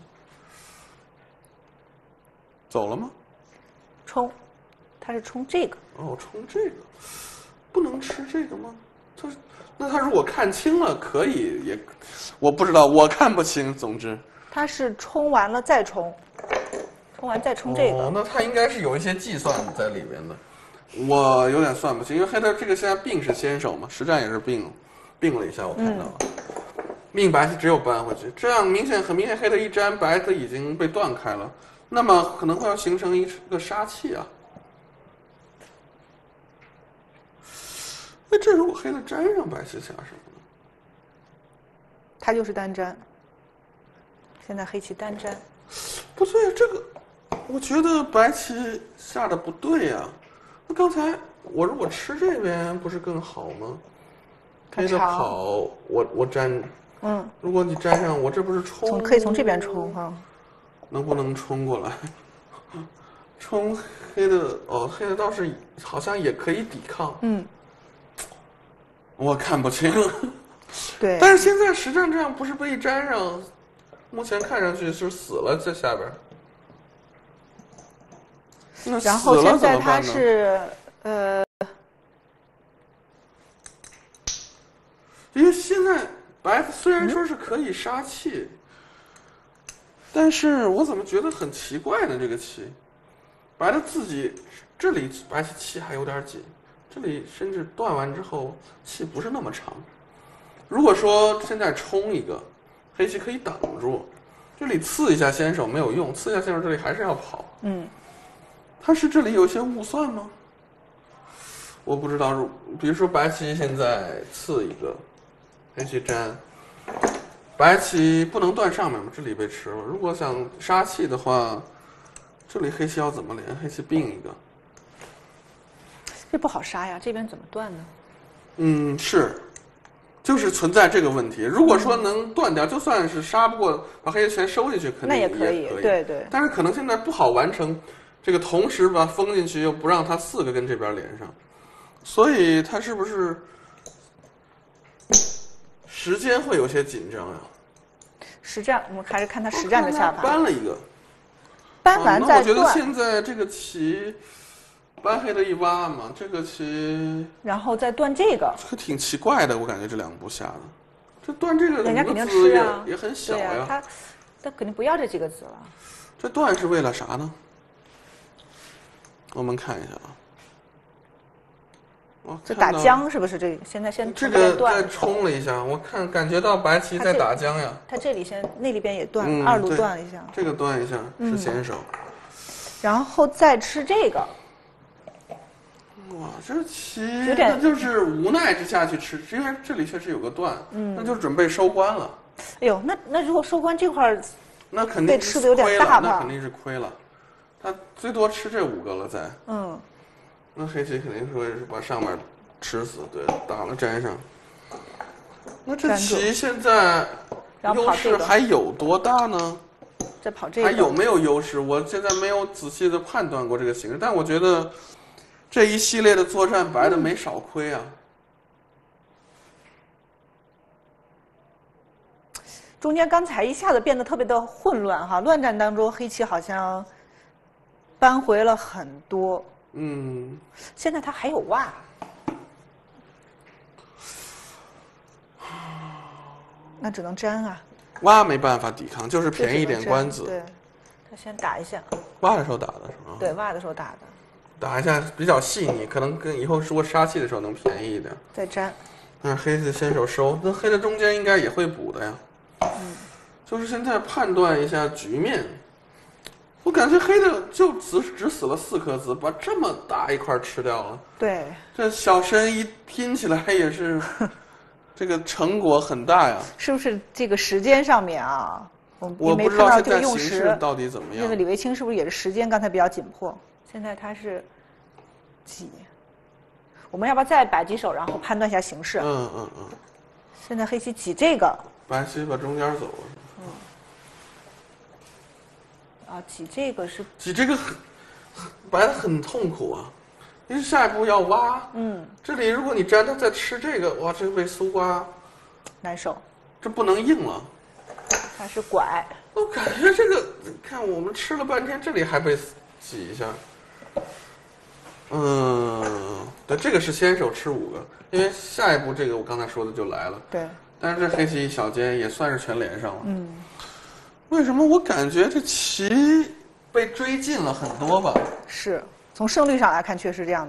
S2: 走了吗？
S1: 冲。他是冲这个
S2: 冲这个，不能吃这个吗？那他如果看清了，可以也，我不知道，我看不清。总之，
S1: 他是冲完了再冲，冲完再冲这个。
S2: 那他应该是有一些计算在里面的，我有点算不清，因为黑的这个现在病是先手嘛，实战也是病了一下，我看到了。 命白棋只有搬回去，这样很明显黑的一粘，白的已经被断开了，那么可能会要形成一个杀气啊。那这如果黑的粘上，白棋下什么呢？
S1: 它就是单粘。现在黑棋单粘。
S2: 不对，这个我觉得白棋下的不对呀。那刚才我如果吃这边不是更好吗？黑的跑，我粘。如果你粘上，我这不是冲？
S1: 可以从这边冲哈。
S2: 能不能冲过来？冲黑的黑的倒是好像也可以抵抗。我看不清。
S1: 对。
S2: 但是现在实战这样不是被粘上，目前看上去是死了在下边。那
S1: 然后现在他是
S2: 因为现在白虽然说是可以杀气，但是我怎么觉得很奇怪呢？这个棋，白的自己这里白棋气还有点紧，这里甚至断完之后气不是那么长。如果说现在冲一个，黑棋可以挡住，这里刺一下先手没有用，刺一下先手这里还是要跑。他是这里有些误算吗？我不知道。比如说白棋现在刺一个，黑棋粘，白棋不能断上面嘛，这里被吃了。如果想杀气的话，这里黑棋要怎么连？黑棋并一个，
S1: 这不好杀呀，这边怎么断呢？
S2: 是，就是存在这个问题。如果说能断掉，就算是杀不过，把黑棋全收进去，肯定也可以。
S1: 对对。
S2: 但是可能现在不好完成。这个同时把封进去，又不让它4个跟这边连上，所以它是不是时间会有些紧张呀？
S1: 实战，我们还是看它实战的下法。
S2: 搬了一个，
S1: 搬完再断。
S2: 我觉得现在这个棋，搬黑的一挖嘛，这个棋，
S1: 然后再断这个，
S2: 挺奇怪的，我感觉这2步下的，这断这个
S1: 人家肯定吃啊，
S2: 也很小呀。
S1: 他肯定不要这几个子了。
S2: 这断是为了啥呢？我们看一下啊，
S1: 这打僵是不是？这现在
S2: 这个再冲了一下，我感觉到白棋在打僵呀。
S1: 他这里那里边也断，2路断了一下。
S2: 这个断一下是先手，
S1: 然后再吃这个。
S2: 哇，这棋那就是无奈之下去吃，因为这里确实有个断，那就准备收官了。
S1: 哎呦，那如果收官这块儿，
S2: 那肯定
S1: 被吃的有点大吧？
S2: 那肯定是亏了。他最多吃这5个了，再那黑棋肯定说是把上面吃死，对，打了粘上。那这棋现在优势还有多大呢？
S1: 再跑这个
S2: 还有没有优势？我现在没有仔细的判断过这个形势，但我觉得这一系列的作战，白的没少亏啊。
S1: 中间刚才一下子变得特别的混乱哈，乱战当中黑棋好像扳回了很多。现在他还有挖，那只能粘啊。
S2: 挖没办法抵抗，就是便宜一点官子。
S1: 对，他先打一下。
S2: 挖的时候打的是吗？
S1: 对，挖的时候打的。
S2: 打一下比较细腻，可能跟以后如果杀气的时候能便宜一点。
S1: 再粘。
S2: 但是黑的先手收，那黑的中间应该也会补的呀。就是现在判断一下局面，我感觉黑的就只死了4颗子，把这么大一块吃掉了。
S1: 对，
S2: 这小身一拼起来也是，这个成果很大呀。
S1: 是不是这个时间上面啊？
S2: 我不知道现在形势到底怎么样。
S1: 那个李维清是不是也是时间刚才比较紧迫？现在他是几？我们要不要再摆几手，然后判断一下形势？现在黑棋挤这个。
S2: 白棋把中间走了。
S1: 挤这个是
S2: 挤这个白的很痛苦啊，因为下一步要挖。这里如果你粘它再吃这个，哇，这个被苏瓜
S1: 难受，
S2: 这不能硬了。
S1: 它是拐。
S2: 我感觉这个，看我们吃了半天，这里还被挤一下。对，这个是先手吃5个，因为下一步这个我刚才说的就来了。
S1: 对。
S2: 但是这黑棋一小尖也算是全连上了。为什么我感觉这棋被追进了很多吧？
S1: 是从胜率上来看，确实这样子。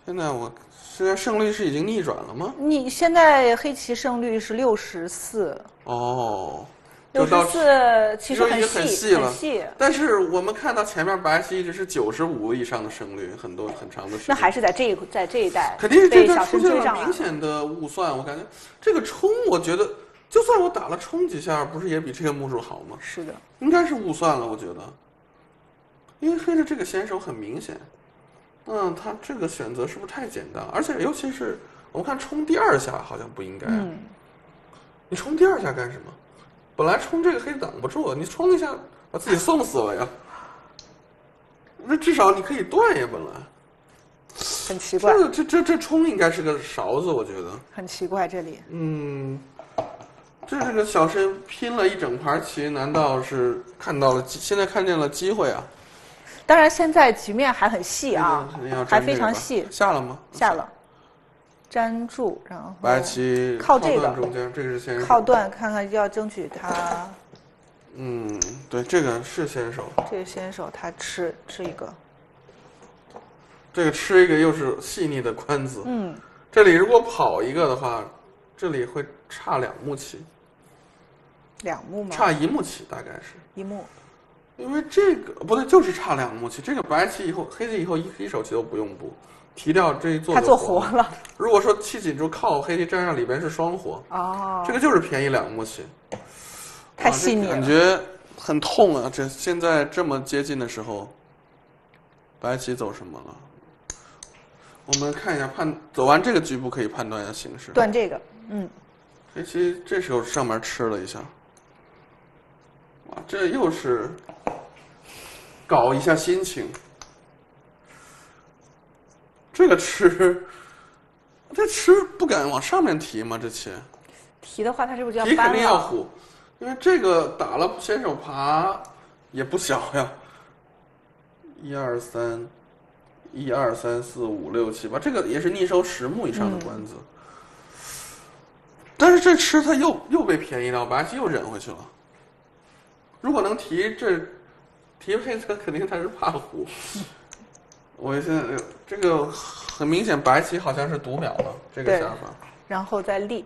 S2: 现在胜率是已经逆转了吗？
S1: 你现在黑棋胜率是64。
S2: 哦
S1: ，64其实
S2: 很细了，
S1: 很细。
S2: 但是我们看到前面白棋一直是95以上的胜率，很长的时间。
S1: 那还是在这一代，
S2: 肯定是这
S1: 小
S2: 出现了明显的误算。我感觉这个冲，我觉得就算我打了冲几下，不是也比这个目数好吗？
S1: 是的，
S2: 应该是误算了，我觉得，因为黑的这个先手很明显。他这个选择是不是太简单？而且尤其是我们看冲第2下好像不应该。你冲第2下干什么？本来冲这个黑挡不住，你冲一下把自己送死了呀。那至少你可以断呀，本来。
S1: 很奇怪。
S2: 这冲应该是个勺子，我觉得。
S1: 很奇怪这里。
S2: 这个小申拼了一整盘棋，难道是现在看见了机会啊？
S1: 当然，现在局面还很细啊，还非常细。
S2: 下了吗？
S1: 下了，粘住，然后
S2: 白棋
S1: 靠这个
S2: 中间，这个是先手。
S1: 靠断，看看要争取他。
S2: 对，这个是先手。
S1: 这个先手他吃一个。
S2: 这个吃一个又是细腻的官子。这里如果跑一个的话，这里会差2目棋。
S1: 2目吗？
S2: 差1目棋，大概是。
S1: 1目。
S2: 因为这个不对，就是差2目棋。这个白棋以后，黑棋以后一手棋都不用补，提掉这一做。
S1: 他做活了。
S2: 如果说气紧珠靠黑棋粘上，里边是双活。这个就是便宜2目棋。
S1: 太细腻了，
S2: 感觉很痛啊！这现在这么接近的时候，白棋走什么了？我们看一下走完这个局部可以判断一下形势。
S1: 断这个，
S2: 黑棋这时候上面吃了一下。哇，这又是搞一下心情。这个这吃不敢往上面提吗？这棋
S1: 提的话，他是不是就要
S2: 提
S1: 搬了？
S2: 肯定要虎，因为这个打了先手爬也不小呀。1、2、3，1、2、3、4、5、6、7、8，这个也是逆收10目以上的官子。但是这吃他又被便宜到，白棋又忍回去了。如果能提黑子，肯定他是怕虎。我现在这个很明显，白棋好像是读秒了这个下法，
S1: 然后再立。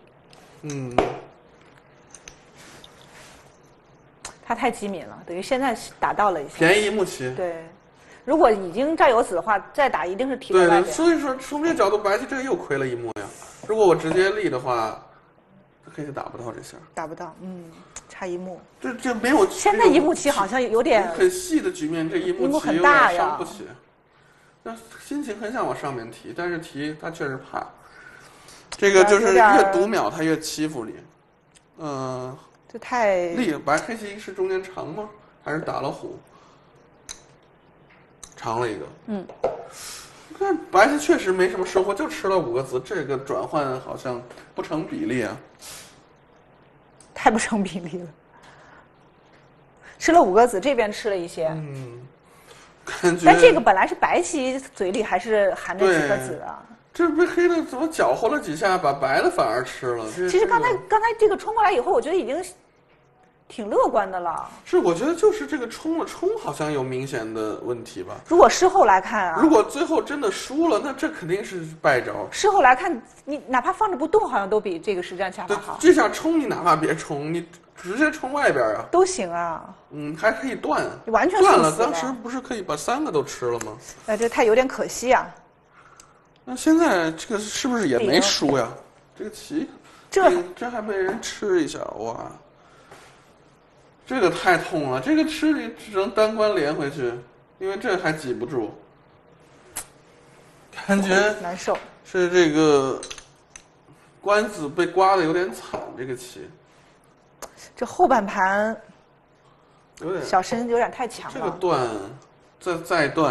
S1: 他太机敏了，等于现在打到了一下。
S2: 便宜1目棋。
S1: 对，如果已经占有子的话，再打一定是提到外边。
S2: 对，所以说从这个角度，白棋这个又亏了1目呀。如果我直接立的话，黑棋打不到这下。
S1: 打不到，差1目。
S2: 这没有。
S1: 现在1目棋好像有点
S2: 很细的局面，这1目棋有点伤不起。那心情很想往上面提，但是提他确实怕。这个就是越读秒他越欺负你。
S1: 这太
S2: 白黑棋是中间长吗？还是打了虎？长了一个。看白棋确实没什么收获，就吃了5个子，这个转换好像不成比例啊。
S1: 太不成比例了。吃了5个子，这边吃了一些。
S2: 感觉。
S1: 但这个本来是白棋嘴里还是含着几个子啊。
S2: 这被黑的怎么搅和了几下，把白的反而吃了？
S1: 其实刚才这个冲过来以后，我觉得已经挺乐观的了。
S2: 是，我觉得就是这个冲好像有明显的问题吧。
S1: 如果事后来看啊，
S2: 如果最后真的输了，那这肯定是败招。
S1: 事后来看，你哪怕放着不动，好像都比这个实战下法好。
S2: 这下冲你哪怕别冲，你直接冲外边啊，
S1: 都行啊。
S2: 还可以断，
S1: 完全
S2: 断了。当时不是可以把3个都吃了吗？
S1: 这太有点可惜啊。
S2: 那现在这个是不是也没输呀？这个棋，这还被人吃一下，哇！这个太痛了，这个吃你只能单关连回去，因为这还挤不住，感觉
S1: 难受。
S2: 是这个官子被刮的有点惨，这个棋。
S1: 这后半盘
S2: 有点
S1: 小申有点太强了。
S2: 这个断，再断。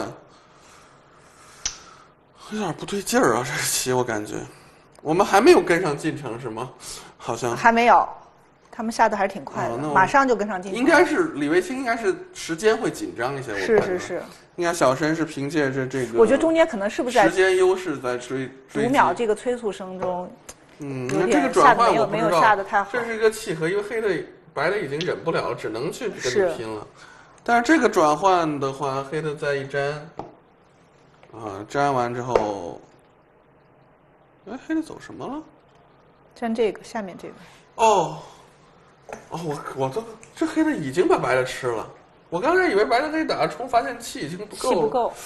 S2: 有点不对劲儿啊！这个棋我感觉，我们还没有跟上进程是吗？好像
S1: 还没有，他们下的还是挺快的，马上就跟上进程。
S2: 应该是李卫星，应该是时间会紧张一些。
S1: 是。
S2: 应该小申是凭借着这个，
S1: 我觉得中间可能是不是在
S2: 时间优势在追
S1: 读秒这个催促声中，
S2: 那这个转换我
S1: 没有下的太好。
S2: 这是一个契合，因为黑的白的已经忍不了了，只能去跟你拼了。但是这个转换的话，黑的再一粘。粘完之后， 哎，黑的走什么了？
S1: 粘这个下面这个。
S2: 哦，我这黑的已经把白的吃了。我刚才以为白的可以打个冲，发现气已经不够了。
S1: 气不够。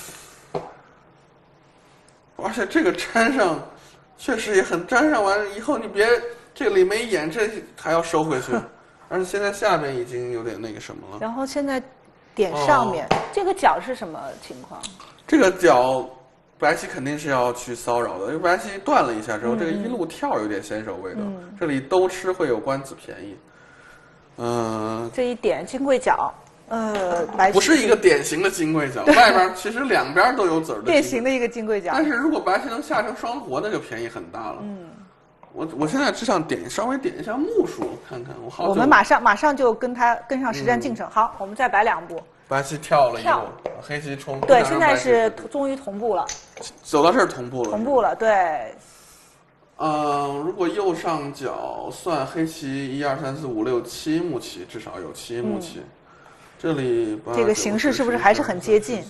S2: 而且这个粘上，确实也很粘上完以后，你别这里没眼，这还要收回去。而且现在下面已经有点那个什么了。
S1: 然后现在点上面，这个角是什么情况？
S2: 这个角，白棋肯定是要去骚扰的，因为白棋断了一下之后，这个一路跳有点先手味道。这里都吃会有官子便宜。
S1: 这一点金贵角。白棋
S2: 不是一个典型的金贵角，外边其实两边都有子儿的。
S1: 典型的一个金贵角。
S2: 但是如果白棋能下成双活，那就便宜很大了。我现在只想稍微点一下目数，看看
S1: 我们马上就跟上实战进程。好，我们再摆2步。
S2: 白棋跳了一步，黑棋冲。
S1: 对，现在是终于同步了。
S2: 走到这儿同步了。
S1: 同步了，对。
S2: 如果右上角算黑棋1、2、3、4、5、6、7目棋，至少有7目棋。这里
S1: 这个形势是不是还是很接近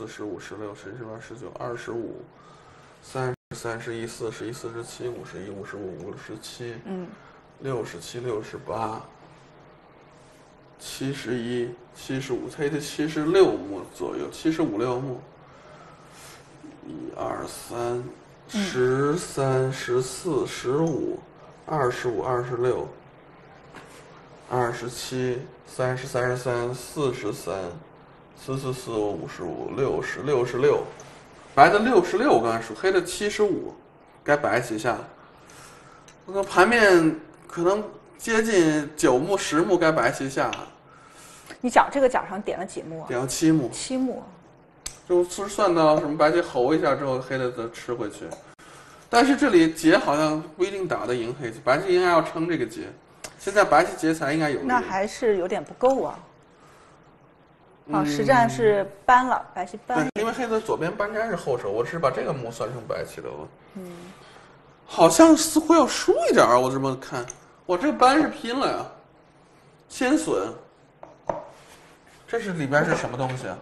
S2: ？4、15、16、17、18、19、25、30、31、41、47、51、55、57、67、68、71、75，黑的76目左右，75、6目。1、2、3、13、14、15、25、26、27、30、33、43、44、45、55、60、66，白的66，我刚才数，黑的75，该白棋下。那盘面可能接近9目、10目，该白棋下。
S1: 你这个角上点了几目啊？
S2: 点了7目。
S1: 7目。
S2: 就是算到什么白棋吼一下之后，黑的再吃回去。但是这里劫好像不一定打得赢黑棋，白棋应该要撑这个劫。现在白棋劫财应该有。
S1: 那还是有点不够啊。实战是搬了，白棋搬。
S2: 对，因为黑的左边搬粘是后手，我只是把这个目算成白棋的了。好像似乎要输一点我这么看，我这搬是拼了呀，先损。这是里边是什么东西啊？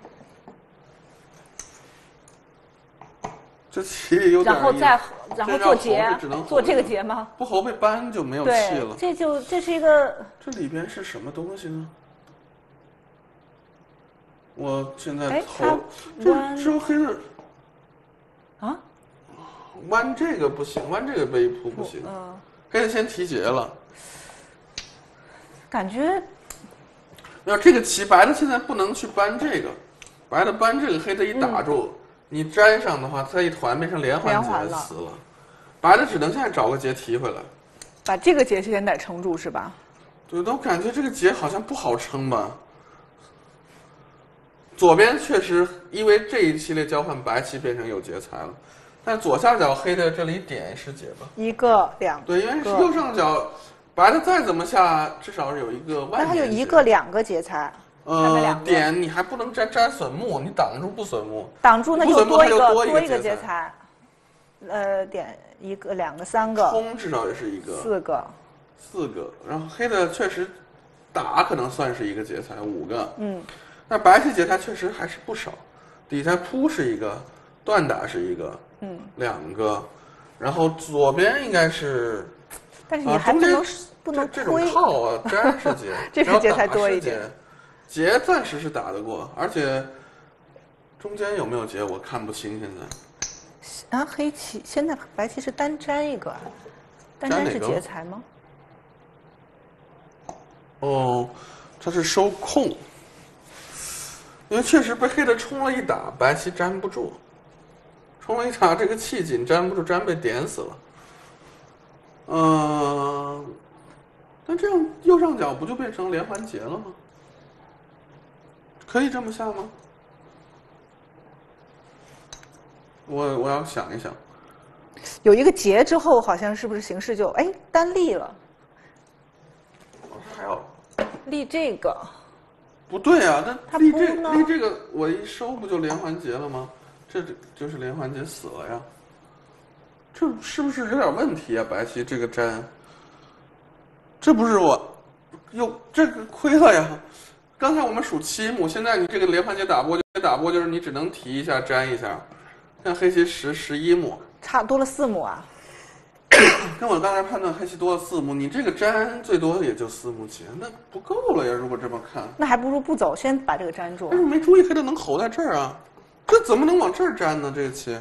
S2: 这棋有点。
S1: 然后做劫，做这个劫吗？
S2: 不侯被搬就没有气了。
S1: 这是一个。
S2: 这里边是什么东西呢？我现在头这黑的
S1: 啊，
S2: 弯这个不行，弯这个被扑不行。黑的先提劫了，
S1: 感觉。
S2: 要这个棋白的现在不能去搬这个，白的搬这个黑的一打住。你粘上的话，它一团变成连环劫死了。白的只能现在找个劫提回来，
S1: 把这个劫先得撑住是吧？
S2: 对，我感觉这个劫好像不好撑吧。左边确实因为这一系列交换，白棋变成有劫财了，但左下角黑的这里点是劫吧？
S1: 1个、2个。
S2: 对，因为是右上角，白的再怎么下，至少是有一个万年劫。
S1: 那它有1个、2个劫财。
S2: 点你还不能粘损目，你挡住不损目，
S1: 挡住那就多一个劫
S2: 财。
S1: 点1个、2个、3个，
S2: 冲至少也是1个，4个，然后黑的确实打可能算是1个劫财，5个，但白棋劫财确实还是不少，底下扑是1个，断打是1个，2个，然后左边应该是，
S1: 但是你还不能
S2: 这种套啊，粘是劫，
S1: 这是劫财多一点。
S2: 劫暂时是打得过，而且中间有没有劫我看不清现在。
S1: 黑棋现在白棋是单粘一个，单粘是劫财吗？
S2: 它是收空，因为确实被黑的冲了一打，白棋粘不住，冲了一打这个气紧粘不住，粘被点死了。但这样右上角不就变成连环劫了吗？可以这么下吗？我要想一想。
S1: 有一个劫之后，好像是不是形势就单立了？
S2: 还要
S1: 立这个？
S2: 不对啊，那立这个，我一收不就连环劫了吗？这就是连环劫死了呀。这是不是有点问题啊？白棋这个粘，这不是这个亏了呀。刚才我们数7目，现在你这个连环劫打波就是你只能提一下粘一下。像黑棋11目，
S1: 差多了4目啊。
S2: 跟我刚才判断黑棋多了4目，你这个粘最多也就4目棋，那不够了呀。如果这么看，
S1: 那还不如不走，先把这个粘住。
S2: 但是没注意黑的能吼在这儿啊，这怎么能往这儿粘呢？这个棋，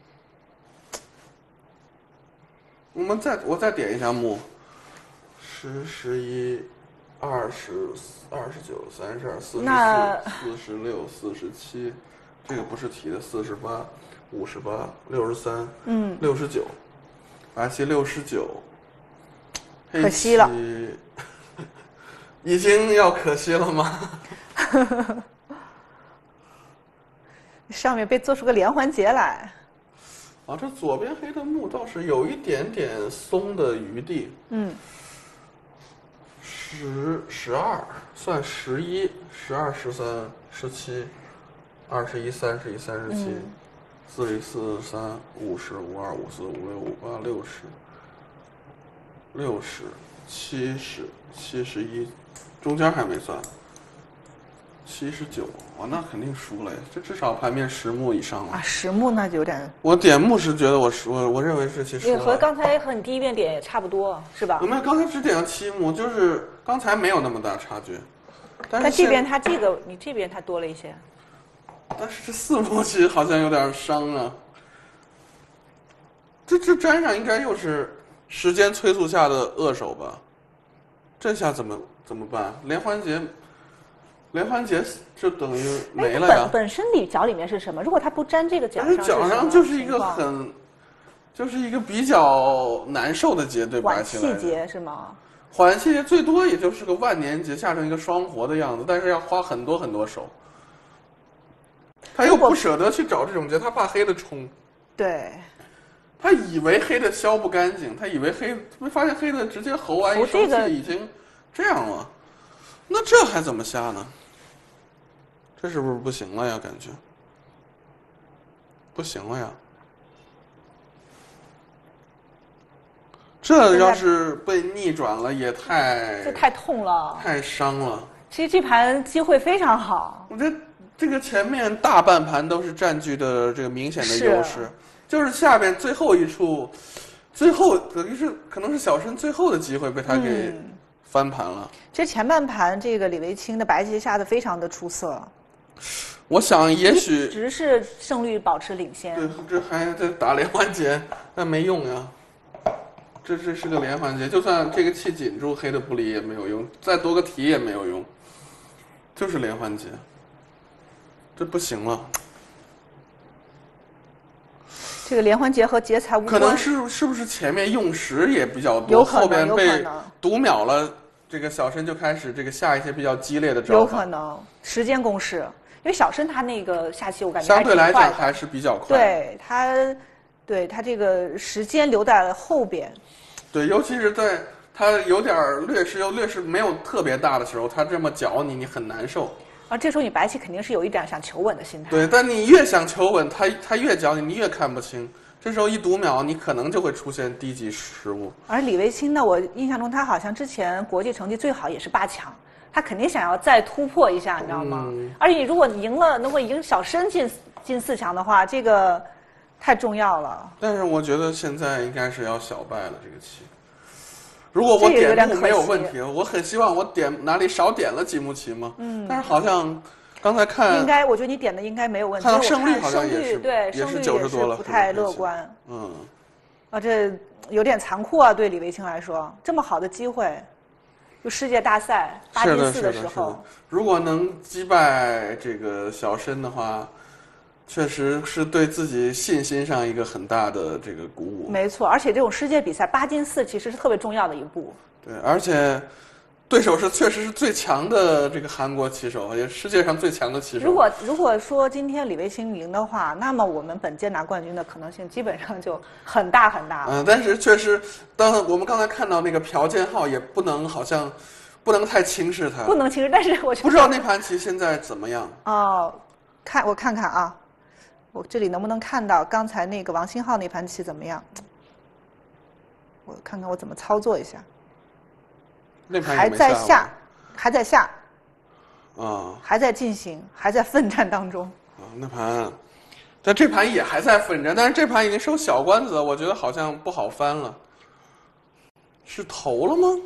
S2: 我再点一下目，10、11、20、29、32、44、46、47，这个不是提的48、58、63、69，白棋69，
S1: 可惜了，
S2: 已经要可惜了吗？
S1: 上面被做出个连环结来。
S2: 啊，这左边黑的目倒是有一点点松的余地。12算11、12、13、17、21、31、37、41、43、50、52、54、56、58、60、70、71，中间还没算。79，哇，那肯定输了呀！这至少盘面10目以上了
S1: 啊，10目那就有点。
S2: 我点目是觉得我认为是其实
S1: 和刚才和你第一遍点也差不多，是吧？
S2: 我们刚才只点了7目，就是刚才没有那么大差距。但
S1: 这边它这个你这边它多了一些。
S2: 但是这4目棋好像有点伤啊。这粘上应该又是时间催促下的恶手吧？这下怎么办？连环结就等于没了呀。
S1: 本身角里面是什么？如果它不粘这个角上，
S2: 但是角上就是一个比较难受的结，对白棋来说。
S1: 缓气结是吗？
S2: 缓气结最多也就是个万年结，下成一个双活的样子，但是要花很多手。他又不舍得去找这种结，他怕黑的冲。
S1: 对。
S2: 他以为黑的削不干净，他以为没发现黑的直接猴完一生气已经这样了，那这还怎么下呢？这是不是不行了呀？感觉不行了呀！这要是被逆转了，也
S1: 太痛了，
S2: 太伤了。
S1: 其实这盘机会非常好，
S2: 我觉得这个前面大半盘都是占据的这个明显的优势，就是下边最后一处，最后等于是可能是小申最后的机会被他给翻盘了。
S1: 其实前半盘这个李维清的白棋下的非常的出色。
S2: 我想也许
S1: 一直是胜率保持领先。
S2: 对，这还在打连环结，但没用呀。这是个连环结，就算这个气紧住，黑的不离也没有用，再多个提也没有用，就是连环结，这不行了。
S1: 这个连环结和劫财无关。
S2: 可能是不是前面用时也比较多，
S1: 有可能
S2: 后边被读秒了，这个小申就开始这个下一些比较激烈的招法。
S1: 有可能时间攻势。因为小申他那个下棋，我感觉
S2: 相对来讲还是比较快。
S1: 对他这个时间留在了后边。
S2: 对，尤其是在他有点劣势没有特别大的时候，他这么搅你很难受。
S1: 这时候你白棋肯定是有一点想求稳的心态。
S2: 对，但你越想求稳，他越搅你，你越看不清。这时候一读秒，你可能就会出现低级失误。而
S1: 李维清呢，我印象中他好像之前国际成绩最好也是8强。他肯定想要再突破一下，你知道吗？而且如果你赢了，能够赢小申进4强的话，这个太重要了。
S2: 但是我觉得现在应该是要小败了这个棋。如果我点目没有问题，我很希望我哪里少点了几目棋嘛。但是好像刚才看，
S1: 我觉得你点的应该没有问题。
S2: 看到胜率好像
S1: 也是
S2: 90多了，
S1: 不太乐观。这有点残酷啊，对李维清来说，这么好的机会。就世界大赛8进4的时候，
S2: 如果能击败这个小申的话，确实是对自己信心上一个很大的这个鼓舞。
S1: 没错，而且这种世界比赛8进4其实是特别重要的一步。
S2: 对，而且对手确实是最强的这个韩国棋手，也是世界上最强的棋手。
S1: 如果说今天李维清赢的话，那么我们本届拿冠军的可能性基本上就很大很大了。
S2: 但是确实，当我们刚才看到那个朴建浩，也不能太轻视他。
S1: 不能轻视，但是我
S2: 不知道那盘棋现在怎么样。
S1: 我看看啊，我这里能不能看到刚才那个王星浩那盘棋怎么样？我看看我怎么操作一下。
S2: 那盘
S1: 还在下，还在进行，还在奋战当中。
S2: 那盘，但这盘也还在奋战，但是这盘已经收小官子了，我觉得好像不好翻了。 是投了吗？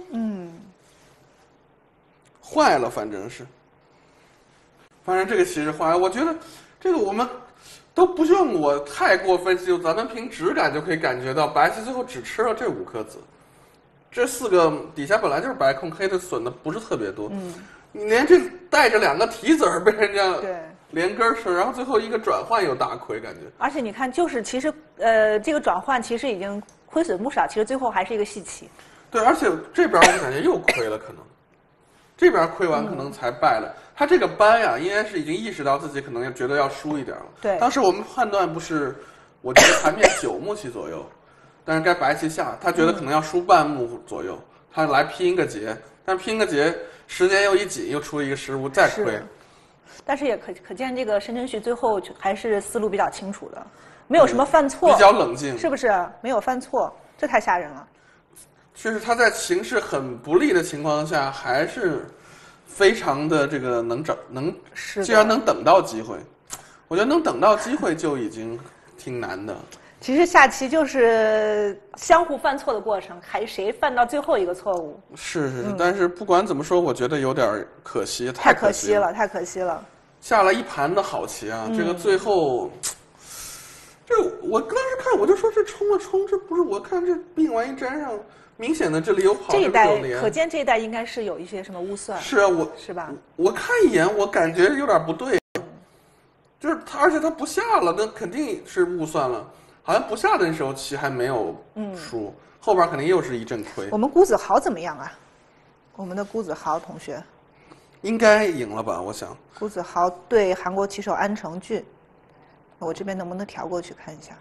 S2: 坏了，反正这个棋是坏了。我觉得这个我们都不用我太过分析，咱们凭直感就可以感觉到，白棋最后只吃了这5颗子，这4个底下本来就是白空，黑的损的不是特别多。你连这带着2个提子儿被人家连根吃，然后最后一个转换又大亏，感觉。
S1: 而且你看，就是其实这个转换其实已经亏损不少，其实最后还是一个细棋。
S2: 对，而且这边我感觉又亏了，可能这边亏完可能才败了。他这个班呀，应该是已经意识到自己可能觉得要输一点了。
S1: 对，
S2: 当时我们判断不是，我觉得盘面9目棋左右，但是该白棋下，他觉得可能要输半目左右，他来拼个劫，但拼个劫时间又一紧，又出了一个失误，再亏。
S1: 但是也可见这个申真谞最后还是思路比较清楚的，没有什么犯错，
S2: 比较冷静，
S1: 是不是？没有犯错，这太吓人了。
S2: 确实，他在形势很不利的情况下，还是非常的这个既然能等到机会，我觉得能等到机会就已经挺难的。
S1: 其实下棋就是相互犯错的过程，还谁犯到最后一个错误？
S2: 是，但是不管怎么说，我觉得有点可惜，
S1: 太可惜了，太可惜了。
S2: 下了一盘的好棋啊，这个最后，这我当时看我就说这冲了冲，这不是我看这病完一粘上。明显的这里有跑，
S1: 这一代可见这一代应该是有一些什么污算。
S2: 是啊，
S1: 是吧？
S2: 我看一眼，我感觉有点不对，就是他，而且他不下了，那肯定是误算了。好像不下的时候棋还没有输，后边肯定又是一阵亏。
S1: 我们辜子豪怎么样啊？我们的辜子豪同学
S2: 应该赢了吧？我想。
S1: 辜子豪对韩国棋手安成俊，我这边能不能调过去看一下？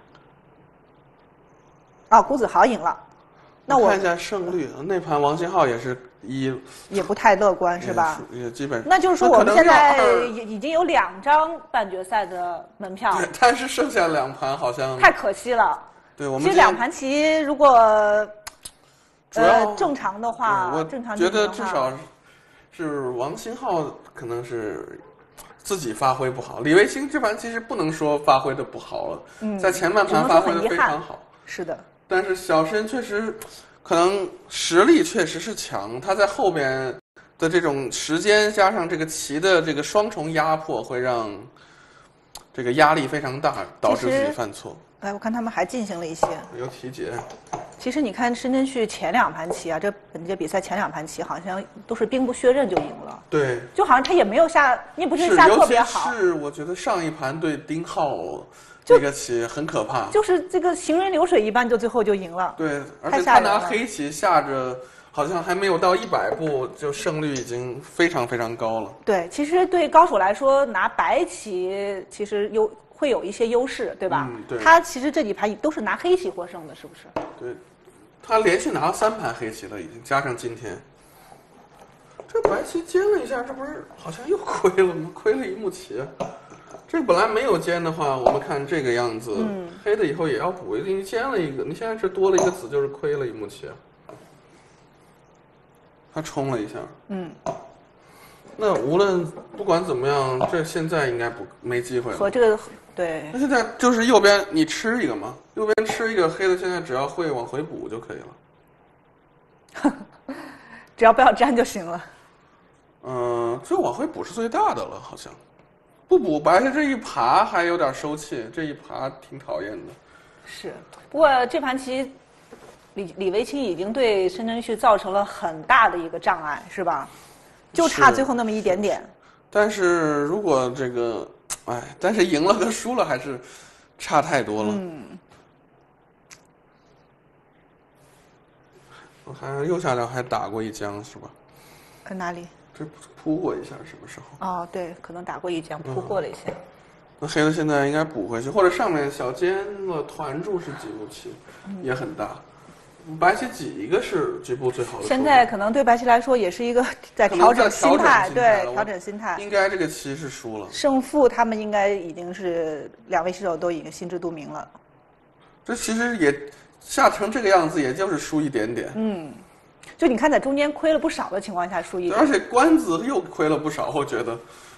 S1: 哦，辜子豪赢了。那我
S2: 看一下胜率，那盘王信浩也是
S1: 也不太乐观，是吧？
S2: 也基本。
S1: 那就是说我们现在已经有2张半决赛的门票，
S2: 对，但是剩下2盘好像
S1: 太可惜了。
S2: 对，我们
S1: 其实2盘棋如果正常的话，
S2: 我
S1: 正常
S2: 觉得至少是王信浩可能是自己发挥不好，李维清这盘其实不能说发挥的不好了，在前半盘发挥的非常好。
S1: 是的。
S2: 但是小申确实，可能实力确实是强，他在后边的这种时间加上这个棋的这个双重压迫，会让这个压力非常大，导致自己犯错。
S1: 哎，我看他们还进行了一些
S2: 有体解。
S1: 其实你看申真谞前2盘棋啊，本届比赛前2盘棋好像都是兵不血刃就赢了。
S2: 对，
S1: 就好像他也没有下，你也不是下特别好。
S2: 是我觉得上一盘对丁浩。这个棋很可怕，
S1: 就是这个行云流水一般，就最后就赢了。
S2: 对，而且他拿黑棋下着，好像还没有到100步，就胜率已经非常非常高了。
S1: 对，其实对高手来说，拿白棋其实会有一些优势，对吧？
S2: 对。
S1: 他其实这几盘都是拿黑棋获胜的，是不是？
S2: 对，他连续拿了3盘黑棋了，已经加上今天。这白棋尖了一下，这不是好像又亏了吗？亏了1目棋。这本来没有尖的话，我们看这个样子，黑的以后也要补，你尖了一个，你现在这多了一个子，就是亏了1目棋。他冲了一下，那无论不管怎么样，这现在应该没机会了。
S1: 和这个对。
S2: 那现在就是右边你吃一个嘛，右边吃一个，黑的现在只要会往回补就可以了。
S1: 只要不要粘就行了。
S2: 这往回补是最大的了，好像。不补白棋这一爬还有点收气，这一爬挺讨厌的。
S1: 是，不过这盘棋，李维清已经对申真谞造成了很大的一个障碍，是吧？就差最后那么一点点。
S2: 但是如果这个，但是赢了和输了还是差太多了。我看右下角还打过一将是吧？
S1: 哪里？
S2: 这扑过一下，什么时候？
S1: 哦，对，可能打过一将，扑过了一下。
S2: 那黑的现在应该补回去，或者上面小尖了团住是几目棋，也很大。白棋挤一个是局部最好的。
S1: 现在可能对白棋来说也是一个在调整心态，对，调整心态。
S2: 应该这个棋是输了。
S1: 胜负他们应该已经是2位棋手都已经心知肚明了。
S2: 这其实也下成这个样子，也就是输一点点。
S1: 就你看在中间亏了不少的情况下输一点，
S2: 而且官子又亏了不少，我觉得。